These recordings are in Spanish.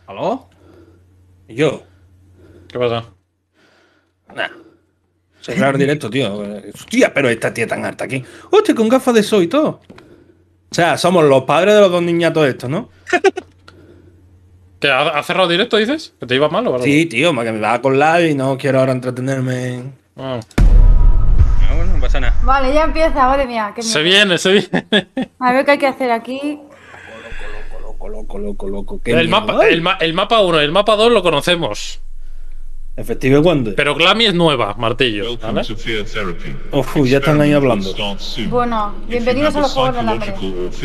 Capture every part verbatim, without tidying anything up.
¿Aló? ¿Y yo? ¿Qué pasa? Nah. Cerrar el directo, tío. Hostia, pero esta tía tan harta aquí. Hostia, con gafas de sol y todo. O sea, somos los padres de los dos niñatos estos, ¿no? ¿Que ha, ha cerrado directo, dices? ¿Que te iba mal o algo? Sí, tío, que me va a colar y no quiero ahora entretenerme en... Ah. Ah, bueno, no pasa nada. Vale, ya empieza, madre mía. Qué Se miedo. viene, se viene. A ver qué hay que hacer aquí. Loco, loco, loco, loco. ¿Qué El miedo mapa, hay? el, ma- el mapa uno, el mapa dos lo conocemos. Efectivo Wonder. Pero Glami es nueva, martillo. ¿Vale? Uf, ya están ahí hablando. Bueno, bienvenidos a los Juegos del Hambre.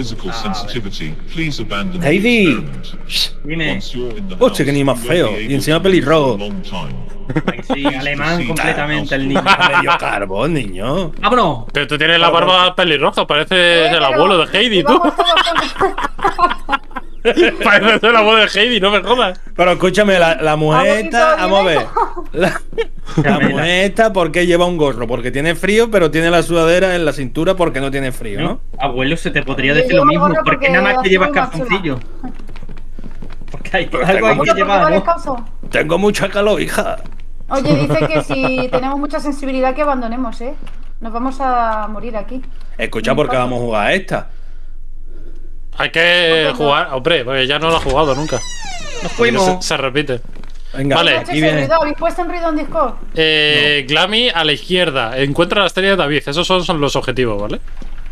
Heidi. Dime. Hostia, que ni más feo. Y encima pelirrojo. Sí, alemán completamente el niño. Está medio carbón, niño. ¡Vámonos! Pero tú tienes la barba pelirroja, pareces el pero- abuelo de Heidi, tú. Vamos todos con- Pareces el abuelo de Heidi, no me jodas. Pero escúchame, la, la mujer esta, Abuelito, vamos a ver. La, la mujer esta, ¿por qué lleva un gorro? Porque tiene frío, pero tiene la sudadera en la cintura porque no tiene frío, ¿no? ¿No? Abuelo, se te podría Yo decir lo llevo mismo. gorro ¿Por qué porque nada más que así llevas voy más chula. calzoncillo? Porque hay Pero algo hay tengo que Oye, ¿por qué llevar, no ¿no? descanso? Tengo mucha calor, hija. Oye, dice que si tenemos mucha sensibilidad que abandonemos, ¿eh? Nos vamos a morir aquí. Escucha, ¿por qué vamos a jugar a esta? Hay que jugar, hombre, porque ya no lo ha jugado nunca. Nos Porque fuimos. Se, se repite. Venga, Vale, ¿Habéis aquí hecho ese viene. ruido? ¿Habéis puesto en ruido en Discord? Eh, Glami a la izquierda. Encuentra la estrella de David. Esos son, son los objetivos, ¿vale?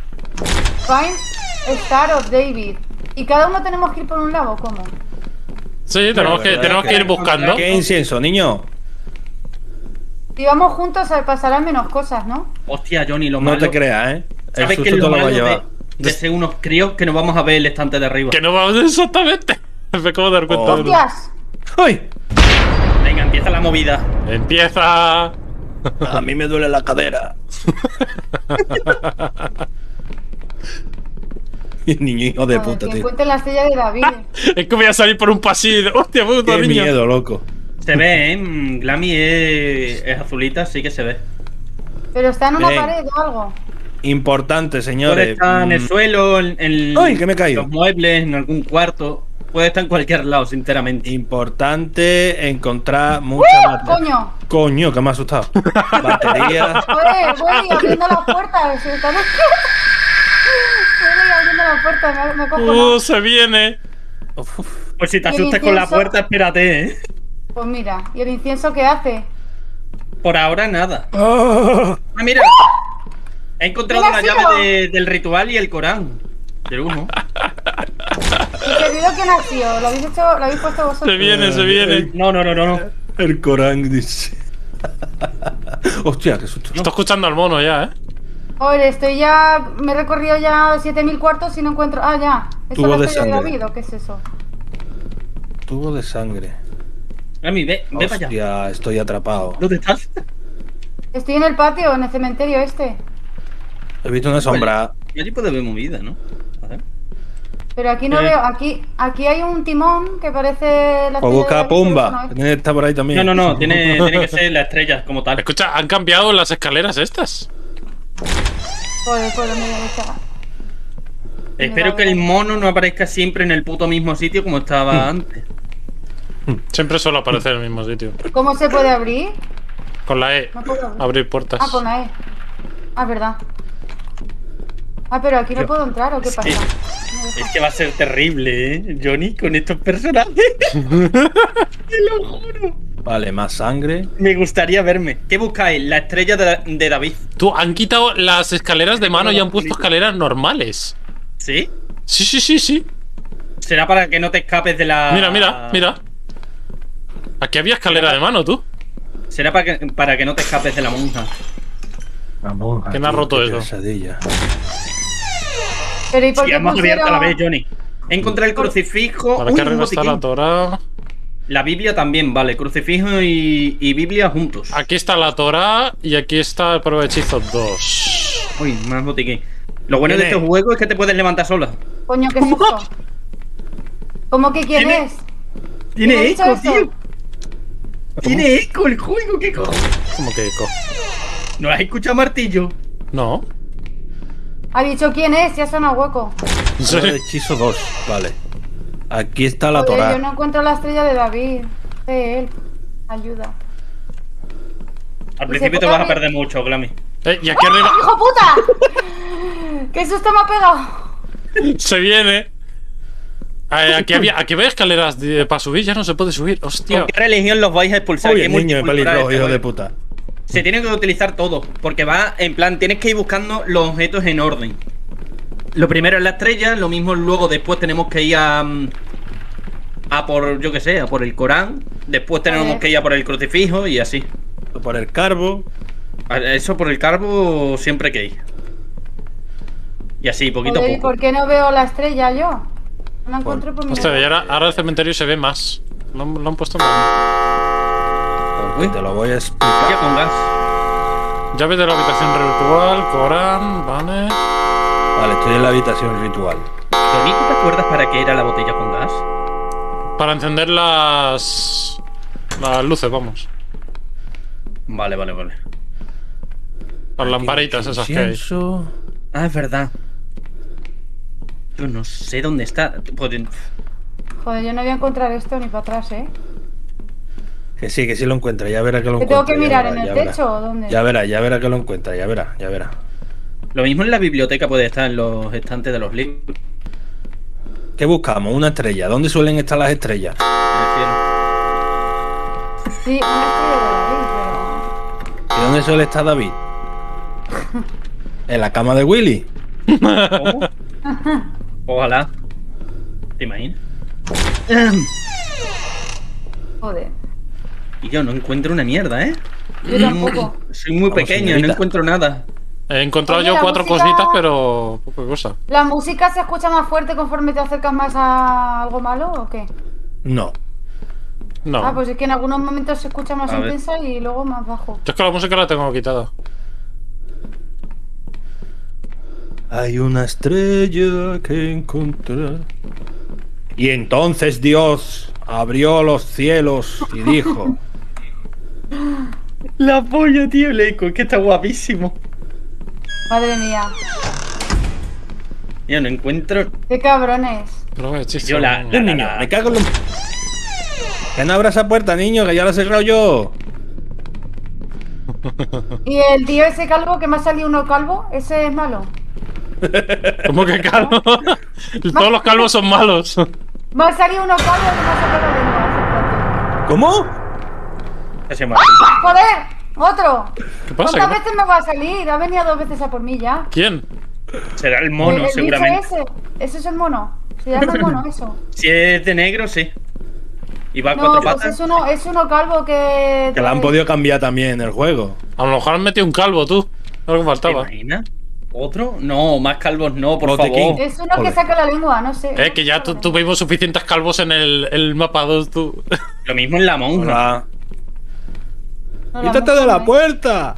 Find Star of David. ¿Y cada uno tenemos que ir por un lado o cómo? Sí, tenemos, que, ¿verdad? tenemos que ir buscando. ¿Qué incienso, niño? Si vamos juntos eh, pasarán menos cosas, ¿no? Hostia, Johnny, lo No malo. te creas, ¿eh? El ¿Sabes qué susto es te lo lo va a malo de, llevar. de ser unos críos que no vamos a ver el estante de arriba? Que no vamos exactamente. Me acabo de dar cuenta. Oh. de- ¡Hostias! ¡Ay! Venga, empieza la movida. Empieza. A mí me duele la cadera. Niño hijo de Joder, puta, que tío. encuentren la estrella de David. Es que voy a salir por un pasillo y de- ¡hostia, puto Qué niño! miedo, loco. Se ve, ¿eh? Mm, Glami es, es azulita, sí que se ve. Pero está en una Ven. pared o algo. Importante, Puede señores. estar en el Mm, suelo, en, en ¡Ay, que me he caído! los muebles, en algún cuarto. Puede estar en cualquier lado, sinceramente. Importante encontrar mucha batería. ¡Coño! Coño, que me ha asustado. Batería. Joder, voy abriendo las puertas. Se están... Voy abriendo las puertas, me, me cojo ¡Uh, nada. se viene! Uf, uf. Pues si te ¿Y el asustas con la incienso? puerta, espérate, ¿eh? Pues mira, ¿y el incienso qué hace? Por ahora nada. Ah, Ah, mira. He encontrado ¿Quién ha la llave sido? de- del ritual y el Corán. Del uno. ¿Y el video quién ha sido? ¿Lo habéis hecho? ¿Lo habéis puesto vosotros? Se viene, se viene. No, no, no, no, no. el Corán dice. Hostia, qué susto. Estoy escuchando al mono ya, ¿eh? Joder, estoy ya... Me he recorrido ya siete mil cuartos y no encuentro... Ah, ya. ¿Eso Tubo es de la estrella de sangre. David o qué es eso? Tubo de sangre. Glami, ve, ve para allá. Hostia, estoy atrapado. ¿Dónde estás? Estoy en el patio, en el cementerio este. He visto una sombra. Y allí puede ver movida, ¿no? A ver. Pero aquí no Eh. veo... Aquí aquí hay un timón que parece... La O estrella de busca David, pero eso Pumba. no es. Tiene que estar por ahí también. No, no, no. Tiene, tiene que ser la estrella como tal. Escucha, han cambiado las escaleras estas. Joder, joder, mira, está. Espero que el mono no aparezca siempre en el puto mismo sitio como estaba antes. Siempre suele aparecer en el mismo sitio. ¿Cómo se puede abrir? Con la E. No puedo abrir. Abrir puertas. Ah, con la E. Ah, verdad. Ah, pero aquí no puedo entrar, ¿o qué pasa? Sí. Es que va a ser terrible, ¿eh? Johnny, con estos personajes. Te lo juro. Vale, más sangre. Me gustaría verme. ¿Qué buscáis? La estrella de, de David. Tú, han quitado las escaleras de mano y han puesto escaleras normales. ¿Sí? Sí, sí, sí, sí. Será para que no te escapes de la... Mira, mira, mira. Aquí había escalera de mano, tú. Será para que, para que no te escapes de la monja. La monja, ¿Quién ha tío, roto qué eso? pesadilla. Pero ¿y por Sí, qué hemos abierto a la vez, pusieron...? Johnny. Encontré el crucifijo. Para Uy, que un arriba está la botiquín. Torah. La Biblia también, vale. Crucifijo y, y Biblia juntos. Aquí está la Torah y aquí está el prueba de hechizo dos. Uy, más botiquín. Lo bueno de ¿Quién este es? juego es que te puedes levantar sola. Coño, qué susto. ¿Cómo que quién ¿Tiene- es? Tiene ¿Quién ha dicho eco, eso? tío. Tiene eco el juego, ¿qué cojones? ¿Cómo que eco? ¿No has escuchado martillo? No. Ha dicho quién es, ya suena hueco. ¿En Prueba de serio? hechizo dos. Vale. Aquí está la Joder, Torá. yo no encuentro la estrella de David. De él. Ayuda. Al Y principio se te vas a pone- perder mucho, Glami. Eh, y aquí arriba ¡Hijo puta! ¡Qué susto me ha pegado! se viene. Eh, aquí había, aquí había escaleras de- para subir, ya no se puede subir. Hostia. ¿Con qué religión los vais a expulsar? Oye, ¿Qué niño de multicultural pelirrojo, este hijo de juego? puta. Se tiene que utilizar todo, porque va en plan, tienes que ir buscando los objetos en orden. Lo primero es la estrella, lo mismo luego después tenemos que ir a... mm, a por, yo que sé, a por el Corán. Después tenemos Joder. que ir a por el crucifijo y así. Por el carbo. A- Eso por el carbo siempre hay que ir. Y así, poquito Joder, a ¿y poco. por qué no veo la estrella yo? No la encuentro por mi Hostia, y lado. ahora, ahora el cementerio se ve más. Lo, han- lo han puesto más. Porque te lo voy a explicar. Ya con gas. Llave de la habitación ritual, Corán, vale. Vale, estoy en la habitación ritual. Tonico, ¿te acuerdas para qué era la botella con gas? Para encender las. Las luces, vamos. Vale, vale, vale. Las lamparitas esas que hay. Incienso. Ah, es verdad. Yo no sé dónde está. Pues- Joder, yo no voy a encontrar esto ni para atrás, ¿eh? Que sí, que sí lo encuentra. Ya verá que lo ¿Que encuentra. tengo que ya mirar verá, en el ya verá. techo o dónde? Ya verá, ya verá que lo encuentra. Ya verá, ya verá. Lo mismo en la biblioteca puede estar en los estantes de los libros. ¿Qué buscamos? Una estrella. ¿Dónde suelen estar las estrellas? En el cielo. Sí, una estrella de David, ¿Y dónde suele estar David? ¿En la cama de Willy? ¿Cómo? Ojalá. ¿Te imaginas? pero... Joder. Y yo no encuentro una mierda, ¿eh? Yo tampoco. Soy muy Vamos, pequeño, señorita. no encuentro nada. He encontrado Oye, yo la cuatro música- cositas, pero poca cosa. ¿La música se escucha más fuerte conforme te acercas más a algo malo o qué? No. No. Ah, pues es que en algunos momentos se escucha más A ver. intensa y luego más bajo. Yo es que la música la tengo quitada. Hay una estrella que encontrar. Y entonces Dios abrió los cielos y dijo: La polla, tío, el eco, es que está guapísimo. Madre mía. Yo no encuentro. Qué cabrones. Pero vaya chiste. Yo la- no. "Eh, niño, me cago en lo... Que no abra esa puerta, niño, que ya la he cerrado yo. Y el tío ese calvo que me ha salido uno calvo, ese es malo. ¿Cómo que calvo? Todos los calvos son malos. Me ha salido uno calvo que me ha sacado la lengua. ¿Cómo? Ese más. ¡Joder! ¡Otro! ¿Qué pasa? ¿Cuántas ¿Qué pa- veces me va a salir? Ha venido dos veces a por mí ya. ¿Quién? Será el El- mono, el bicho seguramente. ese. Ese es el mono. Se llama el mono, eso. Si es de negro, sí. Y va a No, cuatro pues patas. es uno, es uno calvo que... Que la han podido cambiar también en el juego. A lo mejor han metido un calvo, tú. Algo ¿Te faltaba. imaginas? ¿Otro? No, más calvos no, por Botequín. favor. Es uno Joder. que saca la lengua, no sé. Eh, que ya tu- tuvimos suficientes calvos en el, el mapa dos, tú. Lo mismo en la monja. Hola. No, la ¡Quítate de mujer la no es. puerta!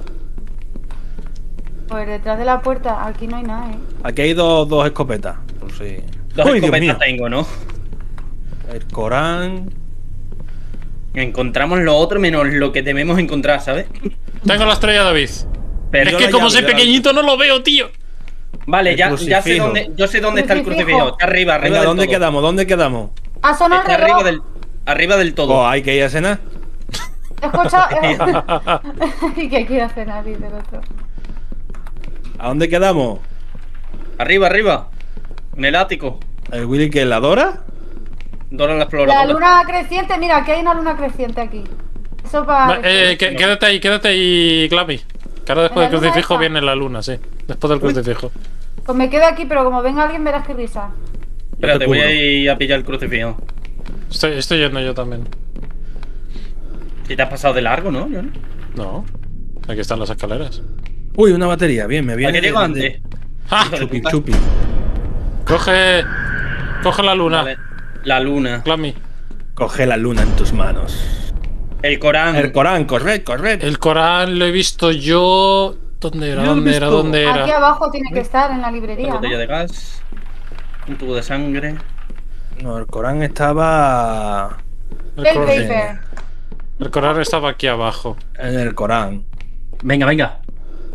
Pues detrás de la puerta, aquí no hay nada, ¿eh? Aquí hay dos, dos escopetas. Por si... Dos ¡Ay, Dios mío! escopetas tengo, ¿no? El Corán. Encontramos lo otro menos lo que debemos encontrar, ¿sabes? Tengo la estrella David. Pero Es que la como llave, soy yo la pequeñito no lo veo, tío. Vale, El ya, ya sé crucifijo. dónde, yo sé dónde está el Crucifijo. crucifijo. Está arriba, arriba Venga, del ¿dónde todo. quedamos? ¿Dónde quedamos? Ha sonado el Está reloj. arriba del, arriba del todo. Oh, hay que ir a cenar. He escuchado... ¿Y qué quiere hacer nadie del otro? ¿A dónde quedamos? Arriba, arriba. En el ático. ¿El Willy que la Dora? Dora la La exploradora. luna creciente, mira, aquí hay una luna creciente aquí. Eso para... Va, eh, que- quédate ahí, quédate ahí, Clami. Que ahora después ¿En la del luna crucifijo esa? viene la luna, sí. Después del crucifijo. Pues me quedo aquí, pero como venga alguien verás qué risa. Espérate, te voy cubro. a ir a pillar el crucifijo. Estoy, estoy yendo yo también. Si te has pasado de largo, ¿no? Yo no. No. Aquí están las escaleras. Uy, una batería. Bien, me ¿A viene. qué llego de- antes? de- ¡Ah! Hijo de Chupi, puta. chupi. Coge. Coge la luna. Vale. La luna. Clami. Coge la luna en tus manos. El Corán. El Corán, corred, corred. El Corán lo he visto yo. ¿Dónde era? Yo lo he ¿Dónde era? visto. ¿Dónde Aquí era? abajo tiene que estar, en la Una librería, ¿no? botella de gas. Un tubo de sangre. No, el Corán estaba El, El Cor- paper. el Corán estaba aquí abajo. en el Corán. Venga, venga.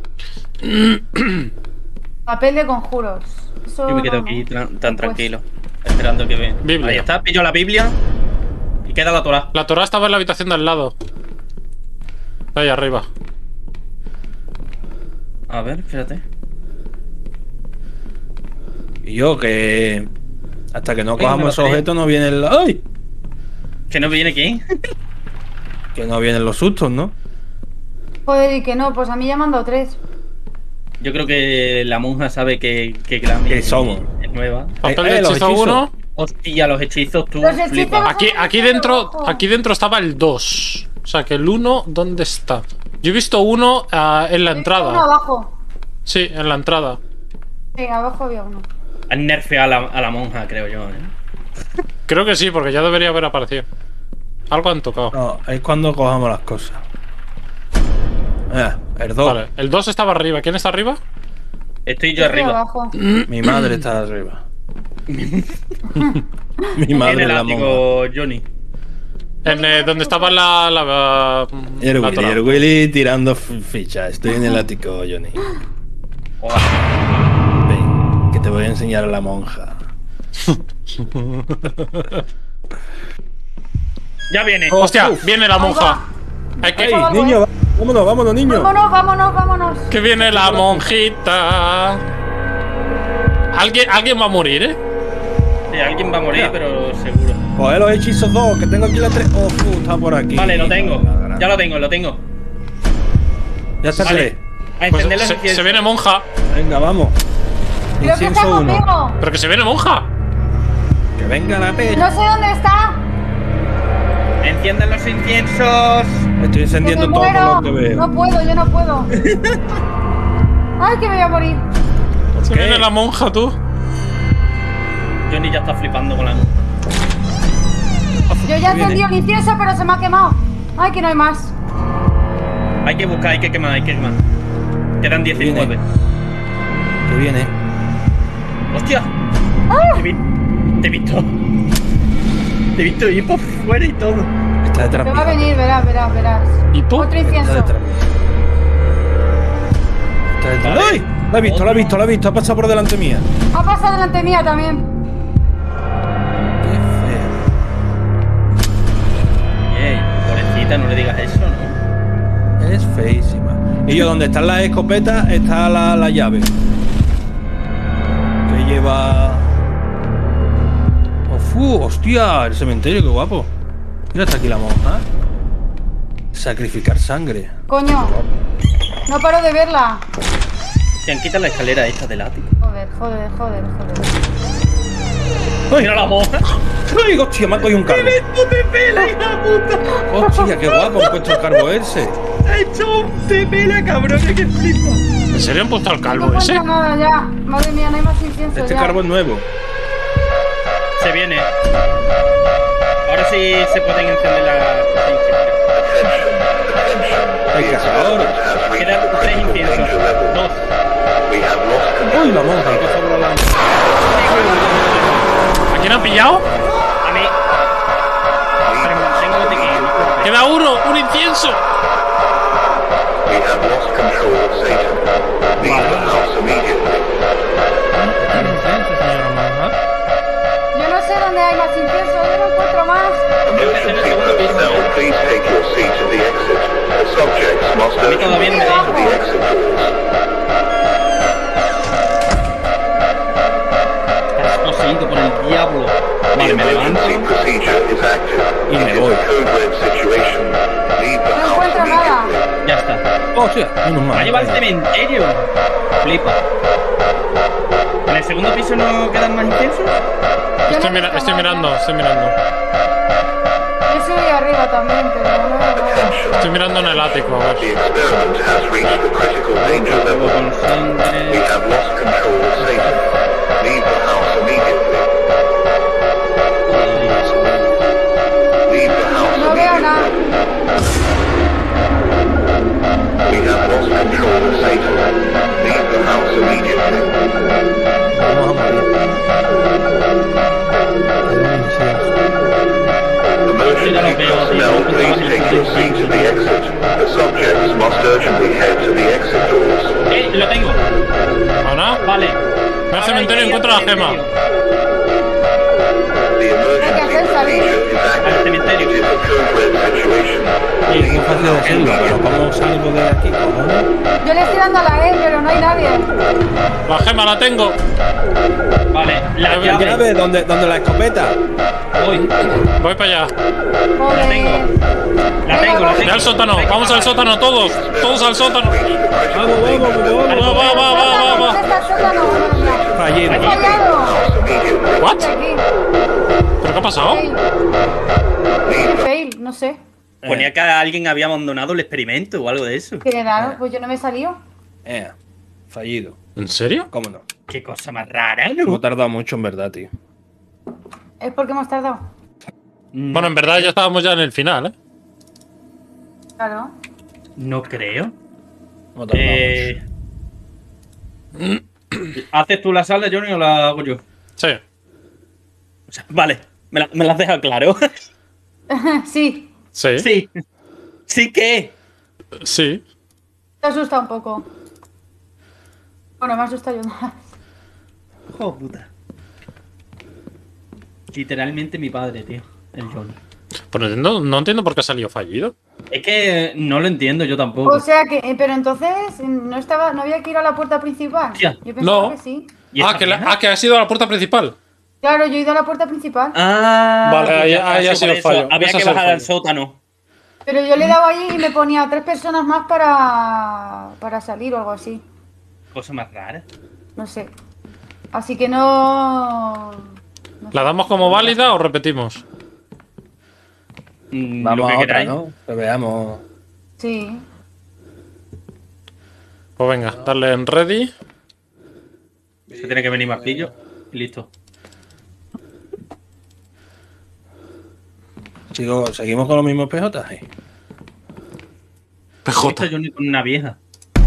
Papel de conjuros. Eso Yo me quedo no, aquí ¿no? tra- tan Pues, tranquilo. Esperando que ve. Biblia. Ahí está, pillo la Biblia. Y queda la Torá. La Torá estaba en la habitación de al lado. Ahí arriba. A ver, espérate. Y yo que... Hasta que no Ay, cojamos me esos batería. objetos no vienen... el- ¡Ay! ¿Que no viene quién? Que no vienen los sustos, ¿no? Joder, y que no, pues a mí ya me han dado tres. Yo creo que la monja sabe que, que Glammy Que somos. es nueva. Papel Eh, de eh, los hechizo hechizos. uno. Hostia, los hechizos tú Los hechizos- flipas. Aquí, aquí dentro, aquí dentro estaba el dos. O sea que el uno, ¿dónde está? Yo he visto uno ah, en la Uno entrada. abajo. Sí, en la entrada. Sí, abajo había uno. Han nerfeado a la, a la monja, creo yo, ¿eh? Creo que sí, porque ya debería haber aparecido. Algo han tocado. No, es cuando cojamos las cosas. Ah, el dos. Vale, el dos estaba arriba. ¿Quién está arriba? Estoy yo Estoy arriba. abajo. Mi madre está arriba. Mi En madre el es la monja. ático, Johnny. En eh, donde estaba la. la, la, Y el la Willy, Torá. el Willy tirando f- fichas. Estoy en el ático, Johnny. Hola. Ven, que te voy a enseñar a la monja. Ya viene. Hostia, Uf. viene la monja. Hay que. ¡Ey, va, niño! va- Vámonos, vámonos, niño. Vámonos, vámonos, vámonos. Que viene la monjita. Alguien, alguien va a morir, ¿eh? Sí, alguien va a morir, Mira. pero seguro. Coge los hechizos dos, que tengo aquí la tres. Oh, fu, está por aquí. Vale, lo tengo. Ya lo tengo, lo tengo. Ya está, Vale. Cele. A Pues encender los se, inciensos. se viene monja. Venga, vamos. Creo que está Incienso uno. conmigo. Pero que se viene monja. Que venga la peña. No sé dónde está. Enciendan los inciensos. Estoy Que encendiendo me todo muero. lo que veo. No puedo, yo no puedo. Ay, que me voy a morir. Se ¿Qué? viene la monja, tú. Johnny ya está flipando con la monja. Yo ya encendí el incienso, pero se me ha quemado. Ay, que no hay más. Hay que buscar, hay que quemar, hay que quemar. Quedan diecinueve. Que viene. ¡Hostia! ¡Ah! Te, vi- te he visto. Te he visto ir por fuera y todo. Está detrás Te va a mío. venir, verás, verás, verás. ¿Y tú? Otro Está incienso. detrás mío. Está detrás. Vale. ¡Ay! La he visto, la he visto, la he visto. Ha pasado por delante mía. Ha pasado delante mía también. Qué feo. Ey, pobrecita, no le digas eso, ¿no? Es feísima. Y yo, donde están las escopetas, está la, la llave. Que lleva. ¡Oh, fu! ¡Hostia! El cementerio, qué guapo. Mira, está aquí la monja. Sacrificar sangre. Coño. No paro de verla. Te han quitado la escalera esta del ático. Joder, joder, joder, joder. ¡Ay! Mira la monja. ¡Ay, hostia! Me ha cogido un carbo. ¡No te pela, hija puta! ¡Hostia, qué guapo! Han puesto el carbo ese. Ha hecho un te pela, cabrón, que flipa. ¿En serio han puesto al No calvo encuentro ese? nada ya. Madre mía, no hay más incienso Este ya. carbo es nuevo. Se viene. Ahora sí se pueden encender las Hay que hacer ahora. Quedan tres inciensos. Dos. ¡Uy, la monja! Que pasa por la lámpara. ¿A quién han pillado? A mí. Pero mantengo de que no corte. Queda uno, un incienso. We have lost control of Satan. Leave the house immediately. Yo no sé dónde hay más incienso, yo no encuentro más. Attention team personnel, please take your seat at the exit. The subjects must A mí todavía urgently no me enter the exit doors. Estás poseído por el diablo. The Vale, me levanto. emergency procedure is active. Y me It is voy. a code red situation. Leave the No house encuentro nada. immediately. Ya está. ¡Hostia! Menos Me mal. ha llevado al cementerio. Flipa. ¿En el segundo piso no quedan más inciensos? Yo no Estoy, he mira- visto estoy nada. mirando, estoy mirando. Yo subí arriba también, pero no veo nada. Estoy mirando en el ático, a The ver. experiment has reached the critical danger Luego level. con We sangre. have lost control of Satan. Leave the house immediately. Leave the house No veo nada. immediately. We have lost control of Satan. Leave the house immediately. Vamos a morir. Emergency personnel, please take your seat at the exit. The subjects must urgently head to the exit doors. Eh, lo tengo. ¿Ahora? Vale. Ve al Ahora cementerio hay y que ir encuentra al la gema. cementerio. al cementerio. It's a code-red situation. Sí, es muy fácil decirlo, pero ¿cómo salgo de aquí, cojones? Yo le estoy dando a la E, pero no hay nadie. La gema la tengo. Vale, la La llave. ¿Llave? ¿Dónde, dónde la escopeta? Voy. Voy para allá. Joder. La tengo, la Ve tengo. al sótano. Vamos al sótano todos. Todos al sótano. Vamos, vamos, vamos, Va, va, va, va, va, va. ¿Dónde está el sótano? Fallido. ¡He fallado! ¿What? Aquí. ¿Pero qué ha pasado? Fail. Fail, no sé. Ponía que alguien había abandonado el experimento o algo de eso. Qué raro, pues yo no me he salido. Eh, fallido. ¿En serio? ¿Cómo no? Qué cosa más rara, No ¿no? he tardado mucho, en verdad, tío. Es porque hemos tardado. Bueno, en verdad ya estábamos ya en el final, ¿eh? Claro. No creo. No he tardado Eh... ¿Haces tú la sala, Johnny, o la hago yo? Sí. O sea, vale, me la, me la has dejado claro. Sí, Sí. Sí. Sí. ¿Sí qué? Sí. te asusta un poco. Bueno, me asusta yo más. Joder, puta. Literalmente mi padre, tío. El Johnny. Pues no entiendo, no entiendo por qué ha salido fallido. Es que no lo entiendo yo tampoco. O sea que, eh, pero entonces no estaba, no había que ir a la puerta principal. Hostia, Yo pensaba no. que sí. ¿Y Ah esta que, la- vieja? ah, que ha sido a la puerta principal. Claro, yo he ido a la puerta principal. Ah, Vale, pues ahí- ya ahí está, ha sí, sido por eso. fallo. Había Ese que ha sido bajar al fallo. sótano. Pero yo le he dado allí y me ponía tres personas más para, para salir o algo así. Cosa más rara. No sé. Así que no. no ¿La sé. damos como válida o repetimos? Mm, Vamos lo que a otra, queráis. ¿no? Que veamos. Sí. Pues venga, darle en ready. Se tiene que venir más pillo. Y listo. Sigo, ¿Seguimos con los mismos P J? Sí. P Está J. Johnny con una vieja.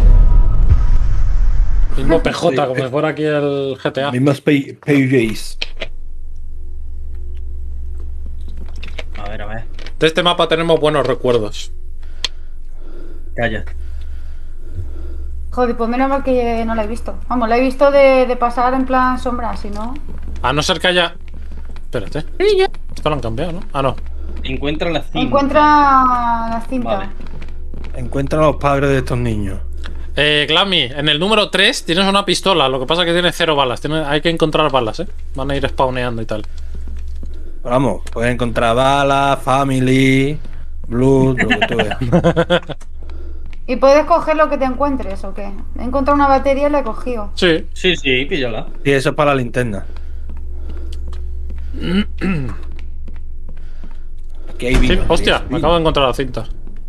Mismo P J, Sí. como si fuera aquí el G T A. Mismos P Js. A ver, a ver. De este mapa tenemos buenos recuerdos. Calla. Joder, pues menos mal que no la he visto. Vamos, la he visto de, de pasar en plan sombra, si no. A no ser que haya... Espérate. Esto lo han cambiado, ¿no? Ah, no. Encuentra la cinta. Encuentra la cinta. Vale. Encuentra a los padres de estos niños. Eh, Glammy, en el número tres tienes una pistola. Lo que pasa es que tiene cero balas. Tiene- hay que encontrar balas, ¿eh? Van a ir spawneando y tal. Pero vamos, puedes encontrar balas, family, blood, lo que tú veas. ¿Y puedes coger lo que te encuentres o qué? He encontrado una batería y la he cogido. Sí. Sí, sí, píllala. Y eso es para la linterna. Aquí hay Sí, vino, hostia, aquí hay me vino. acabo de encontrar la cinta.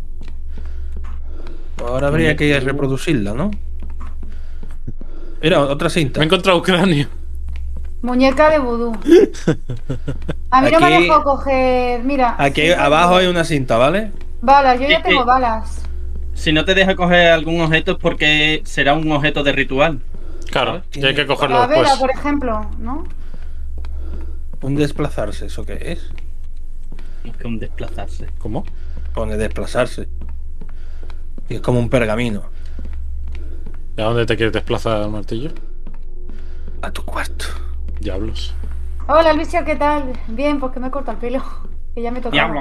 Ahora habría que reproducirla, ¿no? Mira, otra cinta. Me he encontrado un cráneo. Muñeca de vudú. A mí no me ha Aquí- dejado coger. Mira. Aquí sí, abajo sí. hay una cinta, ¿vale? Balas, yo ya Sí, tengo sí. balas. Si no te deja coger algún objeto es porque será un objeto de ritual. Claro, y hay que cogerlo La vela, después. por ejemplo, ¿no? Un desplazarse, ¿eso qué es? Es que un desplazarse. ¿Cómo? Pone desplazarse. Y es como un pergamino. ¿Y a dónde te quieres desplazar el martillo? A tu cuarto. Diablos. Hola, Lucia, ¿qué tal? Bien, pues que me corta el pelo. Que ya me toca. Diablo.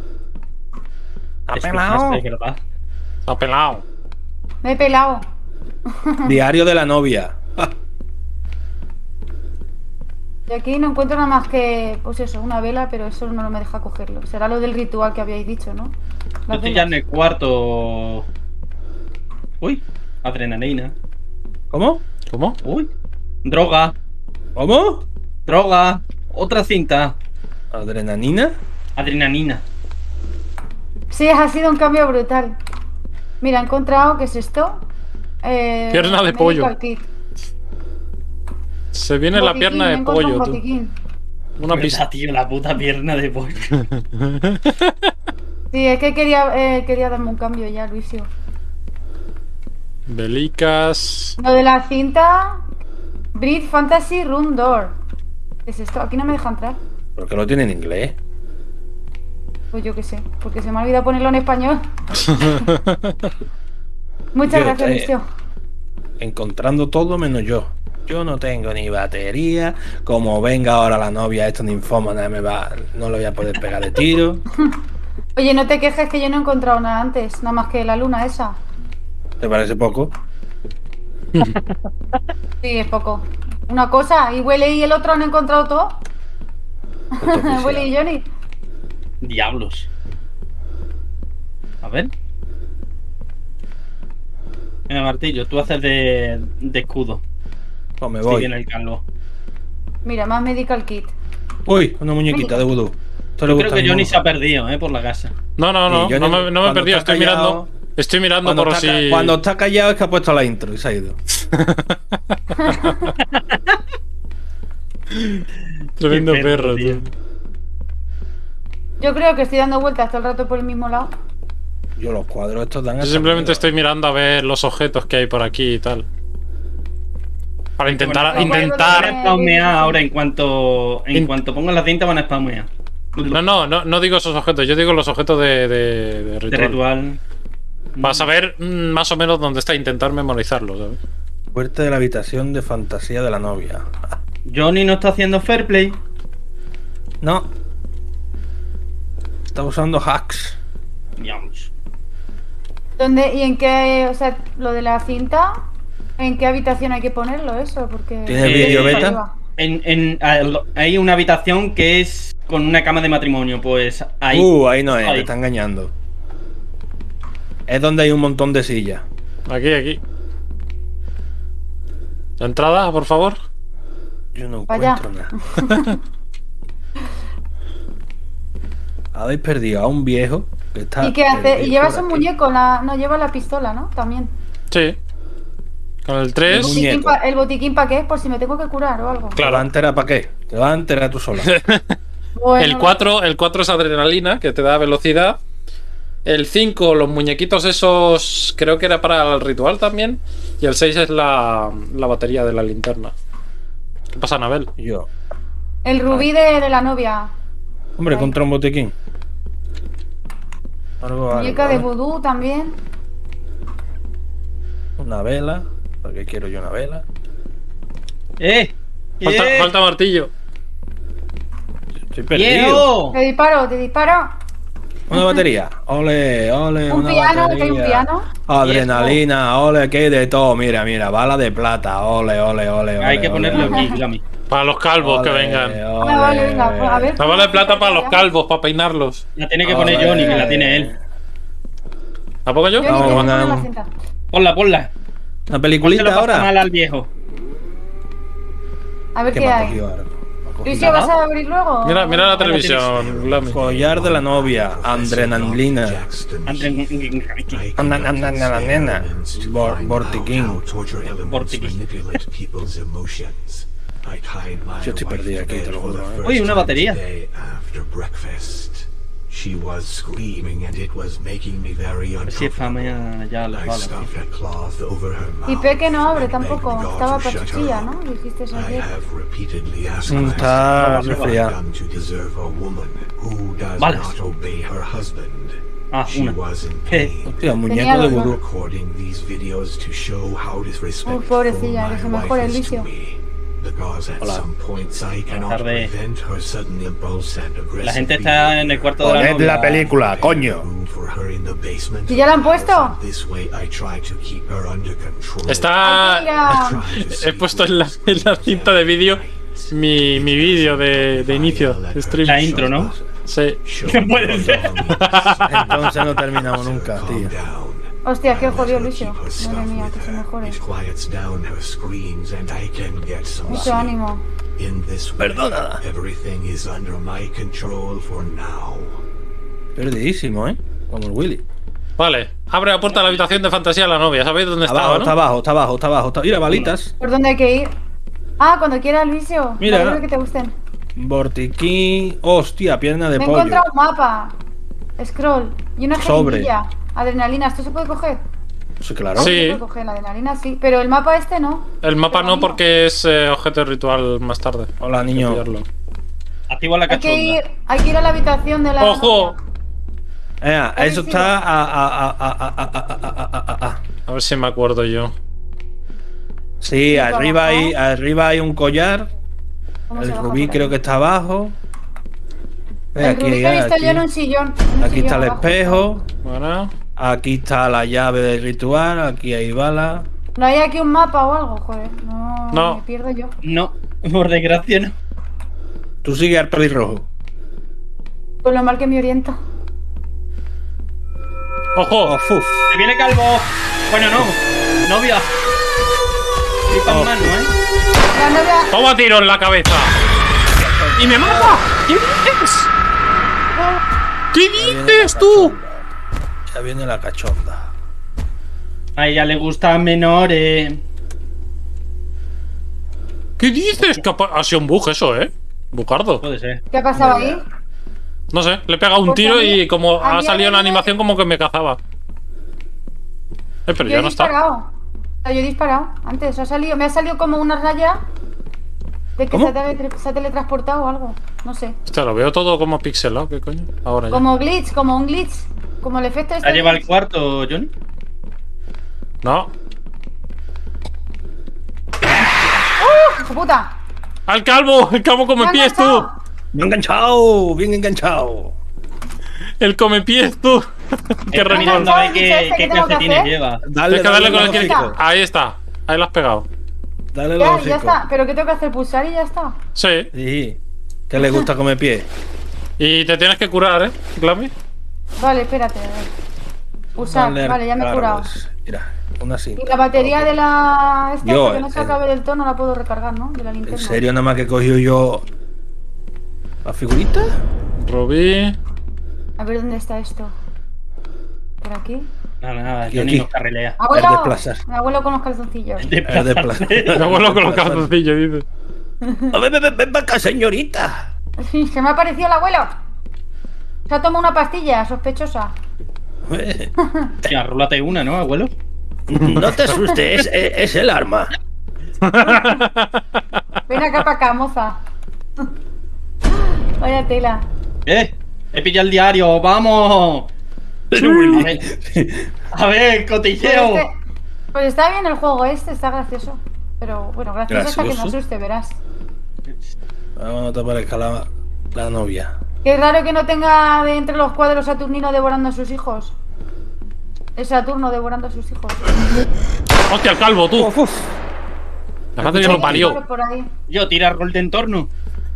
pelao. Desplazarse, ¿verdad? Está pelado. Me he pelado. Diario de la novia. Ah, Y aquí no encuentro nada más que, pues eso, una vela, pero eso no me deja cogerlo. Será lo del ritual que habíais dicho, ¿no? Yo Las estoy ya velas. en el cuarto. Uy, adrenalina. ¿Cómo? ¿Cómo? Uy, droga. ¿Cómo? Droga. Otra cinta. ¿Adrenalina? Adrenalina. Sí, ha sido un cambio brutal. Mira, he encontrado, ¿qué es esto? Eh, Pierna de medical pollo. kit. Se viene la Botiquín, pierna he de encontrado pollo, un tú. botiquín. Una Verdad, pista. tío, la puta pierna de pollo. Sí, es que quería, eh, quería darme un cambio ya, Luisio. Belicas. Lo de la cinta. Breed Fantasy Room Door. ¿Qué es esto? Aquí no me deja entrar. ¿Por qué lo tiene en inglés? Pues yo qué sé, porque se me ha olvidado ponerlo en español. Muchas Yo, gracias, eh, Luisio. Encontrando todo menos yo. Yo no tengo ni batería. Como venga ahora la novia, esta ninfómana me va. No lo voy a poder pegar de tiro. Oye, no te quejes que yo no he encontrado nada antes, nada más que la luna esa. ¿Te parece poco? Sí, es poco. Una cosa, y Willy y el otro han encontrado todo. Willy y Johnny. Diablos. A ver. Venga, Martillo, tú haces de, de escudo. Pues me Si voy. viene el calvo. Mira, más medical kit. Uy, una muñequita de vudú. Esto le Yo creo gusta que a mi Johnny mono. se ha perdido, eh, por la casa. No, no, no, Sí, yo no no- me, no me he cuando perdido, está estoy callado- mirando. Estoy mirando Cuando por está, si. ca- cuando está callado es que ha puesto la intro y se ha ido. Tremendo Qué perro, tío. tío. Yo creo que estoy dando vueltas todo el rato por el mismo lado. Yo los cuadros estos dan Yo hasta simplemente miedo. estoy mirando a ver los objetos que hay por aquí y tal. Para intentar, Bueno, bueno, intentar. Van a spawnear ahora en cuanto. En In- cuanto pongan las cintas van a spawnear. No, no, no, no digo esos objetos, yo digo los objetos de, de, de De ritual. ritual. Para saber mm, más o menos dónde está, intentar memorizarlo, ¿sabes? Puerta de la habitación de fantasía de la novia. Johnny no está haciendo fair play. No. Está usando hacks. Diablos. ¿Dónde y en qué, o sea, lo de la cinta? ¿En qué habitación hay que ponerlo eso? Porque ¿Tiene Eh, vídeo beta? arriba. En, en, al- hay una habitación que es con una cama de matrimonio. Pues ahí. Uh, ahí no es, Ahí. te está engañando. Es donde hay un montón de sillas. Aquí, aquí. La entrada, por favor. Yo no Vaya. encuentro nada. Habéis perdido a un viejo que está. ¿Y qué hace? perdido Y llevas por un aquí. muñeco, la, no lleva la pistola, ¿no? También. Sí. Con el ¿El tres. muñeco. botiquín, pa- ¿El botiquín para qué? Por si me tengo que curar o algo. ¿Te vas a enterar para qué? Te vas a enterar tú sola. Bueno, El cuatro, el cuatro es adrenalina, que te da velocidad. El cinco, los muñequitos esos, creo que era para el ritual también. Y el seis es la, la batería de la linterna. ¿Qué pasa, Anabel? Yo. El rubí de, de la novia. Hombre, Ay. contra un botiquín. Algo, algo, Muñeca de ¿eh? vudú también. Una vela. ¿Para qué quiero yo una vela? ¡Eh! Falta, ¡Eh! falta martillo. Estoy perdido. ¡Viejo! Te disparo, te disparo. Una batería. Ole, ole. Un una piano, batería. que hay un piano. Adrenalina, ole, que hay de todo. Mira, mira, bala de plata. Ole, ole, ole. Hay ole, que ponerlo ole. aquí, Gami. Para los calvos que Ole, vengan. ole. Ah, vale, venga, pues a ver. La bala de plata para los calvos, para peinarlos. La tiene que poner Ole. Johnny, que la tiene él. ¿La pongo yo? Yo ni Vamos, tengo una- la cinta. Ponla, ponla. Una No se peliculita lo pasa mal ahora. al viejo. A ver ¿Qué qué me ha hay. cogido ahora? Me ha cogido Luisio, ¿vas a abrir luego? Mira, mira la Ahora tienes- televisión, Lami. Collar de la novia. Adrenalina. Andre- Anda, anda, anda, la nena. Bor- Bortiquín. Bortiquín. Yo estoy perdido aquí, te lo juro, ¿eh? Uy, una batería. She was screaming and it was making me very Si es famea ya las I balas. stuffed a cloth over her mouth. Y Peque no abre and begged tampoco. God Estaba to shut her pachuchilla, up. ¿no? Dijiste eso I ayer. have repeatedly asked Mm, myself, Está what have I resfriado. done to deserve a woman who does Balas. not obey her husband? Ah, She una. was in ¿Qué? pain. Hostia, muñeco Tenía de dos, ¿no? vudú. Recording these videos to show how disrespectful Uy, pobrecilla, que my se mejore el wife is to vicio. me. Because at Hola. some points I cannot Tarde. prevent her sudden impulse and aggressive La gente está en el cuarto de la Poned novia. la película, coño. ¿Y ya la han puesto? Está. Ay, mira. He puesto en la, en la cinta de vídeo mi, mi vídeo de, de inicio de stream. La intro, ¿no? Sí. No puede ser. Entonces no terminamos nunca, tío. Hostia, qué jodido Luisio. Madre mía, que se mejore. Mucho ánimo. Perdona. Perdidísimo, ¿eh? Como el Willy. Vale, abre la puerta de la habitación de fantasía a la novia. ¿Sabéis dónde Abajo, estaba, está no? abajo, está abajo, está abajo. Está... Mira, balitas. ¿Por dónde hay que ir? Ah, cuando quieras, Luisio. Mira. Espero que te gusten. Bortiquín. Hostia, pierna de Me he pollo. encontrado un mapa. Scroll. Y una Sobre. jeringuilla. Adrenalina. ¿Esto se puede coger? Sí, claro. Sí. Se puede coger la adrenalina, sí. Pero el mapa este no. El mapa no, Pero porque es eh, objeto ritual más tarde. Hola, Hay que niño. pillarlo. Activa la Hay que, ir, cachonda. hay que ir a la habitación de la. ¡Ojo! novia. Eh, eso sí, está a, a, a, a, a, a, a, a, a, a. A ver si me acuerdo yo. Sí, para arriba abajo. hay, arriba hay un collar. ¿Cómo El se baja rubí por creo ahí? que está abajo. Eh, El rubí lo he visto aquí- yo en un sillón. en un aquí sillón está el abajo. espejo. Bueno. Aquí está la llave del ritual. Aquí hay bala. ¿No hay aquí un mapa o algo? Joder, no, No. me pierdo yo. No, por desgracia no. Tú sigues al pelirrojo. Con lo mal que me oriento. ¡Ojo! Oh, fuf. Se viene calvo. Bueno, no. Novia. Flipa en mano, ¿eh? La novia... ¡Toma tiro en la cabeza! ¡Y me mata! ¿Qué dices? ¿Qué dices tú? Ya viene la cachonda. A ella le gustan menores. ¿Qué dices? ¿Qué ha, pa- ha sido un bug eso, eh? Bucardo. Puede ser. ¿Qué ha pasado ahí? No sé, le he pegado un Pues tiro a mí- y como a ha mí salido a la mí me- animación como que me cazaba. Eh, pero Yo ya he no está. disparado. O sea, yo he disparado. Antes ha salido, me ha salido como una raya de que ¿Cómo? se ha, tele- se ha teletransportado o algo. No sé. Hostia, lo veo todo como pixelado, ¿qué coño? Ahora ya. Como glitch, como un glitch. Como el efecto este. ¿La lleva al glitch. cuarto, Johnny? No. ¡Hijo puta! ¡Al calvo! ¡El calvo come ¡Me ha pies tú! enganchado! Bien enganchado, bien enganchado. ¡El come pies tú! ¡Qué Está rencor! mirando a ver ¿Qué qué, tengo qué que calcetines hacer? lleva. Dale, Tienes que darle con el los que. hocicos. Ahí está. Ahí lo has pegado. Dale los Ya, ya hocicos. está. ¿Pero qué tengo que hacer? ¿Pulsar y ya está? Sí. Sí. ¿Qué le gusta comer pie? Y te tienes que curar, ¿eh, Glammy? Vale, espérate. A ver. Pulsar. Dale, Vale, ya me he claro, curado. pues, mira, una cinta. Y la batería de la... Esta, Yo, que no se eh, acabe del tono, la puedo recargar, ¿no? De la linterna. ¿En serio nada más que cogió yo la figurita? Rubí. A ver dónde está esto. ¿Por aquí? Nada, nada, Aquí, Johnny aquí. nos carrilea. ¡Abuelo! desplazar. Mi abuelo con los calzoncillos. Es de plaza. Me abuelo con los calzoncillos, dice. A ver, ven, ven, ven para acá, señorita. Sí, se me ha aparecido el abuelo. Se ha tomado una pastilla sospechosa. Ya, rúlate una, ¿no, abuelo? No te asustes, es, es- es el arma. Ven acá para acá, moza. Vaya tela. ¡Eh! He pillado el diario, ¡vamos! A ver, a ver, Pues, cotilleo. este- pues está bien el juego este, está gracioso. Pero bueno, gracioso hasta que me ¿Gracioso? asuste, verás. Vamos, no te parezca la, la novia. Qué raro que no tenga de entre los cuadros Saturnino devorando a sus hijos. Es Saturno devorando a sus hijos. ¡Hostia, el calvo, tú! Uf, uf. La madre que lo parió. Por ahí. Yo, tira rol de entorno.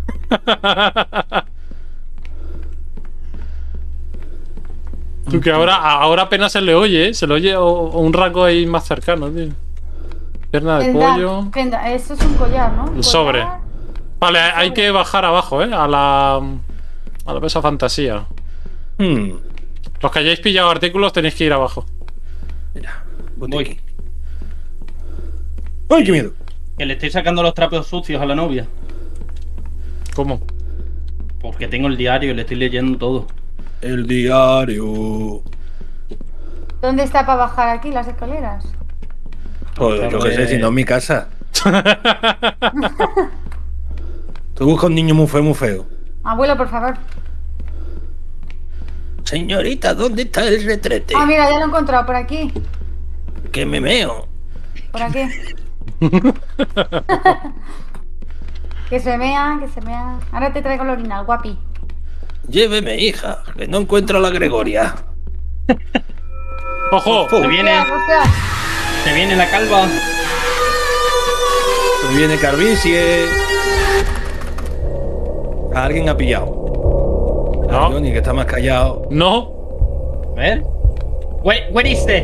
Tú que ahora, ahora apenas se le oye, ¿eh? Se le oye o- o un rango ahí más cercano, tío. Pierna de Prenda- pollo. prenda- Eso es un collar, ¿no? Un El sobre. collar. Vale, hay que bajar abajo, ¿eh? A la. A la mesa fantasía. Hmm, Los que hayáis pillado artículos tenéis que ir abajo. Mira, Voy. botiquín. ¡Ay, qué miedo! Que le estoy sacando los trapos sucios a la novia. ¿Cómo? Porque tengo el diario y le estoy leyendo todo. El diario. ¿Dónde está para bajar aquí las escaleras? Pues yo qué sé, Pues- si no en mi casa. Tú buscas un niño muy feo, muy feo. Abuelo, por favor. Señorita, ¿dónde está el retrete? Ah, mira, ya lo he encontrado. Por aquí. Que me meo. Por aquí. Que se mea, que se mea. Ahora te traigo el orinal, guapi. Lléveme, hija, que no encuentro a la Gregoria. ¡Ojo! Fu. Se viene, Hostia, hostia. se viene la calva. Se viene Carvisie. Alguien ha pillado. No. A Johnny, que está más callado. No. A ver. Where, where is the?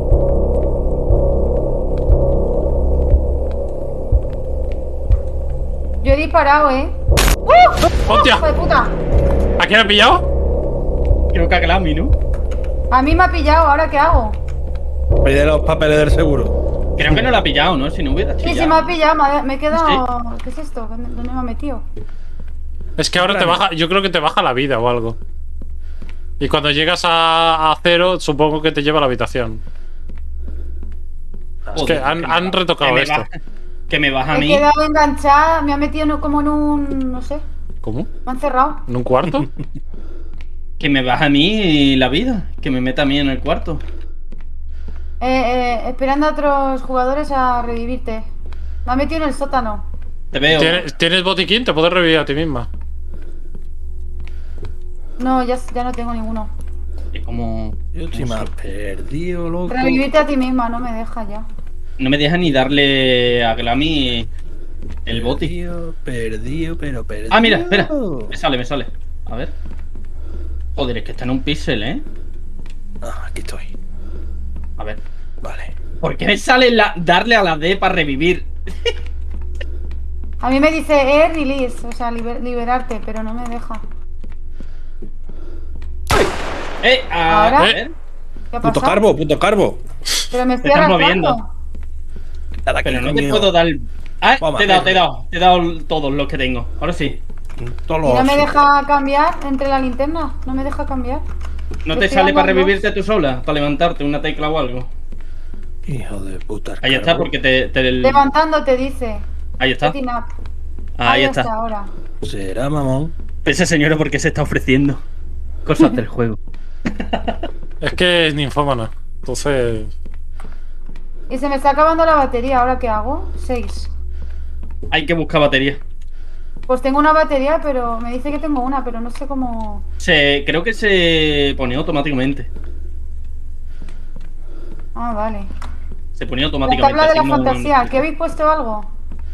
Yo he disparado, ¿eh? ¡Hostia! ¡Hijo de puta! ¿A quién ha pillado? Creo que a Glammy, ¿no? A mí me ha pillado, ¿ahora qué hago? Pide los papeles del seguro. Creo que no la ha pillado, ¿no? Si no hubiera Sí, chillado. sí, me ha pillado, me, ha- me he quedado... ¿Qué es esto? ¿Dónde dónde me ha metido? Es que ahora te baja. Yo creo que te baja la vida o algo. Y cuando llegas a, a cero, supongo que te lleva a la habitación. Es que Joder, han, me han baja- retocado que me esto. baja- Que me baja a Me he mí. quedado enganchada, me ha metido en- como en un... no sé, ¿Cómo? me han cerrado. ¿En un cuarto? Que me baja a mí la vida. Que me meta a mí en el cuarto. Eh, eh, esperando a otros jugadores a revivirte. Me ha metido en el sótano. Te veo. ¿Tienes, ¿Tienes botiquín? Te puedes revivir a ti misma. No, ya, ya no tengo ninguno. Es como... Yo estoy más perdido, loco. Revivirte a ti misma, no me deja ya. No me deja ni darle a Glammy el boti. Perdido, perdido, pero perdido. Ah, mira, espera. Me sale, me sale. A ver. Joder, es que está en un píxel, ¿eh? Ah, aquí estoy. A ver. Vale. ¿Por qué me sale la... darle a la D para revivir? A mí me dice eh, release, o sea, liber- liberarte, pero no me deja. Eh, a ¿Ahora? ver. ¿Qué ha Puto pasado? carbo, puto carbo. Pero me estoy Te estás arrastrando. moviendo. Nada, Pero aquí, no te coño. puedo dar... Ah, Vamos, te he dado, eh. te he dado. Te he dado todos los que tengo. Ahora sí. Todos ¿Y los no me osos. deja cambiar entre la linterna? No me deja cambiar. ¿No Te te estoy sale para dando revivirte tú sola? Para levantarte una tecla o algo. Hijo de puta. Ahí está, carbo. porque te... te- Levantando te dice. Ahí está. Setting up. Ahí está. ahora. Será, mamón. Ese señor porque se está ofreciendo cosas del juego. Es que es ninfómana. Entonces. Y se me está acabando la batería, ¿ahora qué hago? Seis. Hay que buscar batería. Pues tengo una batería, pero me dice que tengo una, pero no sé cómo... Se, creo que se pone automáticamente. Ah, vale. Se ponía La automáticamente. tabla de la así no- fantasía, ¿que habéis puesto algo?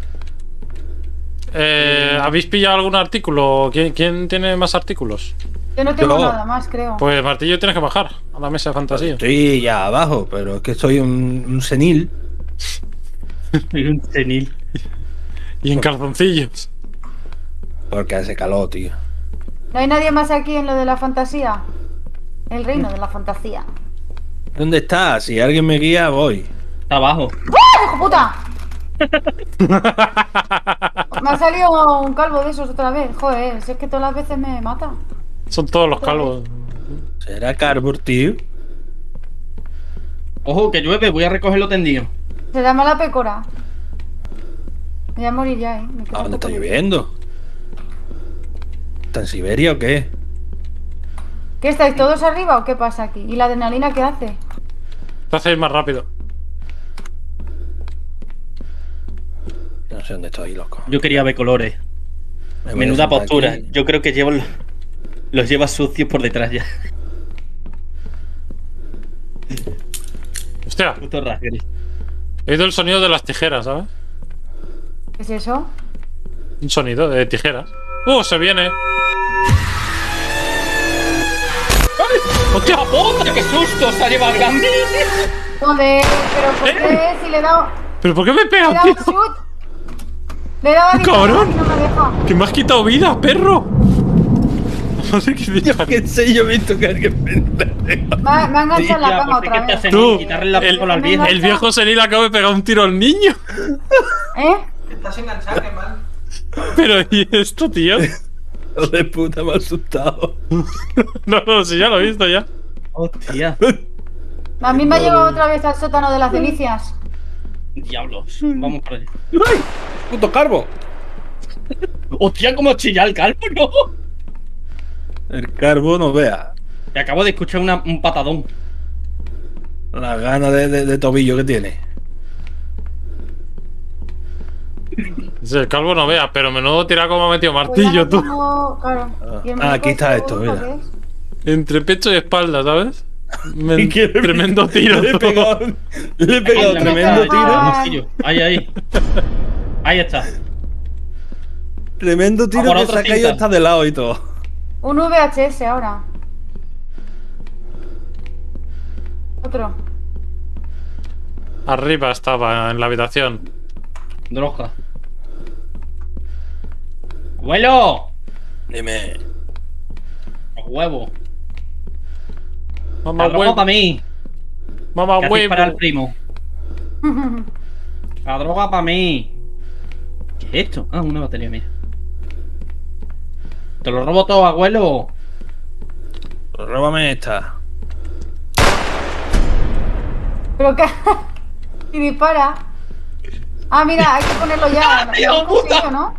Eh, ¿Habéis pillado algún artículo? ¿Quién, quién tiene más artículos? Yo no tengo Yo. nada más, creo. Pues Martillo tienes que bajar a la mesa de fantasía. Estoy ya abajo, pero es que soy un, un senil. Soy un senil. Y en calzoncillos. Porque hace calor, tío. ¿No hay nadie más aquí en lo de la fantasía? El reino de la fantasía. ¿Dónde está? Si alguien me guía, voy. Está abajo. ¡Hijo puta! Me ha salido un calvo de esos otra vez. Joder, si es que todas las veces me mata. Son todos los calvos. ¿Será Carbur, tío? Ojo, que llueve, voy a recogerlo tendido. Se llama la pecora. Me voy a morir ya, eh. Me queda ¿A un dónde poco está de- lloviendo? ¿Está en Siberia o qué? ¿Qué estáis todos arriba o qué pasa aquí? ¿Y la adrenalina qué hace? Te hace ir más rápido. Yo no sé dónde estoy, loco. Yo quería ver colores. Me voy a Menuda sentar postura. aquí. Yo creo que llevo los, los lleva sucios por detrás ya. Hostia, Puto rasgueris. he oído el sonido de las tijeras, ¿sabes? ¿Qué es eso? Un sonido de tijeras. ¡Uh! Se viene. ¡Hostia puta! ¡Qué susto! Se ha llevado grande. Joder, pero ¿por qué si le he dado... ¿Pero por qué me Le he pegas, dado tío? shoot? Le he dado a disparar ¡Cabrón! y no me deja. ¡Que me has quitado vida, perro! No sé qué Yo dices. qué sé, yo he visto que alguien me... Me ha, me ha enganchado en la Ya, cama ¿por qué otra te vez. hacen Tú, quitarle la el- pistola al viejo? El viejo senil acaba de pegar un tiro al niño. ¿Eh? Estás enganchado, qué mal. Pero, ¿y esto, tío? Hijo de puta, me ha asustado. No, no, si ya lo he visto ya. Hostia. A mí me ha llevado otra vez al sótano de las delicias. Diablos. Vamos para allá. ¡Ay! ¡Puto Carbo! Hostia, cómo chilla el calvo, ¿no? El Carbo no vea Te acabo de escuchar una- un patadón. la gana de, de- de tobillo que tiene. Sí, el calvo no vea, pero menudo tira como ha metido Pues ya martillo, no tú. tengo- claro. ¿Y el Ah, aquí muñeco está este esto, uno mira. qué es? Entre pecho y espalda, ¿sabes? Men- ¿Y qué le- tremendo tiro. Le he pegado, le he pegado Ahí, tremendo ahí, tiro. ahí, Ahí, ahí. Ahí está. Tremendo Ah, tiro por que otra se ha caído cinta. hasta de lado y todo. Un V H S ahora. Otro. Arriba estaba, en la habitación. Droga. ¡Abuelo! Dime. ¡A huevo! Mamá La droga huevo. para mí. Mamá Que haces para el huevo. primo. La droga para mí. ¿Qué es esto? Ah, una batería mía. Te lo robo todo, abuelo. Róbame esta. Pero qué. Y dispara. Ah, mira, hay que ponerlo ya. ¡Tío, Lo hemos puta! conseguido, ¿no?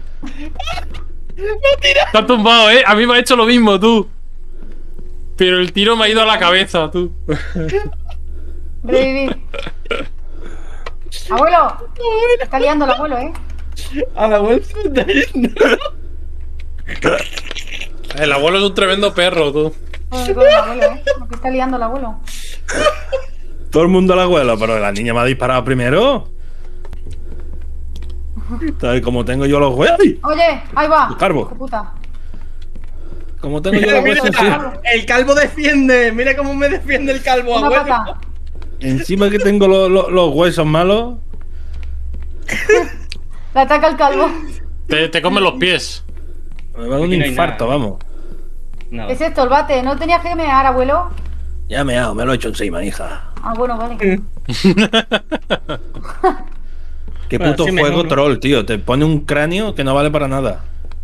Te has tumbado, eh. A mí me ha hecho lo mismo, tú. Pero el tiro me ha ido a la cabeza, tú. Revivir. Abuelo. Está liando el abuelo, ¿eh? A la vuelta está yendo. El abuelo es un tremendo perro, tú. Joder, con el abuelo, ¿eh? Lo que está liando el abuelo. Todo el mundo al abuelo, pero la niña me ha disparado primero. ¿Sabes cómo tengo yo los huesos? Oye, ahí va. El carbo. Hijo de puta. Como tengo yo Mira, los mira, huesos encima. el calvo defiende. Mira cómo me defiende el calvo, Una abuelo. pata. Encima que tengo los, los- los huesos malos. Le ataca el calvo. Te, te come los pies. Me va a dar un Aquí no hay infarto, nada. vamos. No. ¿Qué es esto, el bate? ¿No tenías que mear, abuelo? Ya me hago, me lo he hecho encima, hija. Ah, bueno, vale. Qué Bueno, puto sí, juego mejor, ¿no? troll, tío. Te pone un cráneo que no vale para nada.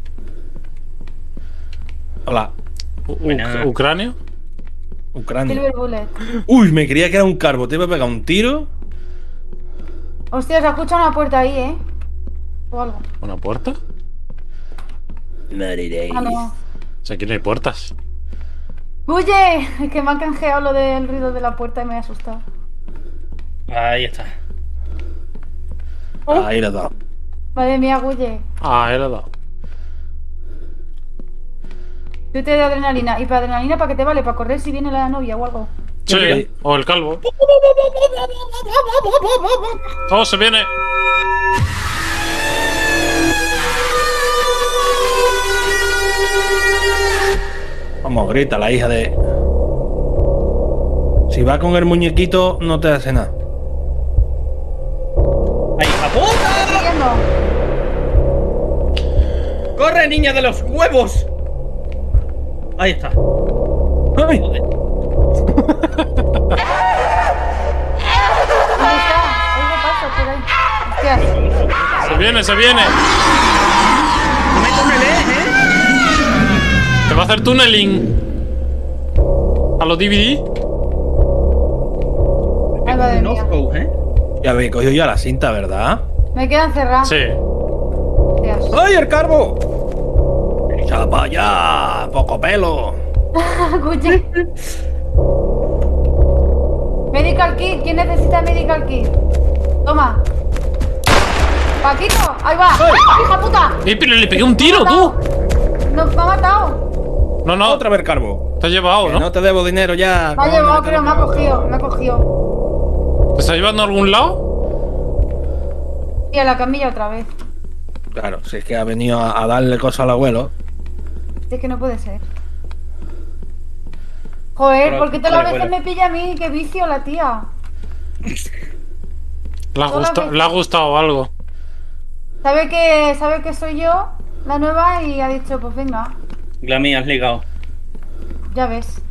Hola, U- Buena. ¿Ucrania? un cráneo. Silver Bullet. Uy, me creía que era un carbo. Te iba a pegar un tiro. Hostia, se escucha una puerta ahí, ¿eh? O algo. ¿Una puerta? Moriréis. Ah, no. O sea, aquí no hay puertas. ¡Huye! Es que me han canjeado lo del ruido de la puerta y me he asustado. Ahí está. Ahí le he dado. Madre mía, huye. Ah, él ha dado. Yo te doy adrenalina. ¿Y para adrenalina para qué te vale? ¿Para correr si viene la novia o algo? Sí, o el calvo. ¡Oh, se viene! Vamos, grita la hija de. Si va con el muñequito, no te hace nada. ¡Ahí, hija puta! Siguiendo. ¡Corre, niña de los huevos! Ahí está. ¡Ay! Joder. ¿Dónde está? Algo pasa por ahí. Hostias. ¡Se viene, se viene! No me tunelé, ¿eh? Te va a hacer tunneling. A los D V D. Ay, madre mía. No, ¿eh? Ya habéis cogido ya la cinta, ¿verdad? Me quedan cerradas. Sí. Hostias. ¡Ay, el carbo! ¡Echa para allá! ¡Poco pelo! Huye. Medical kit. ¿Quién necesita medical kit? Toma. Paquito, ahí va. ¡Hija puta! ¡Eh, pero le pegué un tiro, Me ha tú! matado. No, me ha matado. No, no, Otra vez carbo. te has llevado, Que ¿no? no te debo dinero ya. Me ha coño, llevado, que te pero me ha debo. cogido. Me ha cogido. ¿Te está llevando a algún lado? Y a la camilla otra vez. Claro, si es que ha venido a, a darle cosas al abuelo. Es que no puede ser. Joder, Pero, ¿por qué todas las vale, veces bueno. me pilla a mí? ¡Qué vicio la tía! Le ha, Todas gusta- veces. le ha gustado algo. Sabe que, sabe que soy yo, la nueva, y ha dicho, pues venga, Glami, has ligado. ya ves.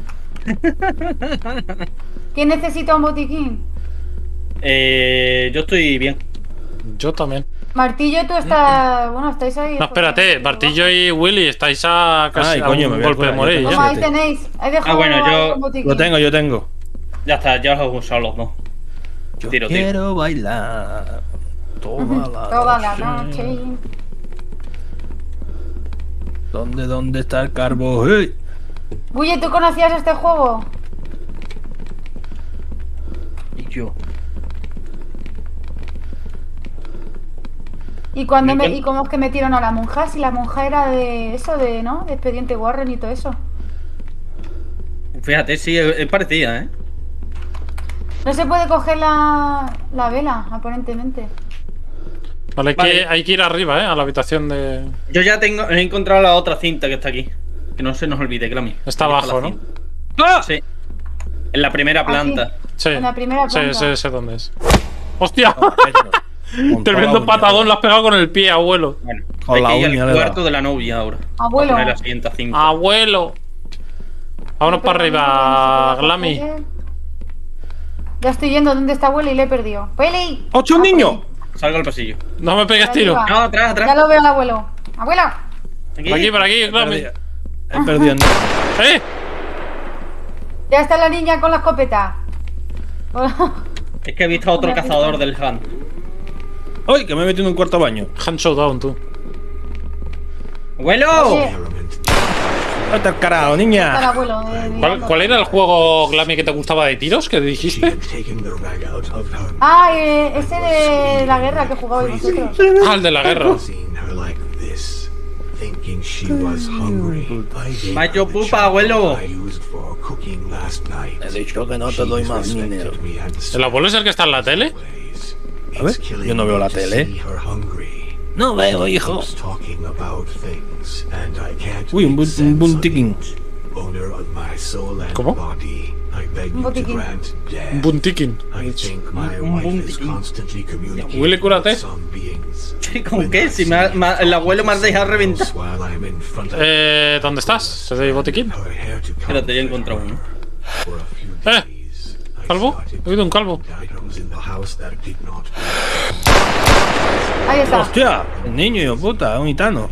¿Quién necesita un botiquín? Eh, yo estoy bien. Yo también. Martillo, tú estás... Bueno, estáis ahí... No, espérate, Martillo y Willy estáis a casi Ay, a coño, un me voy a golpe de curar, morir yo Toma, ya. ahí tenéis. Ahí dejo Ah, bueno, yo- un botiquín. Yo tengo, yo tengo. Ya está, ya os he usado los dos. Yo Tiro, tiro. quiero bailar toda la Toda la noche. noche. ¿Dónde, dónde está el carbo? ¡Hey! Oye, ¿tú conocías este juego? Y yo. ¿Y cuando me, Me y cómo es que metieron a la monja? Si la monja era de eso, de, ¿no? De Expediente Warren y todo eso. Fíjate, sí, es es parecida, ¿eh? No se puede coger la, la vela, aparentemente. Vale, hay que, Vale. hay que ir arriba, ¿eh? A la habitación de... Yo ya tengo, he encontrado la otra cinta que está aquí. Que no se nos olvide, Glami. Está Aquí abajo, la ¿no? cinta. Sí. En la primera planta. Sí. En la primera Sí, planta. sí, sé dónde es. ¡Hostia! Con toda Tremendo la uña, patadón, le has pegado con el pie, abuelo. Bueno, Con hay la que ir uña al le he cuarto dado. de la novia ahora. Abuelo. A poner la siguiente cinta. ¡Abuelo! Vámonos para arriba, Glami. Ya estoy yendo donde está abuelo y le he perdido. ¡Peli! ¡Ocho, un niño! Salgo al pasillo. No me pegues tiro. Arriba. No, atrás, Ya atrás. lo veo al abuelo. ¡Abuela! Aquí. Por aquí, por aquí, Glami. He perdido el niño. ¡Eh! Ya está la niña con la escopeta. Es que he visto a otro cazador del Han. ¡Ay! Que me he metido en un cuarto baño. Hand showdown, tú. ¡Abuelo! Oye, Element. ¡Vete al carajo, Está el niña! abuelo. eh, ¿Cuál, mirando. cuál era el juego, Glami, que te gustaba de tiros? ¿Qué She dijiste? had taken the rag out of her. Ah, eh, ese de la guerra que jugabais vosotros. Ah, el de la guerra. Seen her like this, thinking she was hungry. I gave Macho her the pupa, chocolate abuelo. I used for cooking last night. He dicho que no te She doy más respected dinero. me and ¿El abuelo es el que está en la tele? ways. A ver, It's killing yo no veo me la to tele. see her hungry. No veo, hijo. Keeps talking about things, and I can't Uy, un make bu- sense un of buntiquín. it. Owner of my soul and ¿Cómo? body, I beg Un you to botiquín. grant death. Buntikin. I think my Un wife is buntiquín. constantly communicating Willy, cúrate. with some beings. ¿Con qué? Si me ha- me ha- el abuelo me ha dejado reventar. While I'm in front of Eh, ¿dónde estás? ¿Te doy botiquín? her hair to Espérate, ya he encontrado uno. For a few Eh, days, I ¿calvo? started He oído un calvo. items in the house that did not Ahí está. ¡Hostia! El niño, hijo puta, es un gitano.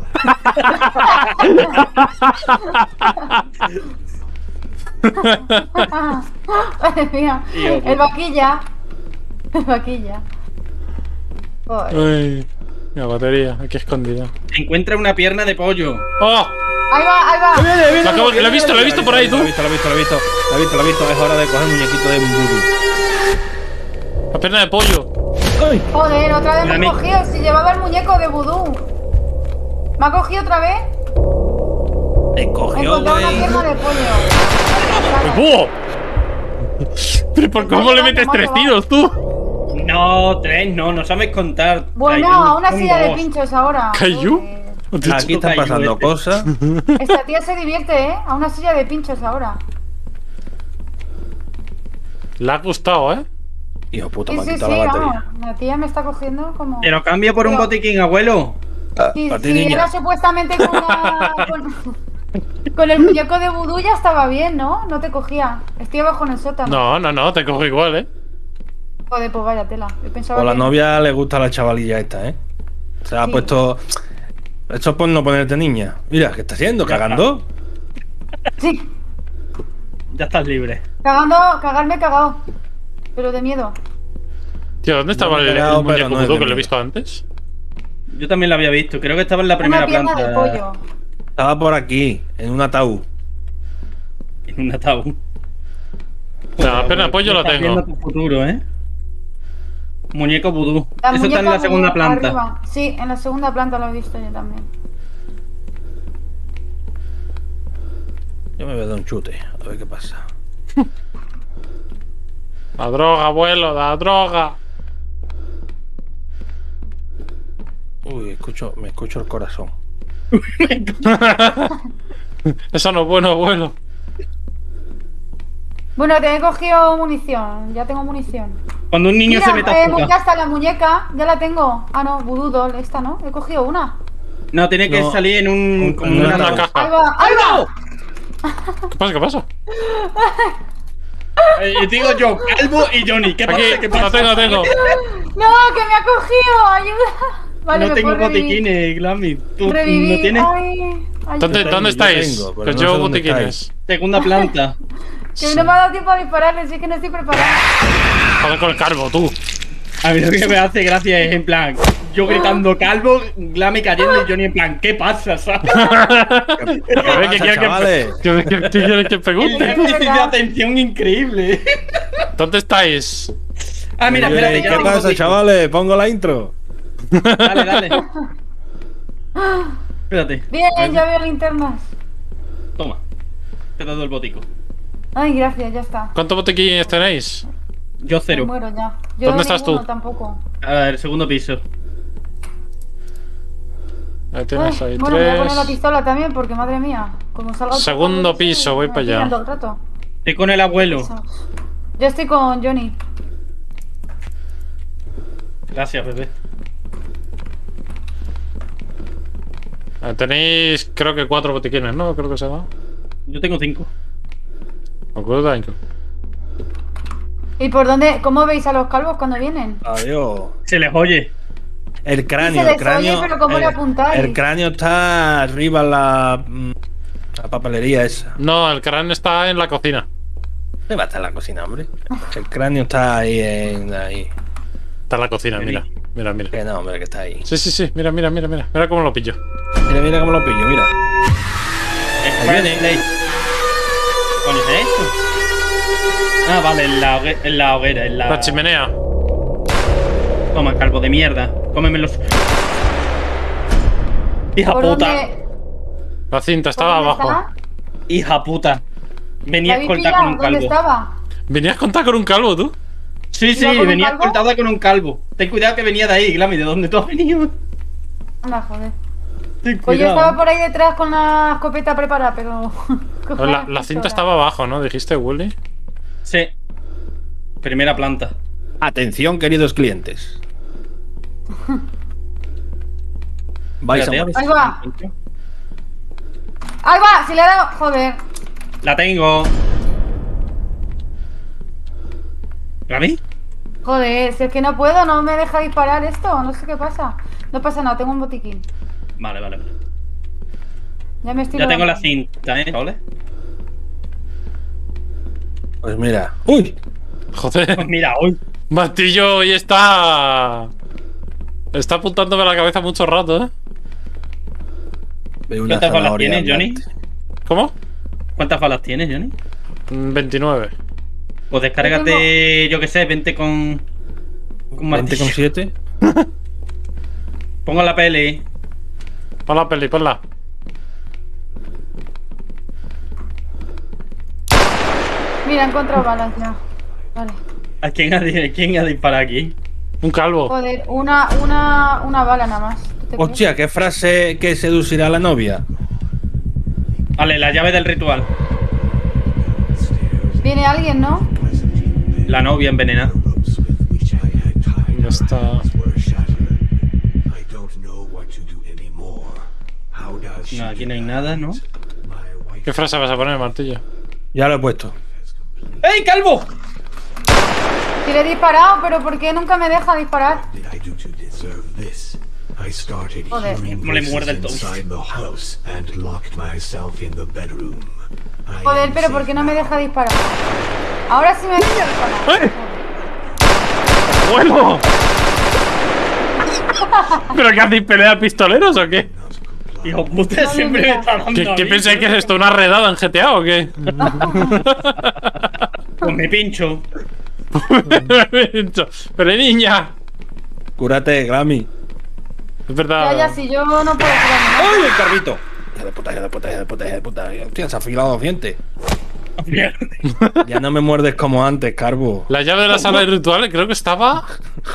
Madre mía. Tío, El vaquilla. El vaquilla. Joder. Ay, la batería, aquí escondida. Encuentra una pierna de pollo. ¡Oh! Ahí va, ahí va. Lo, acabo- lo he visto, lo he visto por ahí, tú. Lo he visto, lo he visto, lo he visto. Lo he visto, lo he visto. Es hora de coger el muñequito de vudú. La pierna de pollo. ¡Ay! Joder, otra vez me Mami. ha cogido. Si llevaba el muñeco de vudú. ¿Me ha cogido otra vez? Te He cogió, encontrado una güey. pierna de pollo. ¡Buah! ¿Pero por cómo le metes tres tiros, tú? No, tres, no, no sabes contar. Bueno, Caillou, a una son silla de dos. pinchos ahora. ¿Caillou? Joder. Aquí están Caillou pasando este. cosas. Esta tía se divierte, ¿eh? A una silla de pinchos ahora. Le ha gustado, ¿eh? Hijo puta, Sí, me ha sí, sí, quitado la vamos. batería. La tía me está cogiendo como... Pero cambia por un Pero- botiquín, abuelo. Ah, Si, para ti, si niña. era supuestamente con, la- con, con el muñeco de vudú ya estaba bien, ¿no? No te cogía. Estoy abajo en el sótano. No, no, no, te cojo igual, ¿eh? Joder, pues vaya tela. Yo pensaba O la que- novia le gusta a la chavalilla esta, ¿eh? Se ha Sí. puesto. Esto es por no ponerte niña. Mira, ¿qué está haciendo? Ya ¿Cagando? Sí, Ya estás libre. cagando, cagarme he cagado. Pero de miedo. Tío, ¿dónde estaba No me he el, cagado, el pero muñeco no es vudú de que lo he miedo. visto antes? Yo también la había visto. Creo que estaba en la primera Una pierna planta. de pollo. Estaba por aquí, en un ataúd. En un ataúd. No, la pierna de pollo la Estás tengo. viendo tu futuro, ¿eh? Muñeco vudú. La Eso está en muñeca la segunda vudú, planta. arriba. Sí, en la segunda planta lo he visto yo también. Yo me voy a dar un chute, a ver qué pasa. La droga, abuelo, la droga. Uy, escucho, me escucho el corazón. Eso no es bueno, abuelo. Bueno, te he cogido munición. Ya tengo munición. Cuando un niño Mira, se meta eh, puta. ya está la muñeca. Ya la tengo. Ah, no, Voodoo Doll. Esta, ¿no? He cogido una. No, tiene que No. salir en un. como En en una una Una caja. Ahí caja. va, ahí va. ¿Qué pasa? ¿Qué pasa? Eh, digo yo, Calvo y Johnny. ¿Qué pasa? Aquí, ¿Qué lo pasa? tengo, tengo. No, que me ha cogido. Ayuda. Vale, No me tengo puedo revivir. botiquines, Glammy. ¿Tú Revivir. no tienes? Ay, ayuda. ¿Dónde, tengo, ¿dónde yo estáis? tengo, pero que no yo sé dónde botiquines. Segunda planta. Que no me ha dado tiempo a dispararle. Sí que no estoy preparada. Joder con el carbo, tú. A mí lo que me hace gracia es en plan, yo gritando calvo, Glammy cayendo y Johnny en plan, ¿qué pasa? ¿Sabes? A ver, ¿qué pasa, quieres que, chavales? ¿qué, qué, qué quieres que El pregunte? déficit de atención increíble. ¿Dónde estáis? Ah, mira, Oye, espérate, ya ¿qué tengo pasa, botiquín. chavales? Pongo la intro. Dale, dale. Espérate. Bien, ya veo linternas. Toma. Te he dado el botico. Ay, gracias, ya está. ¿Cuántos botiquines tenéis? Yo Me cero. muero ya. Yo ¿Dónde estás ninguno tú? Tampoco. A ver, segundo piso. Ahí tienes Ay, ahí bueno, voy a poner la tres. pistola también porque, madre mía, como salga... otro Segundo juego, piso, voy me para allá. pillan todo el rato. Estoy con el abuelo. Yo estoy con Johnny. Gracias, bebé. Ahí tenéis, creo que cuatro botiquines, ¿no? Creo que se da. Yo tengo cinco. Acuerda, Inco. ¿Y por dónde? ¿Cómo veis a los calvos cuando vienen? Adiós. Se les oye. El cráneo, se el les cráneo. oye, pero ¿cómo el, le apuntáis? el cráneo está arriba en la, mm, la papelería esa. No, el cráneo está en la cocina. ¿Dónde va a estar la cocina, hombre? El cráneo está ahí en ahí. Está en la cocina, mira. Mira, mira. Que no, hombre, que está ahí. Sí, sí, sí. Mira, mira, mira, mira. Mira cómo lo pillo. Mira, mira cómo lo pillo, mira. Es Ahí viene. Play. ¿Qué coño es esto? Ah, vale, en la, hogue- en la hoguera, en la... La chimenea. Toma, calvo de mierda. Cómeme los... Hija ¿Por puta. dónde- La cinta por estaba dónde abajo. está? Hija puta. ¿La Venía habéis escoltada pillado? con un ¿Dónde calvo. estaba? ¿Venías a contar con un calvo, tú? Sí, sí, ¿Iba con un venía calvo? escoltada con un calvo. Ten cuidado que venía de ahí, Glami. ¿De dónde tú has venido? Anda, joder. Ten Pues yo cuidado. estaba por ahí detrás con la escopeta preparada, pero... Pues la, la cinta estaba abajo, ¿no? Dijiste, Willy. Sí. Primera planta. Atención, queridos clientes. Vais a Espérate, morir. a ver Ahí si va. la encuentro. ¡Ahí va! Si le he dado... Joder. La tengo. ¿Glami? Joder, si es que no puedo, no me deja disparar esto. No sé qué pasa. No pasa nada, tengo un botiquín. Vale, vale, vale. Ya me estoy Ya tengo la levantando. cinta, ¿eh? ¿Vale? Pues mira. ¡Uy! Joder. Pues mira, hoy. Martillo hoy está. Está apuntándome a la cabeza mucho rato, ¿eh? Veo una ¿Cuántas balas zanahoria tienes, Johnny? andante. ¿Cómo? ¿Cuántas balas tienes, Johnny? Mm, veintinueve. Pues descárgate, yo qué sé, vente con. Con veinte con martillo. siete. Pongo la peli. Pon la peli, ponla. Mira, he encontrado balas ya. Vale. ¿A quién ha, di- quién ha disparado aquí? Un calvo. Joder, una, una, una bala nada más. ¿Tú te crees? Hostia, ¿qué frase que seducirá a la novia? Vale, la llave del ritual. Viene alguien, ¿no? La novia envenenada. Ya está. No, aquí no hay nada, ¿no? ¿Qué frase vas a poner, Martillo? Ya lo he puesto. ¡Ey, calvo! Si le he disparado, pero ¿por qué nunca me deja disparar? Joder. ¿Cómo le muerde el tobillo? Joder, pero ¿por qué no me deja disparar? Ahora sí me deja disparar. ¡Eh! ¡Bueno! ¿Pero qué hacéis, pelear pistoleros o qué? Hijo puta, No, siempre mira. me está dando. ¿Qué, a qué mí, pensáis que tío. es esto? ¿Una redada en G T A o qué? Pues me pincho. Pero niña. Cúrate, Grammy. Es verdad. Ya, ya, si yo no puedo curarme. ¡Ay, el carbito! Hija de puta, hija de puta, hija de puta, hija de puta. Hostia, se ha afilado los dientes. Ya no me muerdes como antes, Carbo. La llave de la sala de rituales creo que estaba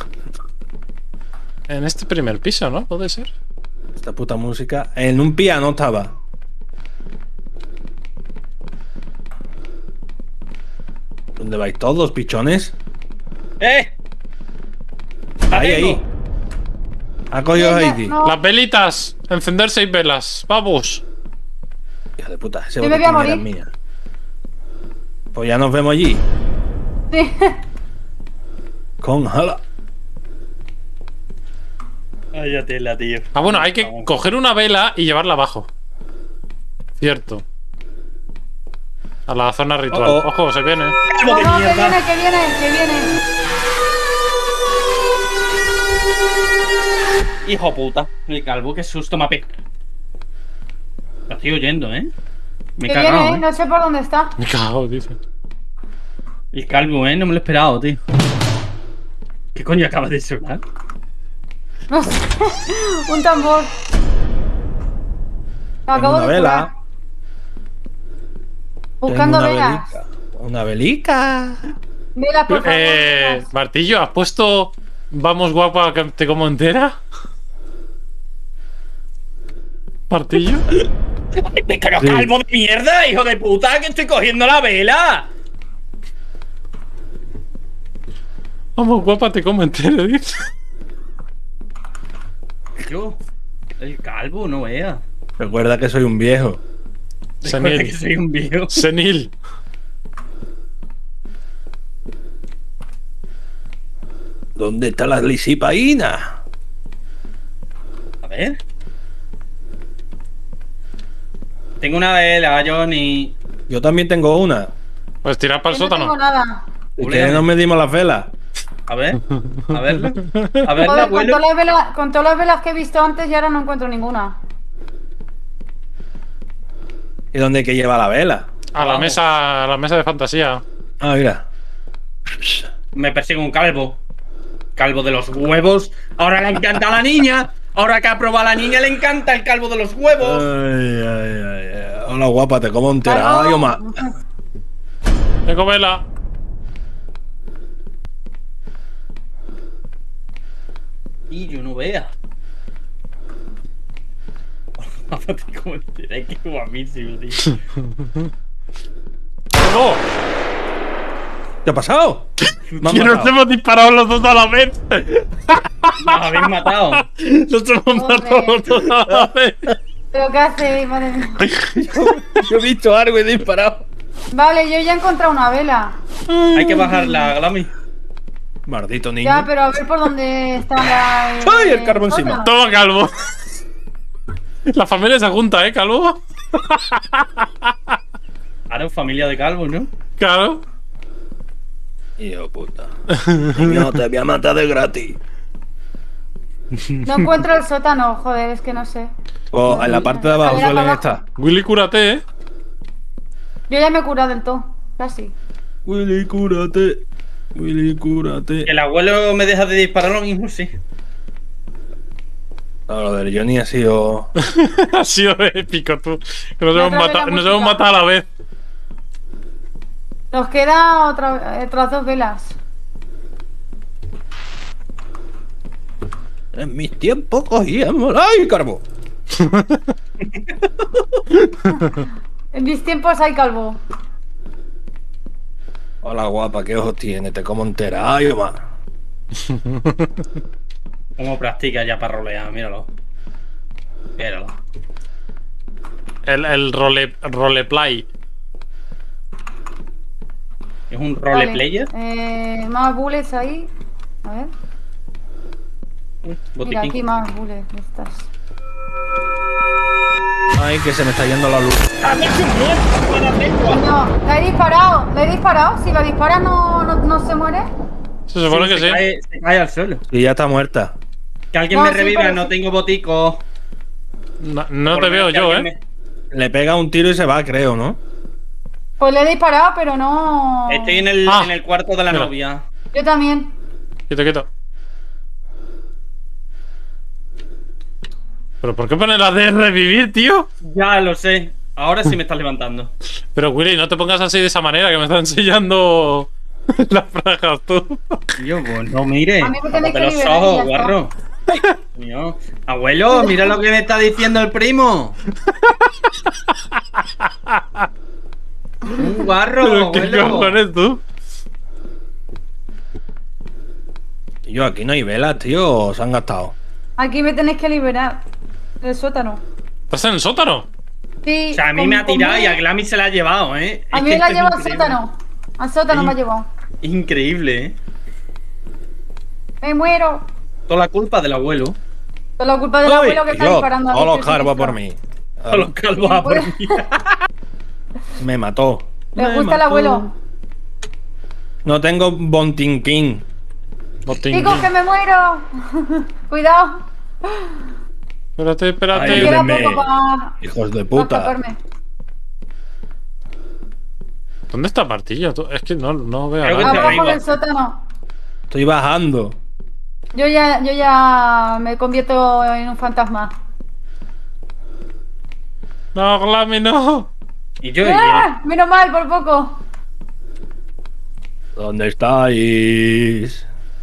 en este primer piso, ¿no? ¿Puede ser? Esta puta música. En un piano estaba. ¿Dónde vais todos, pichones? ¡Eh! La Ahí, tengo. ahí. Ha cogido No, Heidi. no. Las velitas. Encender seis velas. Vamos. Hija de puta, ese Yo me voy a botiquín era morir. mía. Pues ya nos vemos allí. Sí. Con jala. Vaya tela, tío. Ah, bueno, hay que coger una vela y llevarla abajo. Cierto. A la zona ritual. Oh, oh. Ojo, se viene. ¡Calvo de No, no, que mierda! viene, que viene, que viene. Hijo puta. El calvo, qué susto, mape. Lo estoy oyendo, ¿eh? Me he Que cagado, viene, ¿eh? ¿eh? No sé por dónde está. Me cago, dice. El calvo, ¿eh? No me lo he esperado, tío. ¿Qué coño acaba de sonar? No sé. Un tambor. Lo acabo una de vela. curar. Buscando Tengo una velas. velica. Una velica. Velas, por favor. Eh, velas. Martillo, ¿has puesto Vamos guapa que te como entera? ¿Martillo? ¡Me cago, Sí. calvo de mierda, hijo de puta! ¡Que estoy cogiendo la vela! Vamos guapa te como entera, dice. Yo, el calvo, no vea. Recuerda que soy un viejo. Recuerda que Senil. soy un viejo. Senil. ¿Dónde está la lisipaína? A ver. Tengo una vela, Johnny. Yo también tengo una. Pues tirar para el Yo no tengo sótano. nada. ¿Y Julián. que nos medimos las velas? A ver, a verla. A verla, Joder, con abuelo. todas, las velas, con todas las velas que he visto antes y ahora no encuentro ninguna. ¿Y dónde hay que llevar la vela? A la mesa, a la mesa de fantasía. Ah, mira. Me persigue un calvo. Calvo de los huevos. Ahora le encanta a la niña. Ahora que ha probado a la niña, le encanta el calvo de los huevos. Ay, ay, ay, ay. Hola, guapa, te como entera. Ay, Omar. Tengo vela. Y yo no vea. Como entera, qué guapísimo, tío. ¡No! ¿Qué ha pasado? Me han Que nos matado. hemos disparado los dos a la vez. Nos habéis matado. Nos hemos matado los dos a la vez. ¿Pero qué hace? Madre mía. Yo he visto algo y he disparado. Vale, yo ya he encontrado una vela. Hay que bajar la Glami. Maldito niño. Ya, pero a ver por dónde está la. ¡Ay, el carbón encima! sótano. Toma, Calvo. La familia se junta, ¿eh, Calvo? Ahora familia de calvos, ¿no? Claro. Hijo puta. Niño, te voy a matar de gratis. No encuentro el sótano, joder, es que no sé. O en la parte de abajo Mira, suelen para estar. Willy, cúrate, ¿eh? Yo ya me he curado del todo, casi. Willy, cúrate. Willy, cúrate. El abuelo me deja de disparar lo mismo, sí. No, lo del Johnny ha sido. Ha sido épico, tú. Que nos Me hemos, atrae la matado, nos música. hemos matado a la vez. Nos queda otra, otras dos velas. En mis tiempos cogíamos. ¡Ay, carbo! En mis tiempos hay calvo. Hola, guapa, ¿qué ojos tiene? Te como entera. ¡Ay, Omar! Cómo practica ya para rolear, míralo. Míralo. El, el role, roleplay. ¿Es un Vale, roleplayer? Eh, más bullets ahí. A ver. Mira, Botiquín. aquí más bullets. Estas. Ay, que se me está yendo la luz. No, le he disparado. Le he disparado. Si lo disparas, no, no, no se muere. Se supone que se sí. Cae, se cae al suelo. Y ya está muerta. Que alguien No, me sí, reviva, pero no sí. tengo botico. No, no Por te lo veo menos que yo, ¿eh? alguien Le pega un tiro y se va, creo, ¿no? Pues le he disparado, pero no. me- Estoy en el, Ah. en el cuarto de la Mira. novia. Yo también. Quieto, quieto. ¿Pero por qué pones la de revivir, tío? Ya lo sé. Ahora sí me estás levantando. Pero Willy, no te pongas así de esa manera, que me están enseñando las frajas tú. Tío, pues no mire. A mí me tenéis Tápate que los liberar y ojos, ya está. guarro. Mío. Abuelo, mira lo que me está diciendo el primo. Un guarro, ¿Pero qué abuelo. cojones tú? Y yo, aquí no hay velas, tío. ¿O se han gastado? Aquí me tenéis que liberar. El sótano. ¿Estás en el sótano? Sí. O sea, a mí con- me ha tirado con- y a Glami se la ha llevado, ¿eh? A Es mí que me la esto es lleva al increíble. sótano. Al sótano me ha llevado. Increíble, ¿eh? Me muero. Toda la culpa del abuelo. Por la culpa del abuelo que está yo, disparando a todos los mí, carvos Cristo. por mí. Todos los calvos a por mí. Me mató. Le Me gusta el mató. abuelo. No tengo Bontinquín. Botín. Chicos, que me muero. Cuidado. Espérate, Me espérate. Ay, queda Ayúdenme. poco para Hijos de puta. escaparme. ¿Dónde está Martillo? Tú- Es que no, no veo a Creo que nadie. está Abajo arriba. del sótano. Estoy bajando. Yo ya, yo ya me convierto en un fantasma. No, Glami, no. Y yo, y ¡Ah! Menos mal, por poco. ¿Dónde estáis?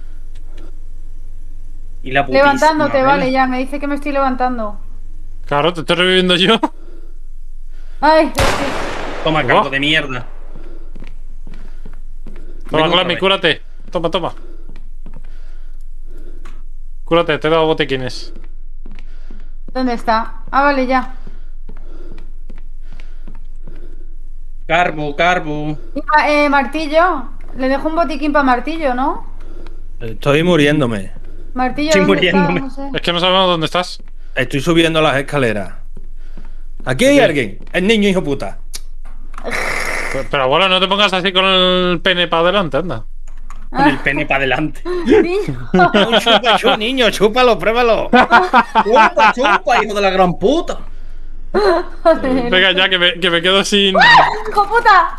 y la putísima, Levantándote, ¿ves? vale, ya. Me dice que me estoy levantando. Claro, te estoy reviviendo yo. Ay, sí. Toma, Oh. calvo de mierda. Toma, Vengo otra Glami, vez. cúrate. Toma, toma. Cúrate, te he dado botequines. ¿Dónde está? Ah, vale, ya. Carbo, carbo. Y, ah, eh, martillo. Le dejo un botiquín para martillo, ¿no? Estoy muriéndome. Martillo, Estoy ¿dónde está? muriéndome. No sé. Es que no sabemos dónde estás. Estoy subiendo las escaleras. Aquí hay ¿Qué? alguien. El niño, hijo puta. Pero, pero abuelo, no te pongas así con el pene para adelante, anda. Con el pene para adelante. Niño. Chupa, chupa, niño, chúpalo, pruébalo. ¡Chupa, chupa, hijo de la gran puta! Venga, ya que me, que me quedo sin. ¡Hijo puta!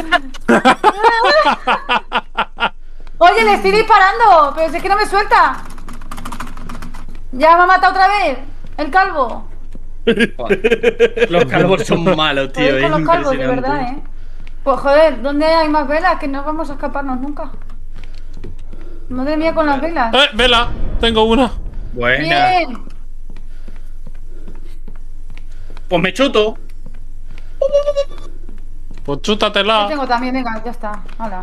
Oye, le estoy disparando, pero si es que no me suelta. Ya me ha matado otra vez. El calvo. Los calvos son malos, tío. Joder, con Es los calvos, de impresionante. verdad, eh. Pues joder, ¿dónde hay más velas? Que no vamos a escaparnos nunca. Madre mía, con las velas. ¡Eh, vela! Tengo una. Buena. Bien. Pues me chuto. Pues Yo chútatela. tengo también, venga, ya está. Hala.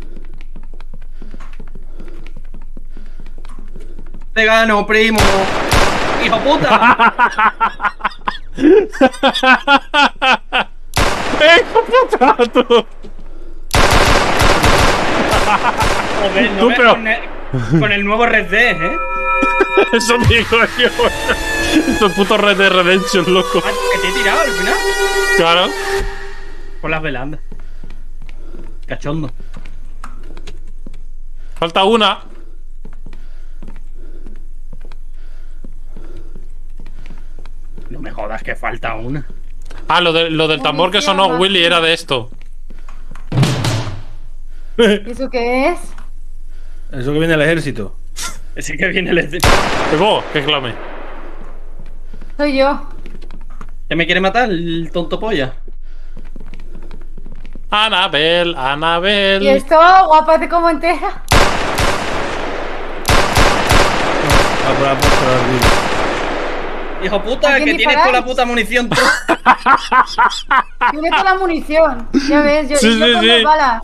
Te gano, primo. ¡Hijo puta! ¡Eh, puta! Tú. Joder, no Tú, me pero- con, el, con el nuevo Red Dead, ¿eh? Eso digo yo. Estos putos Red Dead Redemption, loco. Ah, que te he tirado al final. Claro. Por las velandas. Cachondo. Falta una. No me jodas que falta una. Ah, lo, de, lo del tambor que sonó Munición, Willy era de esto. ¿Y eso qué es? Eso que viene el ejército. Ese que viene el... ¿Qué vos? ¿Qué clame? Soy yo. ¿Que me quiere matar el tonto polla? Anabel, Anabel. ¿Y esto? Guapate como entera. Ah, por la puerta de arriba. Hijo puta, ¿A que quién tienes toda la disparáis? puta munición. tú. Tiene toda la munición. Ya ves, yo, Sí, y yo sí, con sí. dos balas.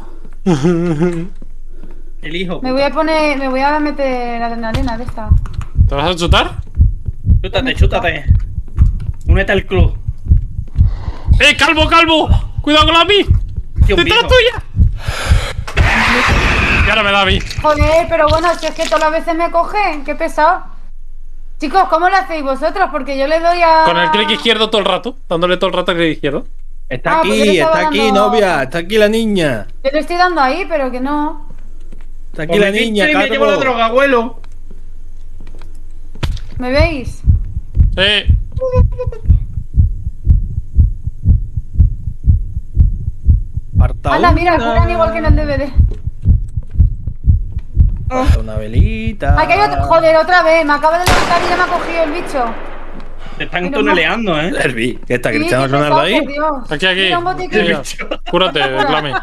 El hijo. Me voy a poner, me voy a meter adrenalina de esta. ¿Te vas a chutar? Chútate, chútate. Únete al club. ¡Eh, calvo, calvo! ¡Cuidado con la mí! Tío, ¡Detrás viejo. tuya! Y ahora me da a mí. Joder, pero bueno, si es que todas las veces me cogen, qué pesado. Chicos, ¿cómo lo hacéis vosotros? Porque yo le doy a... Con el clic izquierdo todo el rato. Dándole todo el rato al clic izquierdo. Está Ah, pues yo aquí, le estaba está aquí, dando- novia. Está aquí la niña. Yo le estoy dando ahí, pero que no. Está aquí Pues la me niña, pincho y me llevo la calvo. droga, abuelo. ¿Me veis? Sí. Aparta Anda, mira, una. curan igual que en el D V D. Aparta una velita. Aquí hay otro... Joder, otra vez. Me acaba de levantar y ya me ha cogido el bicho. Te están Mira, tuneleando, ¿eh? Herbie, ¿qué está Sí, Cristiano qué Ronaldo pesado, ahí? por Dios. Aquí, aquí. Mira, un botiquín. Mira. Cúrate, clame.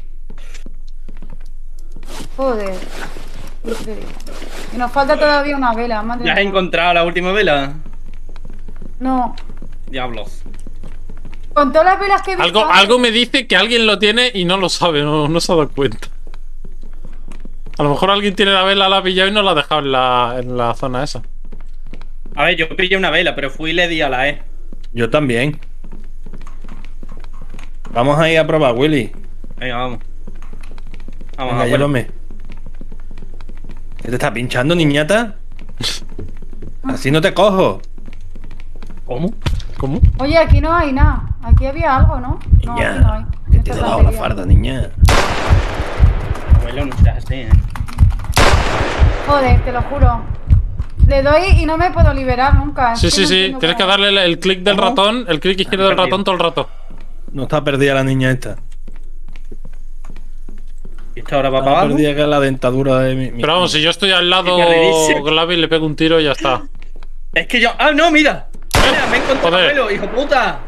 Joder. Y nos falta todavía una vela, madre ¿Ya has mía. encontrado la última vela? No. Diablos. Con todas las velas que he visto... Algo, algo me dice que alguien lo tiene y no lo sabe, no, no se ha dado cuenta. A lo mejor alguien tiene la vela, la ha pillado y no la ha dejado en la, en la zona esa. A ver, yo pillé una vela, pero fui y le di a la E. Yo también. Vamos a ir a probar, Willy. Venga, vamos. Vamos, Venga, abuelo. llévame. ¿Qué te está pinchando, niñata? Así no te cojo. ¿Cómo? ¿Cómo? Oye, aquí no hay nada. Aquí había algo, ¿no? No, aquí no hay. Niña, que te he Esta dado la tontería. farda, niña. Abuelo, no seas así, ¿eh? Joder, te lo juro. Le doy y no me puedo liberar nunca. Es Sí, que sí, no sí. entiendo Tienes que cómo. darle el, el clic del ¿Cómo? ratón, el clic izquierdo del perdido. ratón todo el rato. No está perdida la niña esta. ¿Y esta ahora va para Está abajo? perdida que es la dentadura de mi. mi- Pero vamos, si yo estoy al lado Qué perdidísimo. Glavi le pego un tiro y ya está. Es que yo... ¡Ah, no, mira! Mira, me he encontrado, Joder. abuelo, hijo puta.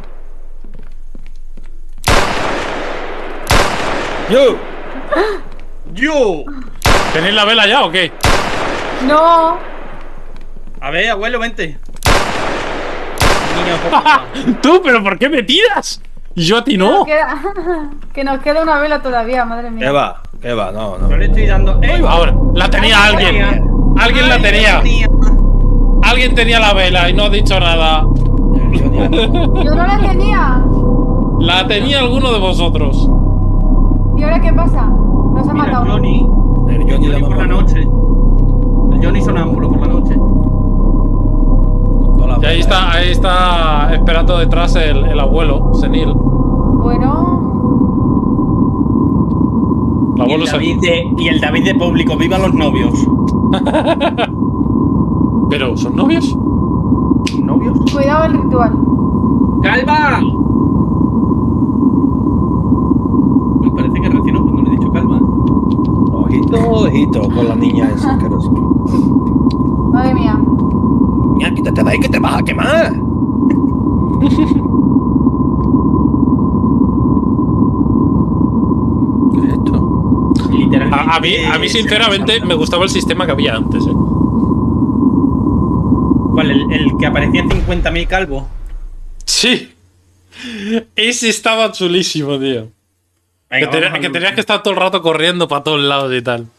¡Yo! ¡Yo! ¿Tenéis la vela ya o qué? No. A ver, abuelo, vente. Niño, hijo puta. Tú, pero ¿por qué me tiras? Y yo a ti no. Nos queda- que nos queda una vela todavía, madre mía. ¿Qué va? ¿Qué va? No, no. No le estoy dando... ¡Eh! Ahora, la tenía alguien. Alguien la tenía. Alguien tenía la vela y no ha dicho nada. Yo no la tenía. La tenía alguno de vosotros. ¿Y ahora qué pasa? Nos ha Mira, matado. el Johnny. El El Johnny Johnny la por la mamá. noche. El Johnny sonámbulo por la noche. Con toda la Y ahí vela. está, ahí está esperando detrás el, el abuelo, senil. Bueno. El Y abuelo el, se- David de, y el David de público. ¡Viva los novios! Pero, ¿son novios? ¿Novios? Cuidado el ritual. ¡Calva! Me parece que reaccionó cuando le he dicho calva. Ojito, ojito con la niña esa asquerosa. Madre mía. Mira, quítate de ahí que te vas a quemar. ¿Qué es esto? Literalmente. A, a mí, a mí, sinceramente, me gustaba el sistema que había antes, ¿eh? ¿Cuál? ¿El, el que aparecía en cincuenta mil calvos? Sí. Ese estaba chulísimo, tío. Venga, que, te- vamos al que tenías último. que estar todo el rato corriendo para todos lados y tal.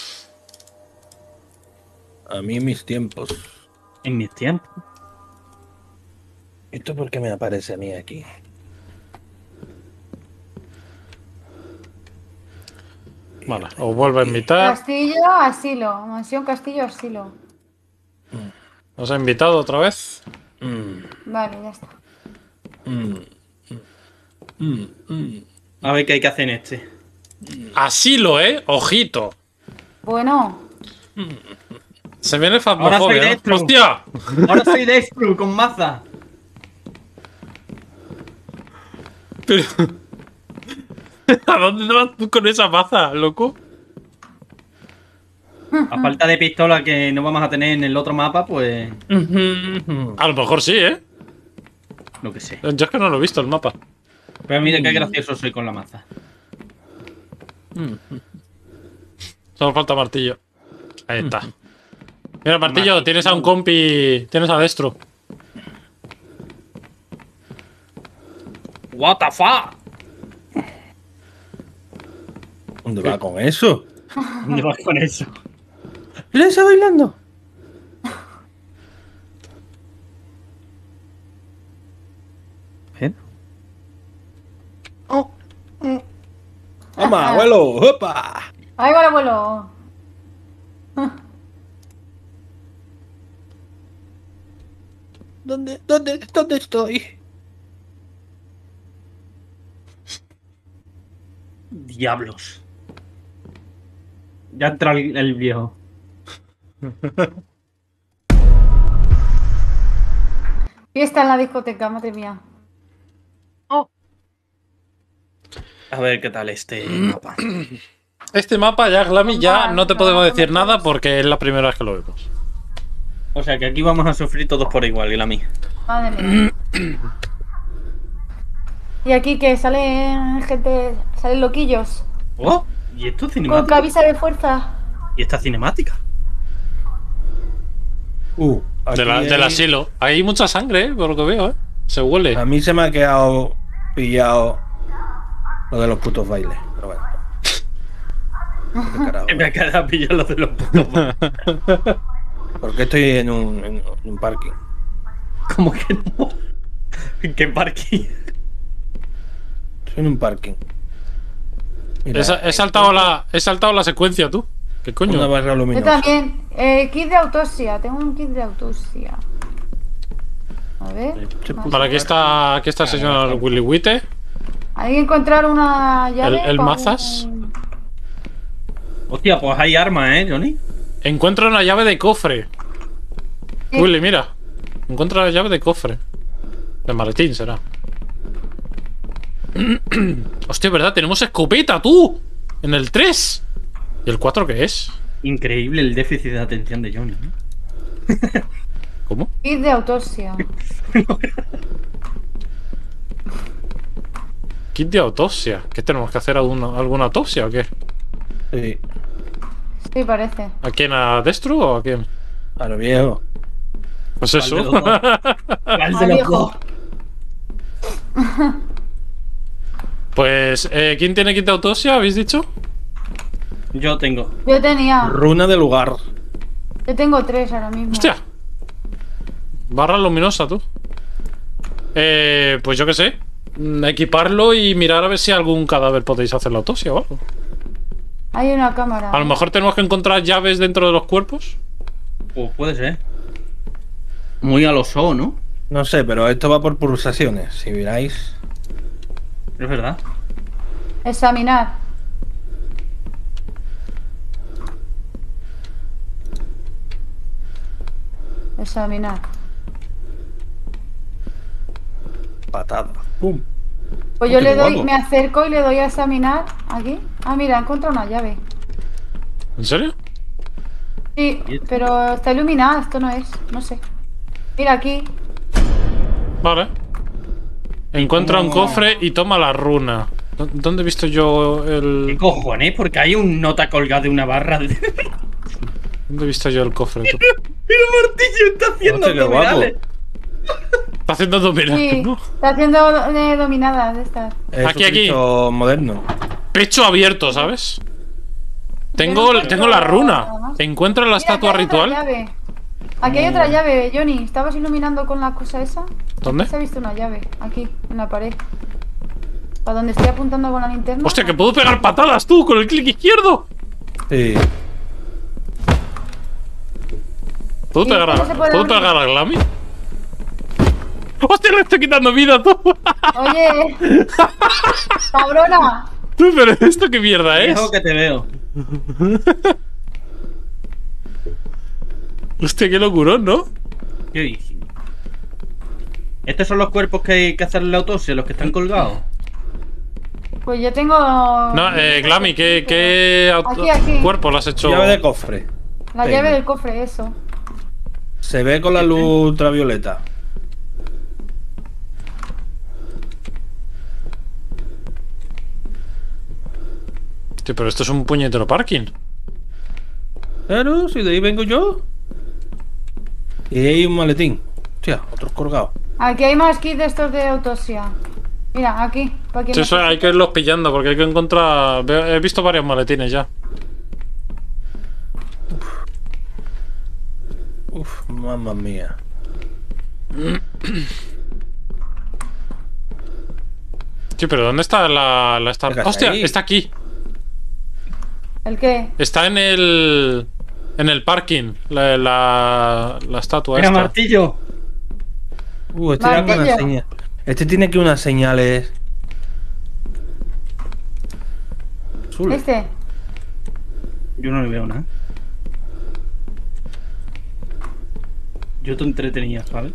A mí mis tiempos. En mis tiempos. ¿Esto por qué me aparece a mí aquí? Vale, os vuelvo a invitar. Castillo, asilo. Mansión, castillo, asilo. ¿Os he invitado otra vez? Mm, Vale, ya está. mm, mm, mm. A ver qué hay que hacer en este. Asilo, ¿eh? Ojito. Bueno, Se viene Ahora soy Phasmophobia, ¿no? Destro. ¡Hostia! Ahora soy Destro con maza. Pero... ¿A dónde vas tú con esa maza, loco? A falta de pistola que no vamos a tener en el otro mapa, pues. A lo mejor sí, ¿eh? Lo que sé. Yo es que no lo he visto el mapa. Pero mira qué gracioso soy con la maza. Solo falta martillo. Ahí está. Mira, martillo, Martillo. tienes a un compi. Tienes a Destro. What the fuck? ¿Dónde va con eso? ¿Dónde vas con eso? ¿Mira esa bailando? ¿Eh? ¡Vamos, abuelo! ¡Opa! ahí va el abuelo. ¿Dónde, dónde, dónde estoy? Diablos. Ya entra el, el viejo. Fiesta en la discoteca, madre mía. A ver qué tal este mapa. Este mapa ya, Glami, ya Vale, no te no, podemos no decir me nada puedes. porque es la primera vez que lo vemos. O sea que aquí vamos a sufrir todos por igual, y la mía. Madre mía. Y aquí que salen gente, salen loquillos. ¡Oh! ¿Y esto es Con cinemática? camisa de fuerza. ¿Y esta cinemática? Uh, De la- aquí del hay- asilo. Hay mucha sangre, ¿eh? Por lo que veo, ¿eh? Se huele. A mí se me ha quedado pillado lo de los putos bailes. Pero bueno. Qué carajo. Me ha quedado pillado lo de los putos. Porque estoy en un, en un parking. ¿Cómo que no? ¿En qué parking? Estoy en un parking. Mira, He, sa- he saltado la, he saltado la secuencia, tú. ¿Qué una coño? barra Yo luminosa. también. Eh, kit de autopsia. Tengo un kit de autopsia. A ver. Se más. puso- Para aquí está, aquí está el señor Willy Witte. Hay que encontrar una llave. ¿El- el con- mazas? Hostia, pues hay armas, ¿eh, Johnny? Encuentra una llave de cofre. Sí. Willy, mira. Encuentra la llave de cofre. De maletín será. Hostia, ¿verdad? Tenemos escopeta, tú. En el tres. ¿Y el cuatro qué es? Increíble el déficit de atención de Johnny. ¿eh? ¿Cómo? Kit de autopsia. Kit de autopsia. ¿Qué tenemos que hacer? ¿Alguna, alguna autopsia o qué? Sí, Sí, parece. ¿A quién? ¿A Destru o a quién? a lo viejo. Pues ¿Cuál eso. de los dos? ¿Cuál Ah, de los viejo. dos? Pues, eh, ¿quién tiene kit de autopsia? ¿Habéis dicho? Yo tengo. Yo tenía. Runa de lugar. Yo tengo tres ahora mismo. ¡Hostia! Barra luminosa, tú. Eh, pues yo qué sé. Mm, Equiparlo y mirar a ver si algún cadáver podéis hacer la autopsia o algo. Hay una cámara. A lo mejor tenemos que encontrar llaves dentro de los cuerpos. Pues puede ser. Muy a lo so, ¿no? No sé, pero esto va por pulsaciones. Si miráis. Es verdad. Examinar. Examinar. Patada. Pum. Pues yo Oh, qué le doy, guapo. me acerco y le doy a examinar. Aquí. Ah, mira, he encontrado una llave. ¿En serio? Sí, pero está iluminada, esto no es. No sé. Mira aquí. Vale. Encuentra un ¿Cómo? cofre y toma la runa. ¿Dó- ¿Dónde he visto yo ¿Qué el. cojones? Porque hay un nota colgado de una barra. De... ¿Dónde he visto yo el cofre? Tú? Pero Martillo está haciendo Hostia, qué guapo. abdominales. Está haciendo abdominales, Sí, ¿no? está haciendo eh, dominadas de estas. Es Aquí, aquí. Jesucristo moderno. Pecho abierto, ¿sabes? Tengo, Yo no tengo la encuentro runa. nada más. Encuentro la Mira, estatua aquí hay otra ritual. llave. Aquí hay otra llave, Johnny. ¿Estabas iluminando con la cosa esa? ¿Dónde? Se ha visto una llave. Aquí, en la pared. Para donde estoy apuntando con la linterna. Hostia, que puedo pegar patadas tú con el clic izquierdo. Sí. ¿Puedo ¿Y pegar cómo a, se puede ¿puedo abrir? pegar a Glammy? Hostia, le estoy quitando vida tú. Oye, cabrona. Tú, pero ¿esto qué mierda es? Viejo que te veo. Hostia, qué locurón, ¿no? ¿Qué dices? Estos son los cuerpos que hay que hacerle la autopsia, los que están colgados. Pues yo tengo. No, eh, Glammy, ¿qué, qué auto- Aquí, aquí. cuerpo le has hecho? Llave de cofre. La Venga. llave del cofre, eso. Se ve con la luz ultravioleta. Tío, pero esto es un puñetero parking. Claro, si de ahí vengo yo. Y ahí hay un maletín. Hostia, otros colgados. Aquí hay más kits de estos de autopsia. Mira, aquí. Para quien Sí, eso hay que irlos pillando porque hay que encontrar. veo- He visto varios maletines ya. Uf, mamma mía. Sí, pero ¿dónde está la, la Star? Venga, está ¡Hostia! ahí. Está aquí. ¿El qué? Está en el. En el parking. La, la, la estatua Mira, esta. Martillo. Uh, este da Martillo. una señal. Este tiene que unas señales. azules. Este. Yo no le veo nada. Yo te entretenía, ¿sabes?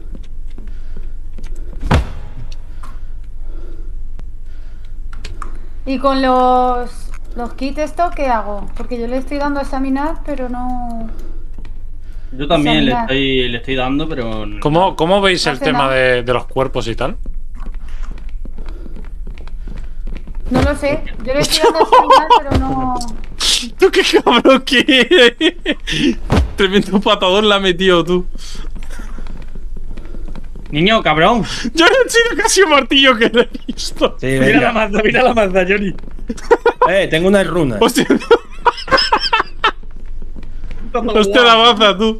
Y con los. Los kits, ¿esto qué hago? Porque yo le estoy dando a examinar, pero no. Yo también le Examinar. estoy, le estoy dando, pero. no- ¿Cómo, cómo veis No el hace tema nada. de, de los cuerpos y tal? No lo sé. Yo le estoy dando a examinar, pero no. ¿Tú qué cabrón que Tremendo patadón la ha metido tú. Niño, cabrón. Yo no he sido casi un martillo que le he visto. Sí, Mira la venga. mazda, mira la mazda, Johnny. Eh, tengo unas runas. Hostia, hostia la baza tú.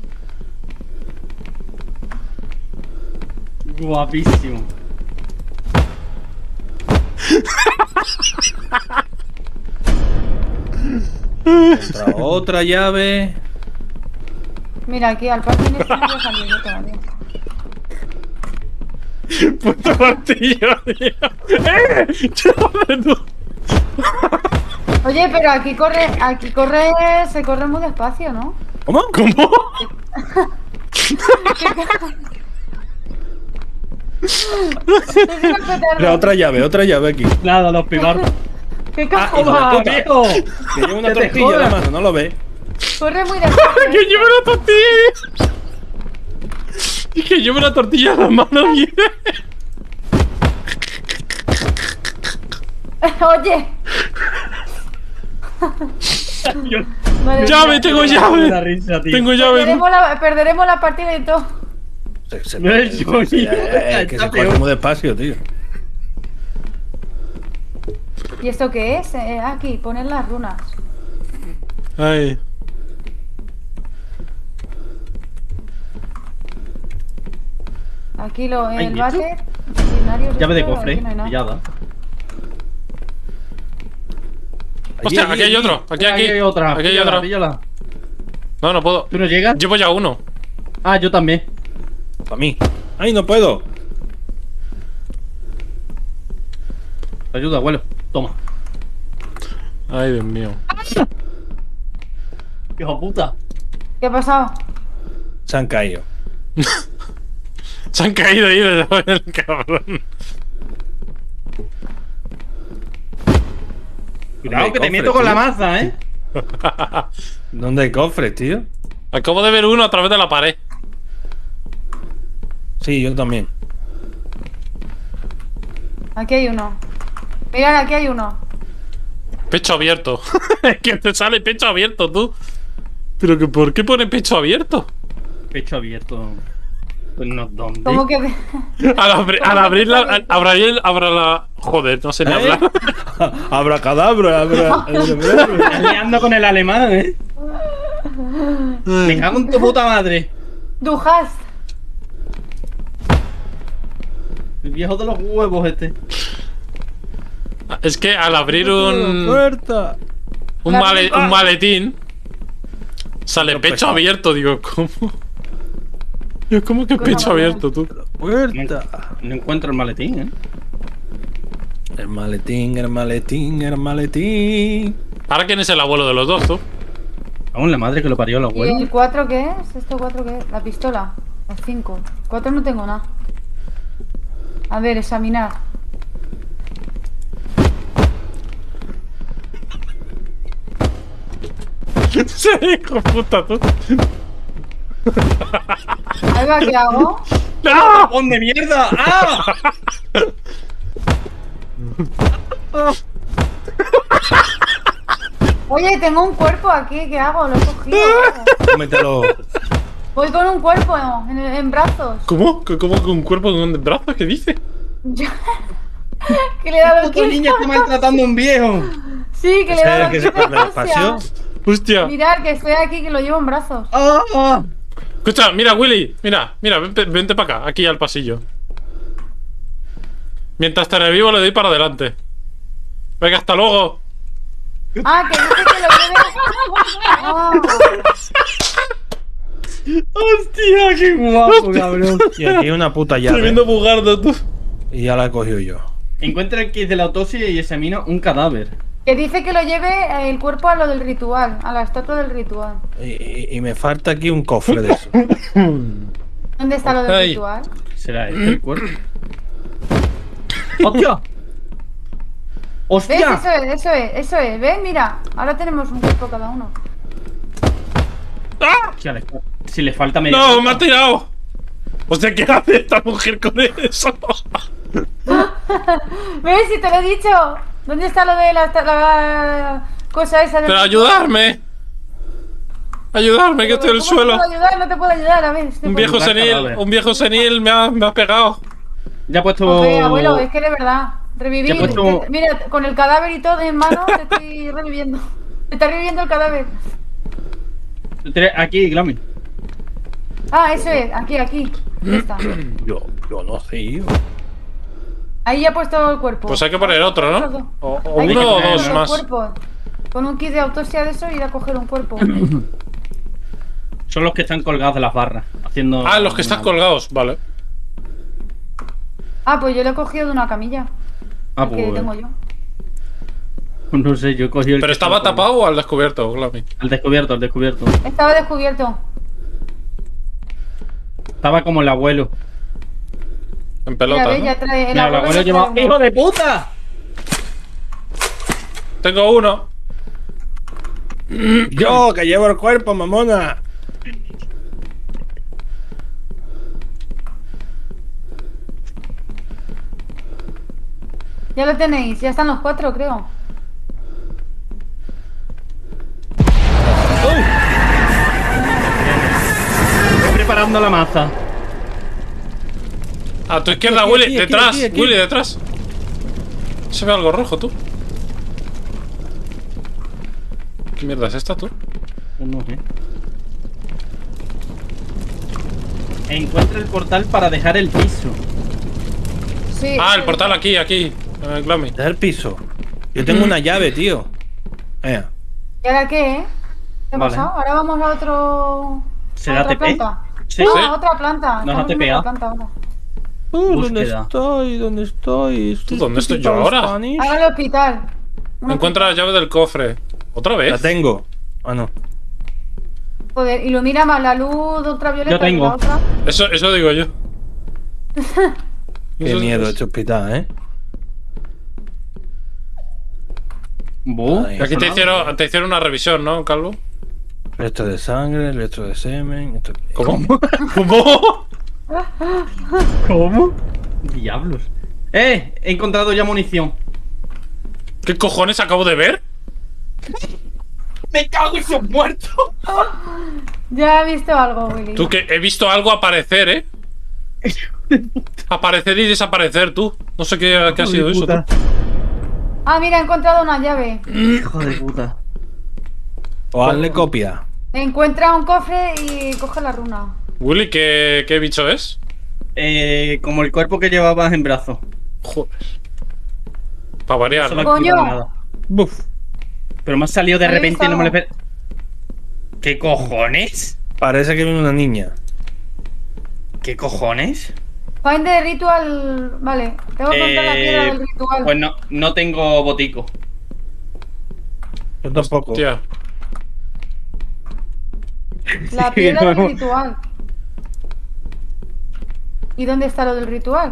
Guapísimo. Otra, otra llave. Mira, aquí al parking este no he salido todavía. Puto martillo, tío. ¡Eh! ¡Chaval, tú! Oye, pero aquí corre. Aquí corre. Se corre muy despacio, ¿no? ¿Cómo? ¿Cómo? Es una petarda. Mira, otra llave, otra llave aquí. Nada, los pibarros. ¿Qué ¡Ah, hijo cojones? de puta, viejo! Que lleva una Que te tortilla en la jodas. mano, ¿no lo ves? Corre muy despacio. ¡Que lleve una tortilla! Y que lleve una tortilla en la mano, bien. Oye. Madre ¡Llave! mía. ¡Tengo La llave! risa, tío. ¡Tengo llave! tú. Perderemos la, perderemos la partida y todo. Se, se- No es se- Johnny, se- eh, está que se peor. corre muy despacio, tío. ¿Y esto qué es? Eh, aquí, poner las runas. Ay. Aquí lo, Ay, el ¿y váter. Binarios, Llave de esto, cofre, aquí no hay nada. pillada. Allí, Hostia, allí, aquí hay allí. otro. Aquí, aquí. hay otra. Aquí hay píllala, otra. píllala. No, no puedo. ¿Tú no llegas? Llevo ya uno. Ah, yo también. Para mí. ¡Ay, no puedo! Ayuda, abuelo. Toma. Ay, Dios mío. Hijo puta. ¿Qué ha pasado? Se han caído. Se han caído ahí de el cabrón. Cuidado, que te cofre, meto con tío. la maza, ¿eh? ¿Dónde hay cofres, tío? Acabo de ver uno a través de la pared. Sí, yo también. Aquí hay uno. Mirad, aquí hay uno. Pecho abierto. Es que te sale pecho abierto, tú. Pero que ¿por qué pone pecho abierto? Pecho abierto. Pues no, ¿dónde? ¿Cómo que.? Al, abri- al abrirla, al- abrir, abra la. Joder, no sé ni ¿Eh? hablar. Abracadabra, abra. Estás liando con el alemán, ¿eh? Me cago en tu puta madre. Du hast. El viejo de los huevos este. Es que al abrir un. Puerta. Un, La- male- un maletín. Sale Otro pecho pesado. abierto, digo, ¿cómo? Digo, ¿cómo que Cosa pecho más abierto, tú? Puerta. No encuentro el maletín, ¿eh? El maletín, el maletín, el maletín. Ahora, ¿quién es el abuelo de los dos, tú? Aún la madre que lo parió a los ¿Y huevos. el cuatro qué es? ¿Esto cuatro qué es? La pistola. El cinco. cuatro no tengo nada. A ver, examinar. Sí, hijo de puta, tú. Ahí va, ¿qué hago? ¡No! ¡Pon de mierda! ¡Ah! Oye, tengo un cuerpo aquí, ¿qué hago? Lo he cogido. Mételo. Voy con un cuerpo en, en brazos. ¿Cómo? ¿Cómo con un cuerpo con un brazo? ¿Qué dice? Yo- que le he dado el Puto niño está maltratando a un viejo. Sí, que le he ¿Ese es dado el que se el corre el paseo? Hostia. Mirad, que estoy aquí, que lo llevo en brazos. ¡Ah! ah. Escucha, mira, Willy. Mira, mira, vente, vente para acá, aquí al pasillo. Mientras te revivo, le doy para adelante. Venga, hasta luego. Ah, que dice que lo lleve. Ah, ¡Hostia, qué guapo, cabrón! Y aquí hay una puta llave. Tremendo bugardo, tú. Y ya la he cogido yo. Encuentra el kit de la autopsia y examina un cadáver. que dice que lo lleve eh, el cuerpo a lo del ritual, a la estatua del ritual. Y, y- y me falta aquí un cofre de eso. ¿Dónde está lo del Ay. ritual? ¿Será este el cuerpo? ¡Hostia! ¿Ves? ¡Hostia! Eso es, eso es, eso es. ¿Ves? Mira, ahora tenemos un cuerpo cada uno. Hostia, le- si le falta medio. No, me ha tirado. O sea, ¿qué hace esta mujer con eso? ¿Ves? Si te lo he dicho. ¿Dónde está lo de la, la cosa esa del Pero ritual? ayudarme. Ayudarme, que estoy en el ¿Cómo suelo. te puedo ayudar? No te puedo ayudar, a ver. estoy Un por- viejo Buscar senil, cadáver. un viejo senil me ha, me ha pegado. Ya ha puesto. Joder, abuelo, es que de verdad. Revivir. Ya he puesto- te- mira, con el cadáver y todo en mano, te estoy reviviendo. Te está reviviendo el cadáver. Aquí, Glami. Ah, eso es, aquí, aquí. Ya está. Yo, yo no sé, hijo. Ahí ya he puesto el cuerpo. Pues hay que poner otro, Otros ¿no? dos. O, o Hay que uno o poner dos otro más. cuerpo. Con un kit de autopsia de eso ir a coger un cuerpo. Son los que están colgados de las barras. Haciendo. Ah, los que están colgados, vale. Ah, pues yo lo he cogido de una camilla. Ah, el que pues. tengo yo. No sé, yo he cogido el. ¿Pero que estaba estaba tapado o al descubierto, Glami? Al descubierto, al descubierto. Estaba descubierto. Estaba como el abuelo. En Mira, pelota, ve, ¿no? ya trae. El Mira, el abuelo abuelo ya lleva. trae uno. ¡Hijo de puta! Tengo uno. Yo, que llevo el cuerpo, mamona. Ya lo tenéis, ya están los cuatro, creo. Estoy preparando la maza. A tu izquierda, Aquí, Willy. aquí, aquí, detrás, aquí, aquí. Willy, detrás. Se ve algo rojo, tú. ¿Qué mierda es esta, tú? No sé. Encuentra el portal para dejar el piso. Sí. Ah, el portal aquí, aquí. En el Glami. Da el piso. Yo tengo una llave, tío. Venga. ¿Y ahora qué, eh? ¿Qué ha Vale. pasado? Ahora vamos a otro. ¿Será a otra T P? planta. Sí, no, sí. a otra planta. No es Estamos en A T P A. otra planta ahora. Uh, ¿dónde Búsqueda. estoy? ¿Dónde estoy? ¿Tú dónde estoy yo ahora? Spanish? Ahora el hospital. Un Encuentra la llave del cofre. ¿Otra La vez? tengo. Ah, no. Joder, ilumina más la luz ultravioleta. Yo tengo. que la otra. Eso, eso digo yo. Qué Eso- miedo este hospital, ¿eh? Bu, Ahí. Aquí te hicieron, te hicieron una revisión, ¿no, Calvo? Esto de sangre, el esto de semen. Esto... ¿Cómo? ¿Cómo? ¿Cómo? Diablos. Eh, he encontrado ya munición. ¿Qué cojones acabo de ver? Me cago en sus muertos. Ya he visto algo, Willy. Tú que he visto algo aparecer, ¿eh? Aparecer y desaparecer, tú. No sé qué, qué ha sido eso, tú. Ah, mira, he encontrado una llave. Hijo de puta. O hazle copia. Encuentra un cofre y coge la runa. Willy, ¿qué, qué bicho es? Eh, como el cuerpo que llevabas en brazos. Joder. Para variar, No ¿no? se lo Coño. activa nada. Buf. Pero me ha salido de Ahí repente y no me lo está. esperé. ¿Qué cojones? Parece que viene una niña. ¿Qué cojones? Find the ritual. Vale, tengo que encontrar la piedra del ritual. Pues no, no tengo botico. Yo tampoco. Hostia. La Sí, piedra no. del ritual. ¿Y dónde está lo del ritual?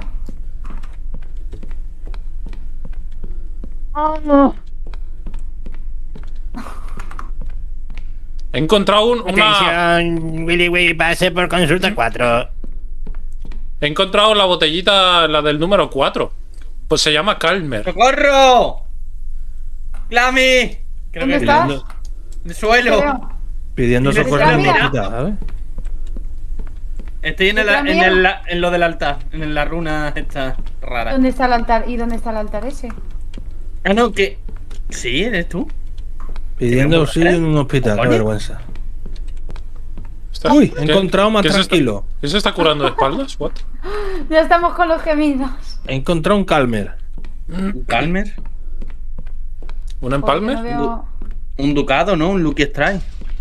He encontrado un- una. Willy Willy pase por consulta cuatro. He encontrado la botellita, la del número cuatro. Pues se llama Calmer. ¡Socorro! ¡Clami! Creo ¿Dónde que estás? Pidiendo, en el suelo. Creo. pidiendo Mira, socorro mira, en mira. visita, ¿sabes? Estoy en, el, ¿Detrás en, mío? el, en lo del altar, en la runa esta rara. ¿Dónde está el altar? ¿Y dónde está el altar ese? Ah, no, que. Sí, eres tú. Pidiendo ¿Tenemos auxilio mujer? en un hospital, qué ¿Cojones? vergüenza. Está- Uy, ¿Qué- he encontrado más qué se está- tranquilo. ¿Qué se está curando de espaldas? ¿What? Ya estamos con los gemidos. He encontrado un Calmer. ¿Un Calmer? ¿Un Porque empalme? no veo- Un ducado, ¿no? Un Lucky Strike.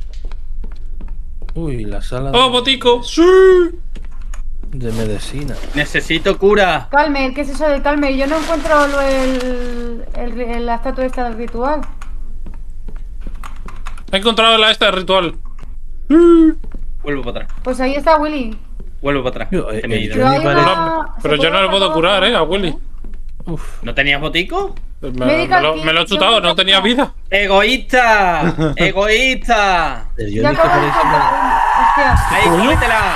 Uy, la sala de, ¡Oh, botico! ¡Sí! de medicina. Necesito cura. Calmer, ¿qué es eso del Calmer? Yo no encuentro lo- el, el- el- la estatua esta del ritual. He encontrado la esta de ritual. Vuelvo para atrás. Pues ahí está Willy. Vuelvo para atrás. Yo, eh, Que me he eh, ido. yo- Pero hay parece- una- Pero ¿se yo no puede le puedo bajar curar, eh, a abajo? Willy. Uf. ¿No tenías botico? Me, me Medical lo, kit, me lo he yo chutado, creo no que tenía no. vida. ¡Egoísta! ¡Egoísta! El yo Ya dije acabo por de eso. encontrar. Hostia. ¡Ahí, cómetela!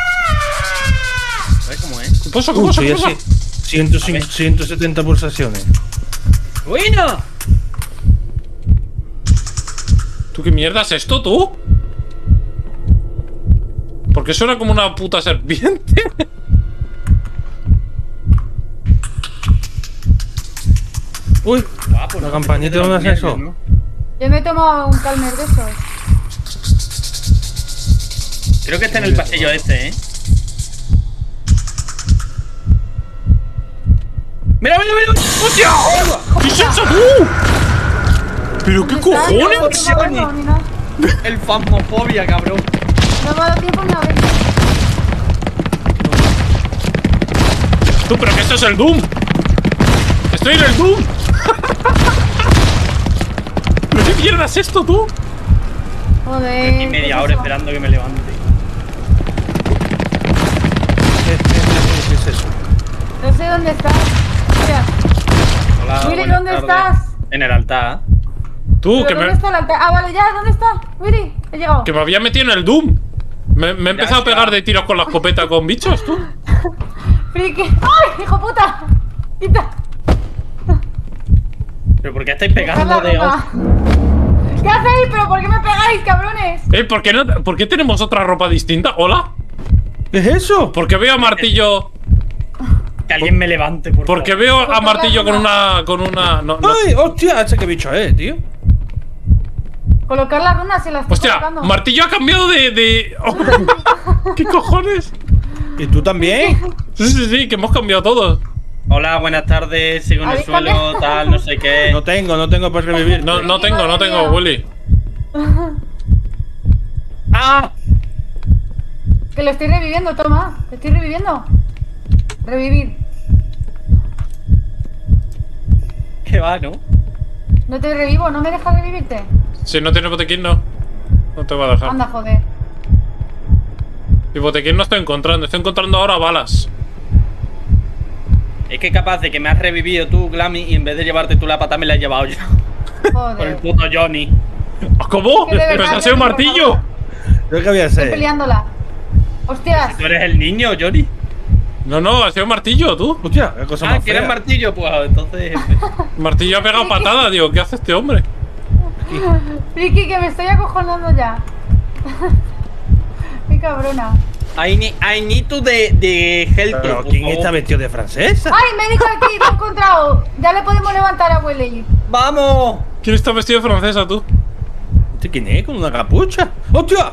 ¿Sabes cómo es? ¿Qué pasa? ¿Qué Uh, pasa? estoy ¿Qué así. pasa? ciento cinco, ciento setenta pulsaciones. ¡Bueno! ¿Tú qué mierda es esto, tú? ¿Por qué suena como una puta serpiente? Uy, Guapo, la ¿no? campanita de un los nervios, ascensor. ¿no? Yo me he tomado un Calmer de esos. Creo que está en el pasillo este, ¿eh? ¡Mira, mira, mira! ¡Hostia! ¿Qué es eso, tú? ¿Pero qué ¿Dónde está? cojones? No, no, no, no, ni nada. El fasmofobia, cabrón. No me ha dado tiempo ni a ver. Tú, pero que esto es el Doom. Estoy en el Doom. ¿Pero qué mierda es esto, tú? Joder. Y media ¿qué es hora eso? esperando que me levante. ¿Qué, qué- qué- qué es eso? No sé dónde estás. Mira, Hola, Willy, buenas ¿dónde tardes. estás? En el altar. Tú, ¿pero que ¿dónde me, está el altar? Ah, vale, ya, ¿dónde está? Willy, he llegado. que me había metido en el Doom. Me, me he empezado a Gracias. pegar de tiros con la escopeta con bichos, tú. Friki. ¡Ay, hijo puta! ¡Quita! ¿Pero por qué estáis Dejar pegando la de runa. ¿Qué hacéis? ¿Pero por qué me pegáis, cabrones? Eh, ¿por qué, no, ¿por qué tenemos otra ropa distinta? ¿Hola? ¿Qué es eso? ¿Por qué veo a Martillo? Que alguien me levante, por Porque favor. veo a Porque Martillo la con runa- una... con una... no, no. ¡Ay! ¡Hostia! ¿Ese qué bicho es, tío? Colocar las runas se las estoy Hostia, colocando. Martillo ha cambiado de... de... Oh, ¿qué cojones? ¿Y tú también? Sí, sí, sí, que hemos cambiado todos. Hola, buenas tardes. Sigo en el ¿Habéis suelo, cambiado? tal, no sé qué. No tengo, no tengo para revivir. No, no tengo, no tengo, Willy. ¡Ah! Que lo estoy reviviendo, toma. Lo estoy reviviendo. Revivir. Que va, ¿no? No te revivo, no me dejas revivirte. Si no tienes botequín, no. No te va a dejar. Anda, joder. Y botequín no estoy encontrando. Estoy encontrando ahora balas. Es que capaz de que me has revivido tú, Glammy, y en vez de llevarte tú la pata me la he llevado yo. Por el Joder. puto Johnny. ¿Cómo? Que de Pero verdad, se ha sido un Johnny, por martillo. favor. Yo qué voy a Estoy hacer. peleándola. Hostias. Tú eres el niño, Johnny. No, no, ha sido un martillo, tú. Hostia, qué cosa Ah, más que eres fea. martillo, pues entonces. El martillo ha pegado patada, digo, ¿qué hace este hombre? Vicky, que me estoy acojonando ya. Qué cabrona. I need, I need to de, de help. Pero por ¿quién favor. está vestido de francesa? ¡Ay, medical kit! ¡Lo he encontrado! Ya le podemos levantar a Willy. ¡Vamos! ¿Quién está vestido de francesa, tú? ¿Este quién es? Con una capucha. ¡Hostia!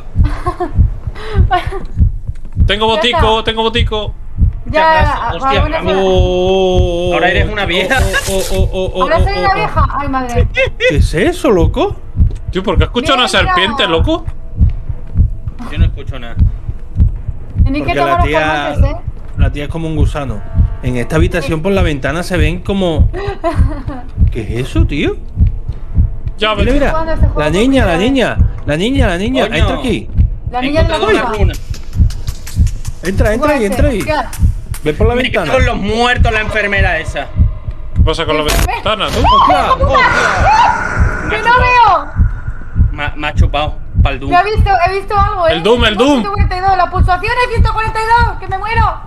Tengo botico, tengo botico. Ya, gracias. a- Hostia, a- vamos. Oh, Ahora eres una vieja. Oh, oh, oh, oh, ¿Ahora oh, soy oh, una oh. vieja? ¡Ay, madre! ¿Qué es eso, loco? Tío, ¿por qué has escuchado una Mira. serpiente, loco? Yo no escucho nada. Ni que Porque tomar la los tía, calmantes, ¿eh? la tía es como un gusano. En esta habitación por la ventana se ven como... ¿Qué es eso, tío? Ya, Mira, vete. mira. jugando este juego La por niña, la primera niña. La niña, la niña. Coño. Entra aquí. La He niña de la encontrado una culpa. runa. Entra, entra ahí, entra ahí. Hostia. Ve por la Me ventana. cago en los muertos, la enfermera esa. ¿Qué pasa con la ventana, tú? Hostia, hostia. ¡Que no veo! Me, ha- me ha chupado. Pa'l Doom. Yo he visto, he visto algo, ¿eh? El Doom, el Doom. ciento cuarenta y dos, la pulsación es ciento cuarenta y dos, que me muero.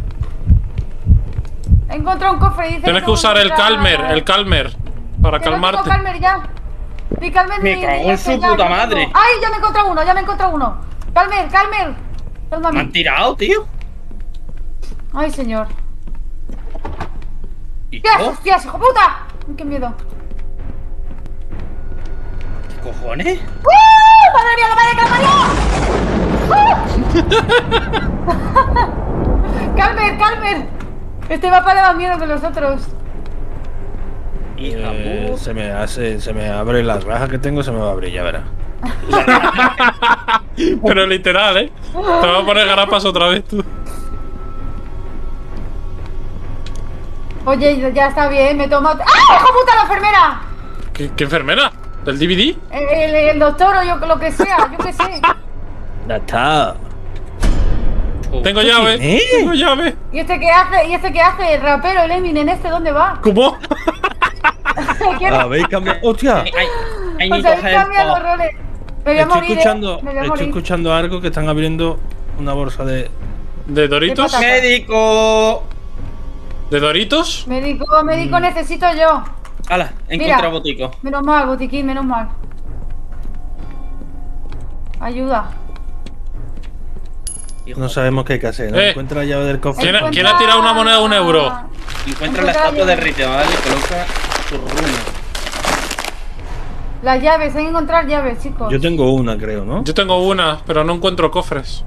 He encontrado un cofre y dice... Tienes que usar el calmer, el calmer. Para Que no calmarte. tengo calmer ya. Ni calmer Me ni- cago ni en este su ya, puta ya tengo. madre. ¡Ay, ya me he encontrado uno, ya me he encontrado uno! ¡Calmer, calmer! Me Cálmame. han tirado, tío. ¡Ay, señor! ¿Y ¡Hostias, yo? hostias, hijo puta! Ay, ¡qué miedo! ¿Qué cojones? ¡Uh! ¡Madre mía, la madre que parió! ¡Calmer, calmer! Este mapa da más miedo que los otros. Hija Eh, puta. se me hace, se me abre las bajas que tengo, se me va a abrir, ya verás. Pero literal, ¿eh? Te vas a poner garapas otra vez, tú. Oye, ya está bien, me tomo... ¡Ah, hijo puta, la enfermera! ¿Qué, qué enfermera? ¿Del D V D? El, el- el doctor o yo, lo que sea, yo qué sé. Ya está. Tengo ¿Esto llave. quién es? Tengo llave. ¿Y este qué hace? ¿Y este qué hace? El rapero, el Eminem, ¿este dónde va? ¿Cómo? ¿Quién? Habéis cambiado. ¡Hostia! Ay, ay, ay, Pues ni habéis coger cambiado los todo. roles. Me voy a Estoy morir, ¿eh? escuchando, Me voy a estoy morir. escuchando algo que están abriendo una bolsa de. ¿De Doritos? ¿Qué pasa? Médico. ¿De Doritos? Médico, médico necesito yo. Hala, he Mira. encontrado botico. Menos mal, botiquín, menos mal. Ayuda. Hijo. No sabemos qué hay que hacer, ¿no? Eh. Encuentra la llave del cofre. ¿Quién ha- Encuentra- quién ha tirado una moneda de un euro? Encuentra la Encuentra estatua de la- ritual y coloca su runa. Las llaves, hay que encontrar llaves, chicos. Yo tengo una, creo, ¿no? Yo tengo una, pero no encuentro cofres.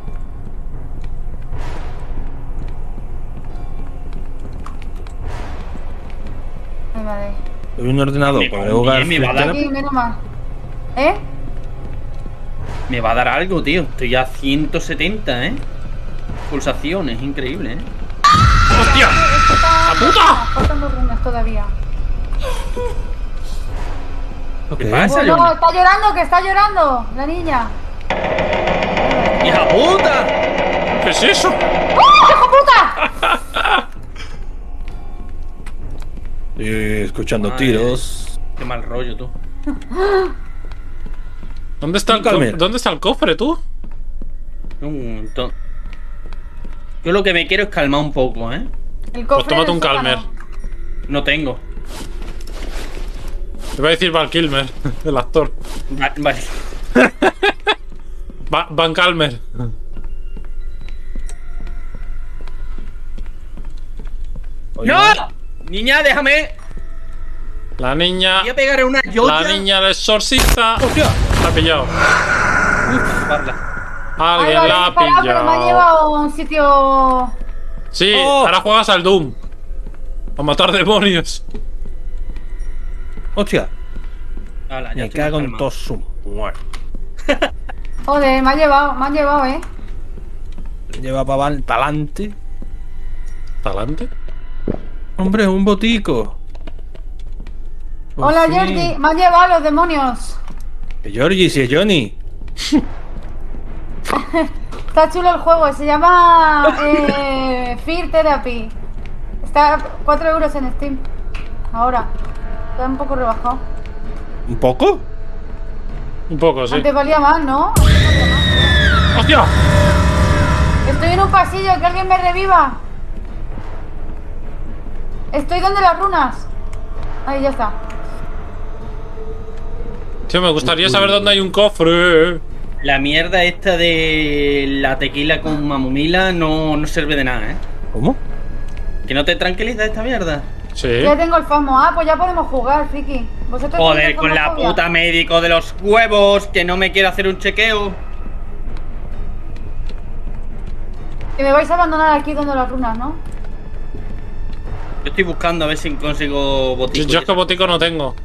Ay, vale. Hay un ordenador, Me podré cago en jugar. diez, me va a dar- Flip Aquí, menos mal. ¿Eh? Me va a dar algo, tío. Estoy a ciento setenta, ¿eh? Pulsaciones, increíble, ¿eh? ¡Hostia! ¡La puta! Faltan dos runas todavía. Ok. ¿Qué pasa, Oh, no, Johnny? está llorando, que está llorando la niña. ¡Hija puta! ¿Qué es eso? ¡Oh, hijo puta! Estoy escuchando Madre. tiros. Qué mal rollo, tú. ¿Dónde está, el Un calmer. co- ¿Dónde está el cofre, tú? Un montón. Yo lo que me quiero es calmar un poco, ¿eh? El Pues cofre tómate del un calmer. sótano. No tengo. Te voy a decir Val Kilmer, el actor. Va- vale. Va- Van Calmer. Oye, ¡No! Niña, déjame. La niña. Voy a pegar una yoya. La niña del exorcista. ¡Hostia! La ha pillado. Parla. Ay, Alguien vale, la ha disparado, pero me ha pillado. llevado a un sitio... Sí, Oh. ahora juegas al Doom. A matar demonios. ¡Hostia! Hala, ya Me estoy cago en calmado. todo su muerte. Joder, me ha llevado, me han llevado, ¿eh? Lleva para adelante. ¿Talante? Hombre, un botico. Por Hola, fin. Georgie, me han llevado los demonios. Que Georgie, si es Johnny. Está chulo el juego, se llama eh, Fear Therapy. Está a cuatro euros en Steam. Ahora. Está un poco rebajado. ¿Un poco? Un poco, sí. Antes valía más, ¿no? ¡Hostia! Estoy en un pasillo, que alguien me reviva. Estoy donde las runas. Ahí ya está. Tío, me gustaría saber dónde hay un cofre. La mierda esta de la tequila con mamumila no, no sirve de nada, ¿eh? ¿Cómo? ¿Que no te tranquiliza esta mierda? Sí. Ya tengo el fasmo. Ah, pues ya podemos jugar, friki. ¿Vosotros Joder, tenéis con la fasmofobia? puta médico de los huevos, que no me quiere hacer un chequeo. Que me vais a abandonar aquí donde las runas, ¿no? Yo estoy buscando a ver si consigo Yo, botico. yo es que botico no tengo.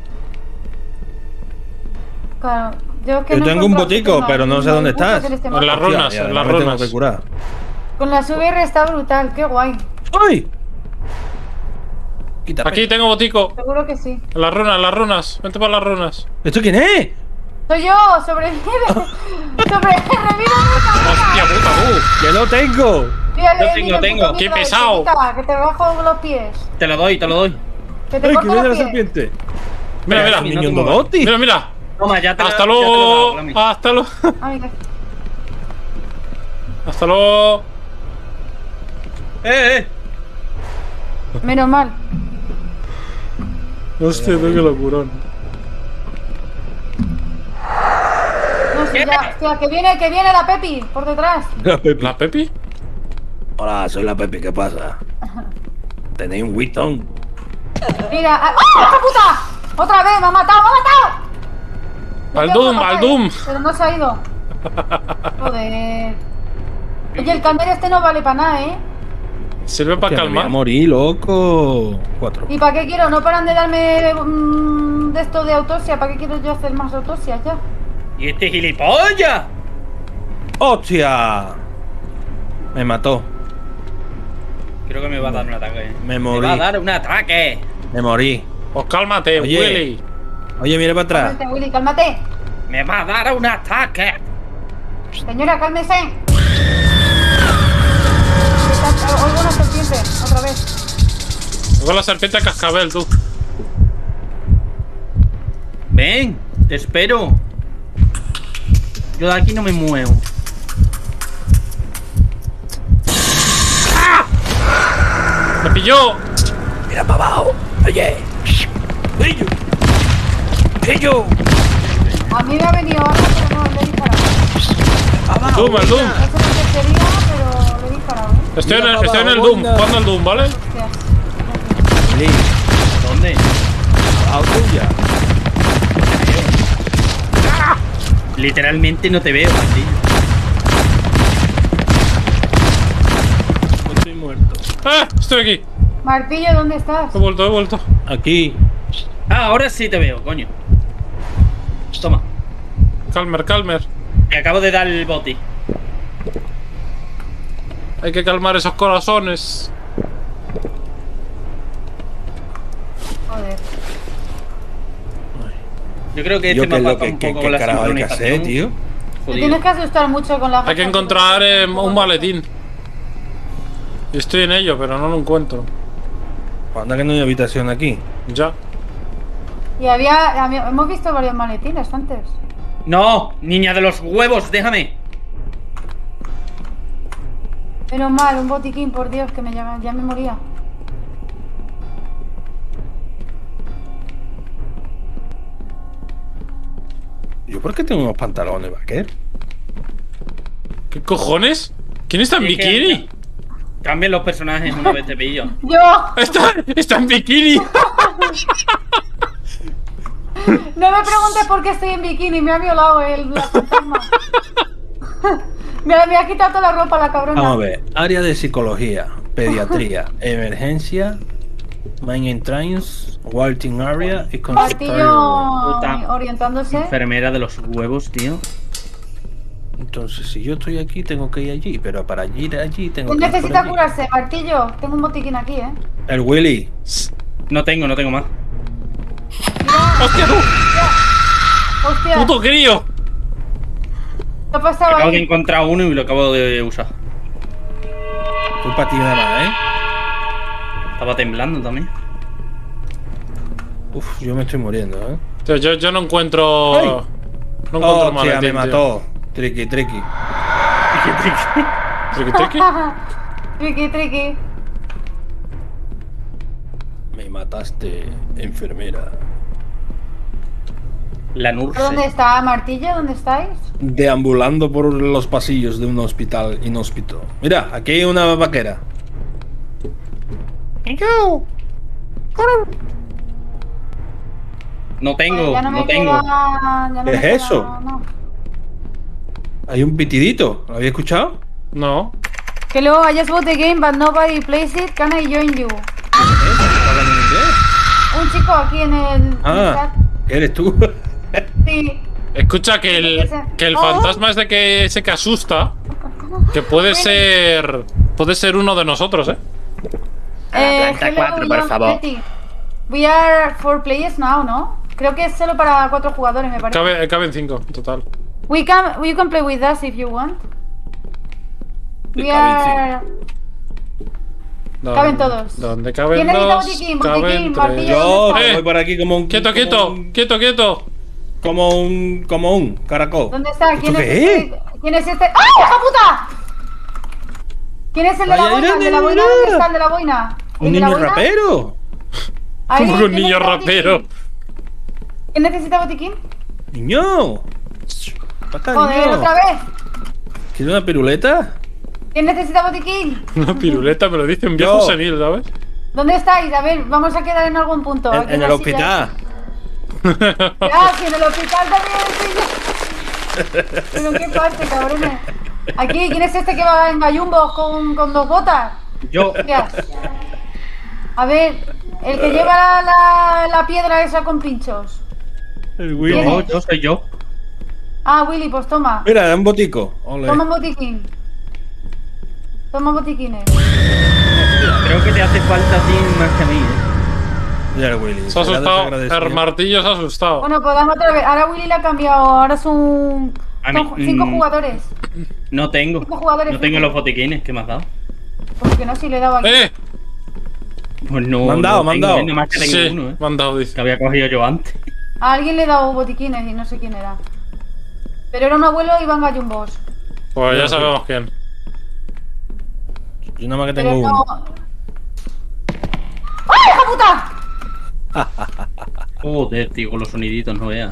Claro. Yo, es que Yo no tengo un encuentro botico, sitio, pero no sé hay dónde muchos estás. en este En mapa. las runas, Hostia, en ya las me tengo runas. que curar. Con la V R está brutal, qué guay. ¡Ay! Quítame. Aquí tengo botico. Seguro que sí. En las runas, en las runas. Vente para las runas. ¿Esto quién es? Soy yo, sobrevive. Sobrevive. Hostia puta, uh. ¡Que no tengo! Yo tengo, tengo. ¡Qué pesado! Que te bajo los pies. Te lo doy, te lo doy. Que te ¡Ay, que corto viene la los pies. serpiente! Mira, mira. Sí, Niño no tengo- Dodoti. Mira, mira. Toma, ya te Hasta lo, ya te lo he dado, luego. Lami. Hasta luego. Ay, que- Hasta luego. ¡Eh, eh! Menos mal. Hostia, qué locurón. No sé, ya. Hostia, que viene, que viene la Pepi por detrás. La Pepi. ¿La Pepi? Hola, soy la Pepi, ¿qué pasa? Tenéis un Winston. Mira. ah- ¡Oh, ¡esta puta! ¡Otra vez! ¡Me ha matado! ¡Me ha matado! Le Al pego Doom, una al pata, Doom. eh, Pero no se ha ido. Joder. Oye, el calmer este no vale para nada, ¿eh? Sirve para Que me voy a calmar. morir, loco. Cuatro. ¿Y para qué quiero? No paran de darme mm, de esto de autopsia. ¿Para qué quiero yo hacer más autopsias ya? ¡Y este gilipollas! ¡Hostia! Me mató. Creo que me va a dar un ataque. Me Me morí. va a dar un ataque. Me morí. Pues cálmate, Oye. Willy. Oye, mira para atrás. Cálmate, Willy, cálmate. Me va a dar un ataque. Señora, cálmese. Está- Oigo una serpiente, otra vez. Con la serpiente cascabel, tú. Ven, te espero. Yo de aquí no me muevo. ¡Me pilló! Mira para abajo. Oye. ¡Ello! ¡Ello! A mí me ha venido algo, pero no le he disparado. Doom, el Doom. No sé lo que sería, pero le he disparado, ¿eh? Estoy en Mira el, para estoy en el abajo, Doom. onda. Jugando al Doom, ¿vale? Hostias. Lee, ¿Dónde? a tuya. Literalmente no te veo, tío. Estoy muerto. ¡Ah! Estoy aquí. Martillo, ¿dónde estás? He vuelto, he vuelto. Aquí. Ah, ahora sí te veo, coño. Toma. Calmer, calmer. Te acabo de dar el boti. Hay que calmar esos corazones. Joder. Yo creo que Yo este qué es mapa lo está que, un que, poco que con la carajo hay que hacer, sincronización. tío. Te Jodido. tienes que asustar mucho con la Hay que encontrar eh, un maletín. Y estoy en ello, pero no lo encuentro. Anda que no hay habitación aquí. Ya. Y había, había- hemos visto varios maletines antes. No, niña de los huevos, déjame. Menos mal, un botiquín, por Dios, que me llama, ya me moría. ¿Yo por qué tengo unos pantalones vaqueros? ¿Qué cojones? ¿Quién está en Es que- bikini? Cambien los personajes una vez te pillo. ¡Yo! ¡Está, está en bikini! No me preguntes por qué estoy en bikini, me ha violado el la fantasma. me, ha- me ha quitado toda la ropa la cabrona. Vamos a ver. Área de psicología, pediatría, emergencia, main entrance, waiting area y consultorio. Martillo Puta. orientándose. Enfermera de los huevos, tío. Entonces, si yo estoy aquí, tengo que ir allí, pero para ir allí tengo ¿Quién que ir por necesita allí. curarse? Martillo, tengo un botiquín aquí, ¿eh? El Willy. No tengo, no tengo más. ¡Hostia, tú! Hostia, ¡Puto crío! ¿qué ha pasado Acabo de ahí? encontrar uno y lo acabo de usar. Fue para ti nada más, ¿eh? Estaba temblando también. Uf, yo me estoy muriendo, ¿eh? Tío, yo, yo no encuentro. ¡Ay! No encuentro Oh, el tía, maletín, me tío. mató. Triqui, triqui. ¿Triqui, triqui? Triqui, triqui. Me mataste, enfermera. La Nurse. ¿Dónde está Martillo? ¿Dónde estáis? Deambulando por los pasillos de un hospital inhóspito. Mira, aquí hay una vaquera. No tengo, Ya no me no tengo. queda- ya no ¿Qué me es queda- eso? no. Hay un pitidito. ¿Lo había escuchado? No. Hello, I just bought the game, but nobody plays it. Can I join you? ¿Hablan en inglés? Un chico aquí en el, en el Ah, chat. ¿eres tú? Sí. Escucha que el, que el Oh. fantasma es de que ese que asusta. Que puede ser. Puede ser uno de nosotros, eh. Eh, planta hello, cuatro, por young favor. Betty. We are four players now, ¿no? Creo que es solo para cuatro jugadores, me parece. Cabe, caben cinco, en total. We can, we can play with us if you want. We caben are... ¿Dónde- Caben todos. ¿Dónde caben ¿Quién necesita dos? botiquín? Caben Botiquín, tres. martillo. Yo ¿Dónde está? voy por aquí como un. Quieto, como quieto, un- quieto, quieto. Como un. Como un caracol. ¿Dónde está? ¿Quién ¿Esto es qué este? ¿Quién es este? ¡Ay, hija puta! ¿Quién es el de la Vaya, boina? ¿El de la mira, boina? mira. ¿Dónde está el de la boina? ¿El Un de la niño boina? rapero. Ahí, Como un ¿quién niño necesita rapero. botiquín? ¿Quién necesita botiquín? Niño. Basta, Joder, niño. otra vez. ¿Quieres una piruleta? ¿Quién necesita botiquín? Una piruleta, me lo dice un viejo Yo. senil, ¿sabes? ¿Dónde estáis? A ver, vamos a quedar en algún punto. En, Aquí en la el silla. hospital. Ya, si en el hospital también estoy yo. Pero qué parte, cabrones. Aquí, ¿quién es este que va en gallumbos con, con dos botas? Yo. Hostia. A ver, el que lleva la, la, la piedra esa con pinchos. El Yo, Willy. ¿Quién es? yo soy yo. Ah, Willy, pues toma. Mira, un botico. Ole. Toma un botiquín. Toma botiquines. Creo que te hace falta a ti más que a mí, ¿eh? Mira el Willy. Se ha será asustado. desagradecido. El martillo se ha asustado. Bueno, pues dame otra vez. Ahora Willy le ha cambiado. Ahora son, A son mí, cinco mm, jugadores. No tengo. Cinco jugadores, No tengo cinco. los botiquines que me has dado. Porque no, si le he dado aquí. ¡Eh! Pues no. Me han dado, no me han tengo, dado. ¿eh? Nada más que tengo Sí, uno, ¿eh? me han dado, dice. Que había cogido yo antes. A alguien le he dado botiquines y no sé quién era. Pero era un abuelo y Iván Gallumbos. Pues ya No, sabemos quién. Yo nada más que Pero tengo no. uno. ¡Ay, hija puta! Joder, tío, con los soniditos, no veas.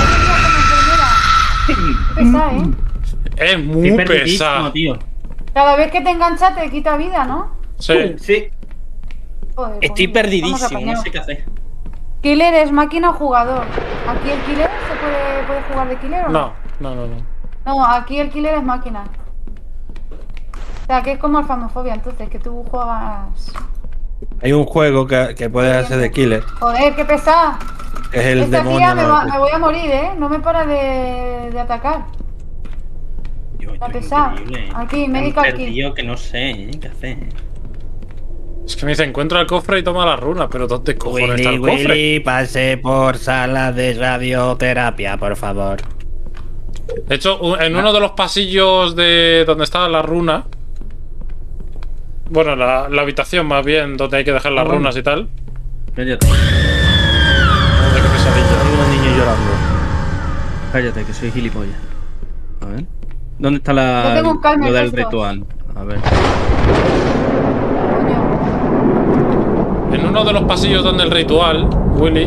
Qué pesa, ¿eh? Es muy Qué perdidísimo, pesado. tío. Cada vez que te engancha te quita vida, ¿no? Sí. Sí. Joder, Estoy pues mira, perdidísimo, estamos no apañados. sé qué hacer. ¿Killer es máquina o jugador? ¿Aquí el killer se puede, puede jugar de killer o no? No, no, no, no. No, aquí el killer es máquina. O sea, que es como el Phasmophobia, entonces, que tú juegas... Hay un juego que, que puedes hacer de killer. Joder, qué pesada. Que es el Esta demonio. tía me, va- norte. me voy a morir, ¿eh? No me para de, de atacar. Yo, La esto es pesada. increíble, ¿eh? Aquí, Tan medical kit. perdido que no sé, ¿eh? ¿Qué hacer? Es que me dice, encuentra el cofre y toma la runa, pero ¿dónde cojones está el Willy, cofre? Willy, pase por sala de radioterapia, por favor. De hecho, u- en uno de los pasillos de donde está la runa. Bueno, la, la habitación más bien, donde hay que dejar las Ah, bueno. runas y tal. Cállate, Joder, qué pesadilla. Hay un niño llorando. cállate, que soy gilipollas. A ver. ¿Dónde está la, Yo tengo un calma lo del en estos. ritual? A ver. Coño. En uno de los pasillos donde el ritual, Willy.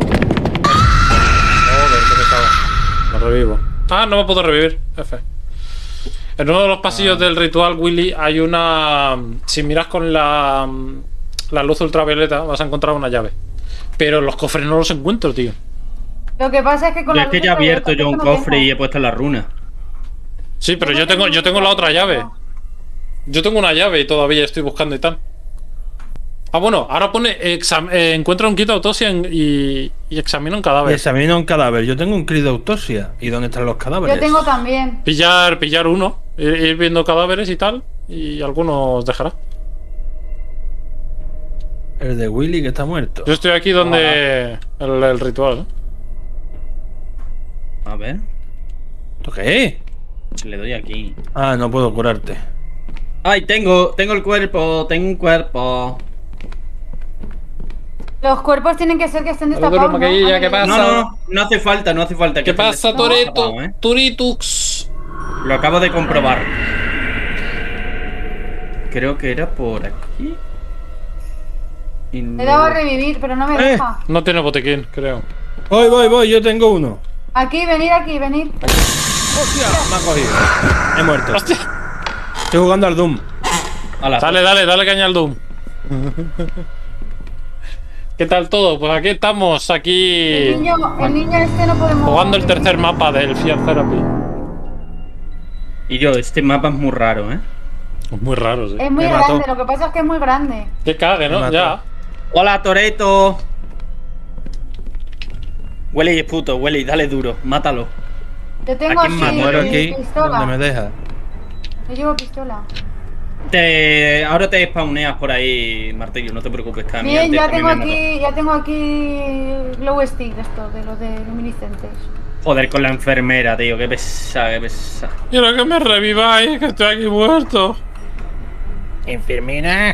Joder, qué pesado. Me revivo. Ah, no me puedo revivir. F. En uno de los pasillos del ritual, Willy, hay una. Si miras con la. La luz ultravioleta, vas a encontrar una llave. Pero los cofres no los encuentro, tío. Lo que pasa es que con Yo la es que luz ya he abierto ultravioleta yo un no tengo. cofre y he puesto la runa. Sí, pero Yo yo no tengo, tengo yo tengo la otra ninguna. llave. Yo tengo una llave y todavía estoy buscando y tal. Ah, bueno, ahora pone exam- eh, encuentra un kit de autopsia en- y, y examina un cadáver. Examina un cadáver. Yo tengo un kit de autopsia. ¿Y dónde están los cadáveres? Yo tengo también. Pillar, pillar uno, ir, ir viendo cadáveres y tal, y algunos dejará. El de Willy que está muerto. Yo estoy aquí donde el, el ritual. ¿eh? A ver. ¿Esto qué es? Se le doy aquí. Ah, no puedo curarte. Ay, tengo, tengo el cuerpo, tengo un cuerpo. Los cuerpos tienen que ser que estén Duro, destapados, ¿no? maquilla, Ah, ¿qué que- pasa? No, no, no hace falta, no hace falta. que ¿Qué estén pasa, destapados, Toreto? ¿eh? Turitux. Lo acabo de comprobar. Creo que era por aquí. Y Le he dado a luego- revivir, pero no me Eh. deja. No tiene botiquín, creo. Voy, voy, voy, yo tengo uno. Aquí, venir aquí, venir. Hostia, me ha cogido. He muerto. ¡Hostia! Estoy jugando al Doom. Ala. Dale, dale, dale caña al Doom. ¿Qué tal todo? Pues aquí estamos, El aquí niño, el niño este no podemos. jugando el tercer mapa del Fear Therapy. Y yo, este mapa es muy raro, ¿eh? Es muy raro, sí. Es muy Me mató. grande, lo que pasa es que es muy grande. Que cague, Me ¿no? mató. Ya. Hola, Toreto. Huele y es puto, huele y dale duro, mátalo. Yo tengo ¿A quién aquí, más? Muero aquí pistola. donde me deja. Yo llevo pistola. Te... Ahora te spawneas por ahí, Martillo, no te preocupes, que a mí Bien, antes ya también tengo me mató. aquí, ya tengo aquí glow stick esto, de los de luminiscentes. Joder, con la enfermera, tío, qué pesada, qué pesada. Quiero que me reviváis, que estoy aquí muerto. Enfermera.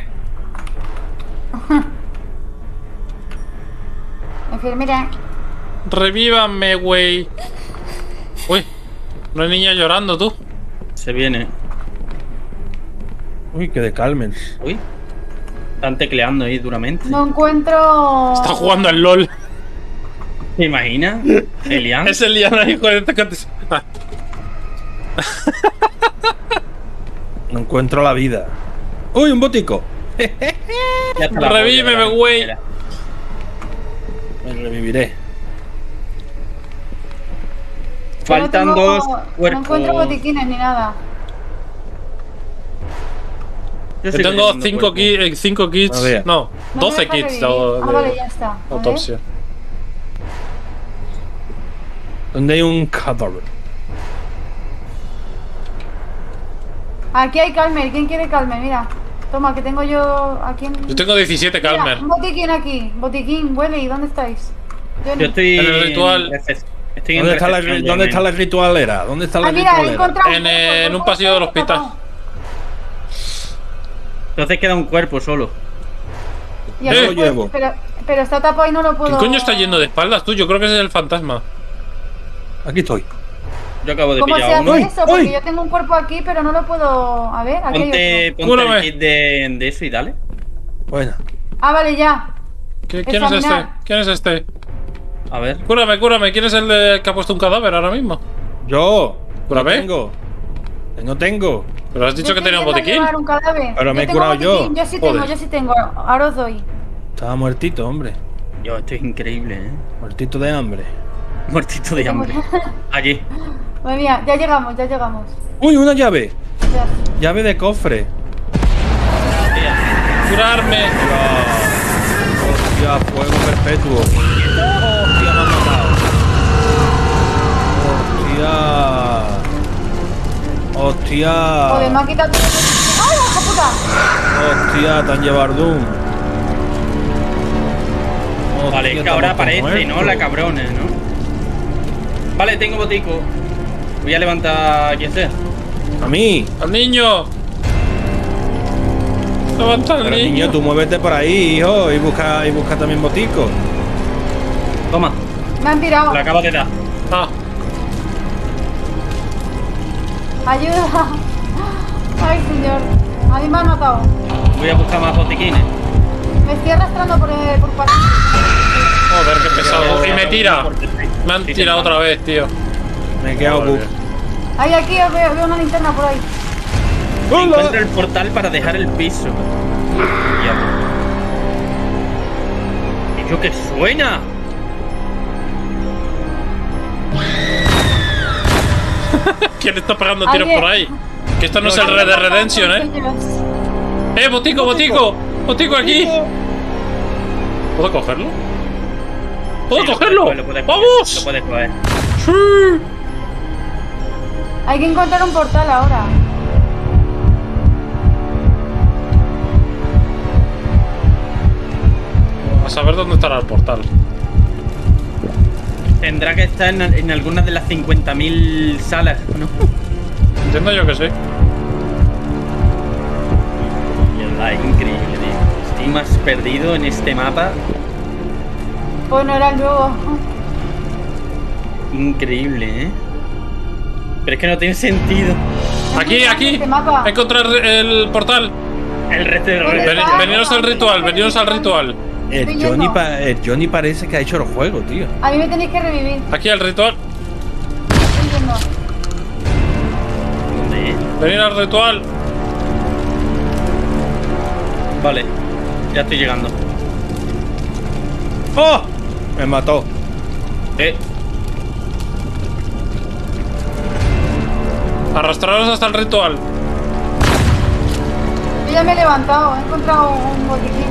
Enfermera. Revívanme, güey. Uy, no hay niña llorando, tú. Se viene. Uy, que de calmen. Uy. Están tecleando ahí duramente. No encuentro. Está jugando al LOL. ¿Te imaginas? Elian. Es el Liana, hijo de este. Ah, No encuentro la vida. Uy, un botico. Ya está la Revíveme, polla de la güey. enfermera. Me reviviré. Yo no Faltan tengo- dos No cuerpos. encuentro botiquines ni nada. Yo Yo sigo tengo teniendo cinco cuerpos. kits, cinco kits, A ver. no, No doce me deja kits de, revivir. Ah, de vale, ya está. A ver. autopsia. Donde hay un cadáver. Aquí hay Calmer. ¿Quién quiere Calmer? Mira. Toma, que tengo yo aquí en. Yo tengo diecisiete Mira, Calmer. un botiquín aquí. Botiquín, huele. ¿Y dónde estáis? Yo, Yo estoy En el ritual. Estoy en ¿Dónde está, la, recepción, ¿Dónde yo, está la ritualera? ¿Dónde está la Ah, mira, he ritualera? encontrado. En, cuerpo, eh, en un cuerpo, pasillo del cuerpo, hospital. cuerpo. Entonces queda un cuerpo solo. Y Eh, aquí, lo llevo. Pero, pero está tapado y no lo puedo. ¿Qué coño está yendo de espaldas tú? Yo creo que ese es el fantasma. Aquí estoy. Yo acabo de ¿Cómo se pillar hace uno. ¡Uy! eso? Porque ¡Uy! yo tengo un cuerpo aquí, pero no lo puedo. A ver, aquí hay Ponte, otro. ponte Cúrame. el kit de, de eso y dale. Bueno. Ah, vale, ya. ¿Qué- ¿Quién es este? Examinar. ¿Quién es este? A ver. Cúrame, cúrame. ¿Quién es el de que ha puesto un cadáver ahora mismo? Yo. ¿Pero no ve? tengo. No tengo. Pero has dicho Yo que estoy tenía un yendo a botiquín. llevar un cadáver. Pero me he tengo curado yo. botiquín, Yo sí tengo, Joder. yo sí tengo. Ahora os doy. Estaba muertito, hombre. Yo, esto es increíble, eh. Muertito de hambre. Muertito de hambre. Aquí. Madre mía, ya llegamos, ya llegamos. Uy, una llave. Ya. Llave de cofre. Curarme. Hostia, fuego perpetuo. Hostia, me han matado. Hostia. Hostia. Joder, me ha quitado todo. ¡Ay, hijo puta! Hostia, te han llevado Doom. Vale, es que ahora aparece, ¿no? La cabra. cabrona, ¿no? Vale, tengo botico. Voy a levantar a quien sea. A mí. ¡Al niño! ¡Levanta al Pero niño! niño, tú muévete por ahí, hijo, y busca, y busca también botico. Toma, Me han tirado. lo acabo de dar. Ah, Ayuda. Ay, señor. A mí me han matado. Voy a buscar más botiquines. Me estoy arrastrando por, eh, por pasillo. joder, qué pesado. Y me tira. Me han Sí, tirado sí, otra vez, tío. Me he quedado bug. Ay, aquí veo, veo una linterna por ahí. Encuentra el portal para dejar el piso. Ya. ¿Y yo qué suena? ¿Quién está pegando tiros Alguien- por ahí? Que esto no es el Red Dead Redemption, ¿eh? ¡Eh, botico, botico! ¡Botico aquí! ¿Puedo cogerlo? ¿Puedo Sí, lo cogerlo? puedes- lo puedes coger, ¡Vamos! Lo puedes coger. ¡Sí! Hay que encontrar un portal ahora. A saber dónde estará el portal. Tendrá que estar en, en alguna de las cincuenta mil salas, ¿no? Entiendo yo que sí. Y es increíble, tío. Estoy más perdido en este mapa. Pues no era el nuevo. Increíble, ¿eh? Pero es que no tiene sentido. Aquí, aquí. Este mapa. Encontrar el portal. El resto de ¿Dónde Ven- está? veniros al ritual, veniros al ritual. El Estoy Johnny, yendo. pa- el Johnny parece que ha hecho el juego, tío. A mí me tenéis que revivir. Aquí al ritual. Estoy yendo. ¿Dónde es? Venid al ritual. Vale, ya estoy llegando. ¡Oh! Me mató. Eh, Arrastraros hasta el ritual. Yo ya me he levantado, he encontrado un botiquín.